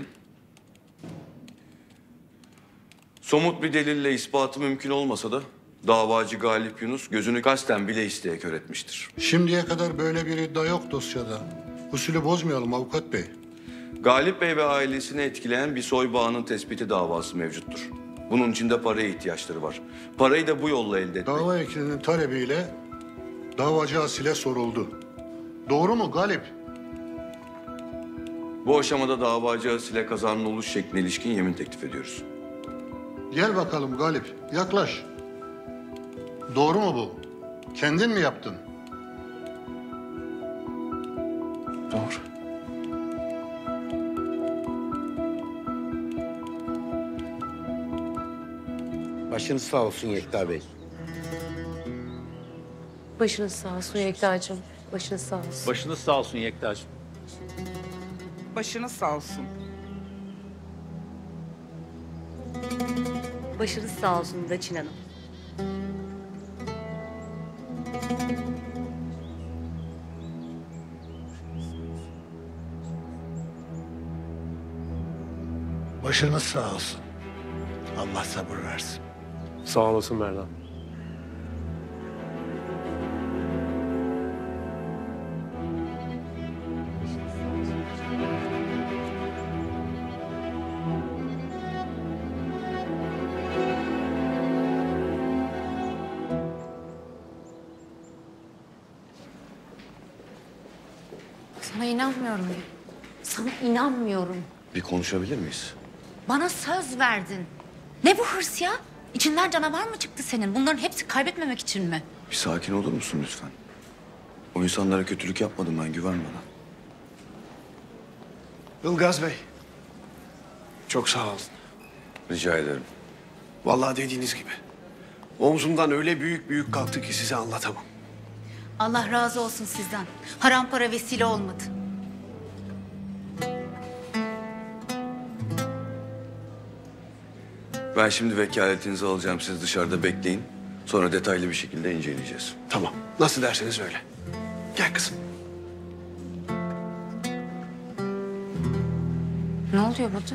Somut bir delille ispatı mümkün olmasa da davacı Galip Yunus gözünü kasten bile isteye kör etmiştir. Şimdiye kadar böyle bir iddia yok dosyada. Usulü bozmayalım avukat bey. Galip Bey ve ailesini etkileyen bir soy bağının tespiti davası mevcuttur. Bunun için de paraya ihtiyaçları var. Parayı da bu yolla elde etmek. Dava ekilinin talebiyle davacı Asil'e soruldu. Doğru mu Galip? Bu aşamada davacı Asil'e kazanın oluş şekline ilişkin yemin teklif ediyoruz. Gel bakalım Galip, yaklaş. Doğru mu bu? Kendin mi yaptın? Doğru. Başınız sağ olsun Yekta Bey. Başınız sağ olsun Yekta'cığım. Başınız sağ olsun. Başınız sağ olsun Yekta'cığım. Başınız sağ olsun. Başınız sağ olsun Daçin Hanım. Başınız sağ olsun. Allah sabır versin. Sağ olasın Merdan. Sana inanmıyorum ya. Sana inanmıyorum. Bir konuşabilir miyiz? Bana söz verdin. Ne bu hırs ya? İçinden canavar mı çıktı senin? Bunların hepsi kaybetmemek için mi? Bir sakin olur musun lütfen? O insanlara kötülük yapmadım ben, güven bana. Ilgaz Bey. Çok sağ olun. Rica ederim. Vallahi dediğiniz gibi. Omzumdan öyle büyük büyük kalktı ki size anlatamam. Allah razı olsun sizden. Haram para vesile olmadı. Ben şimdi vekaletinizi alacağım. Siz dışarıda bekleyin. Sonra detaylı bir şekilde inceleyeceğiz. Tamam. Nasıl derseniz öyle. Gel kızım. Ne oluyor burada?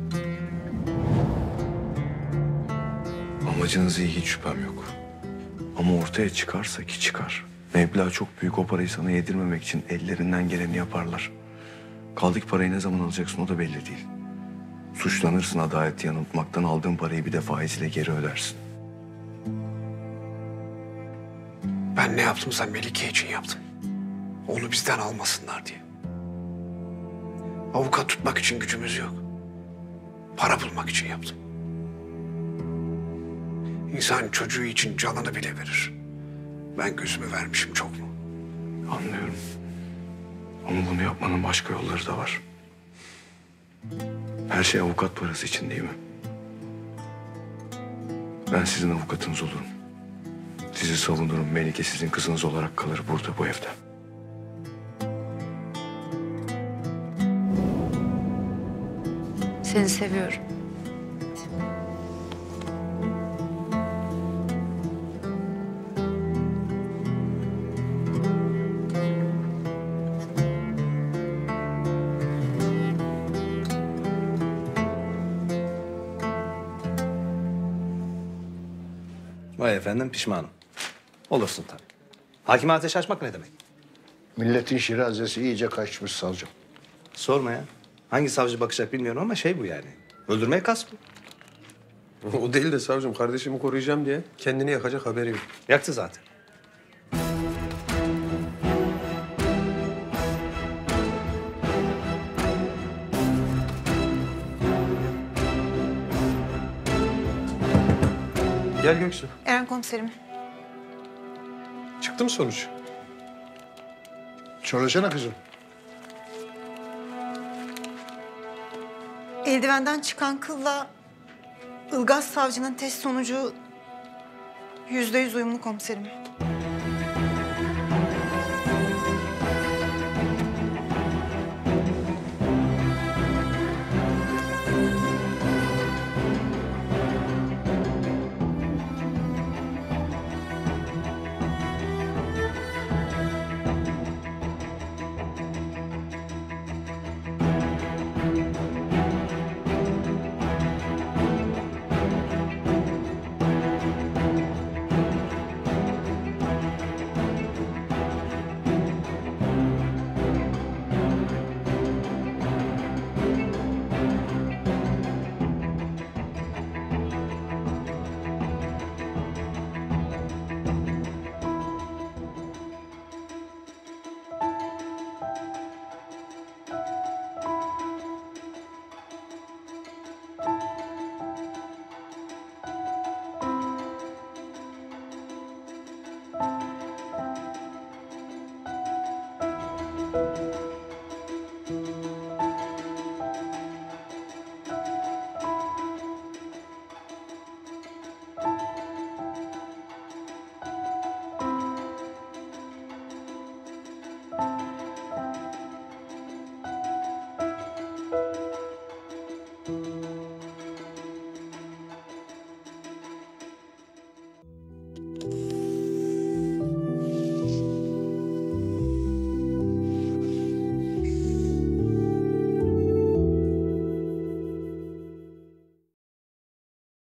Amacınız iyi, hiç şüphem yok. Ama ortaya çıkarsa ki çıkar. Meblağ çok büyük, o parayı sana yedirmemek için ellerinden geleni yaparlar. Kaldı ki parayı ne zaman alacaksın o da belli değil. Suçlanırsın, adaleti yanıltmaktan, aldığın parayı bir de faiziyle geri ödersin. Ben ne yaptımsa Melike için yaptım. Onu bizden almasınlar diye. Avukat tutmak için gücümüz yok. Para bulmak için yaptım. İnsan çocuğu için canını bile verir. Ben gözümü vermişim çok mu? Anlıyorum. Ama bunu yapmanın başka yolları da var. Her şey avukat parası için değil mi? Ben sizin avukatınız olurum. Sizi savunurum. Melike sizin kızınız olarak kalır burada, bu evde. Seni seviyorum. Vay efendim, pişmanım. Olursun tabii. Hakime ateş açmak ne demek? Milletin şirazesi iyice kaçmış savcım. Sorma ya. Hangi savcı bakacak bilmiyorum ama şey bu yani. Öldürmeye kas bu. O değil de savcım, kardeşimi koruyacağım diye kendini yakacak haberi yok. Yaktı zaten. Gel Göksu. Eren komiserim. Çıktı mı sonuç? Söylesene kızım. Eldivenden çıkan kılla Ilgaz savcının test sonucu yüzde yüz uyumlu komiserim.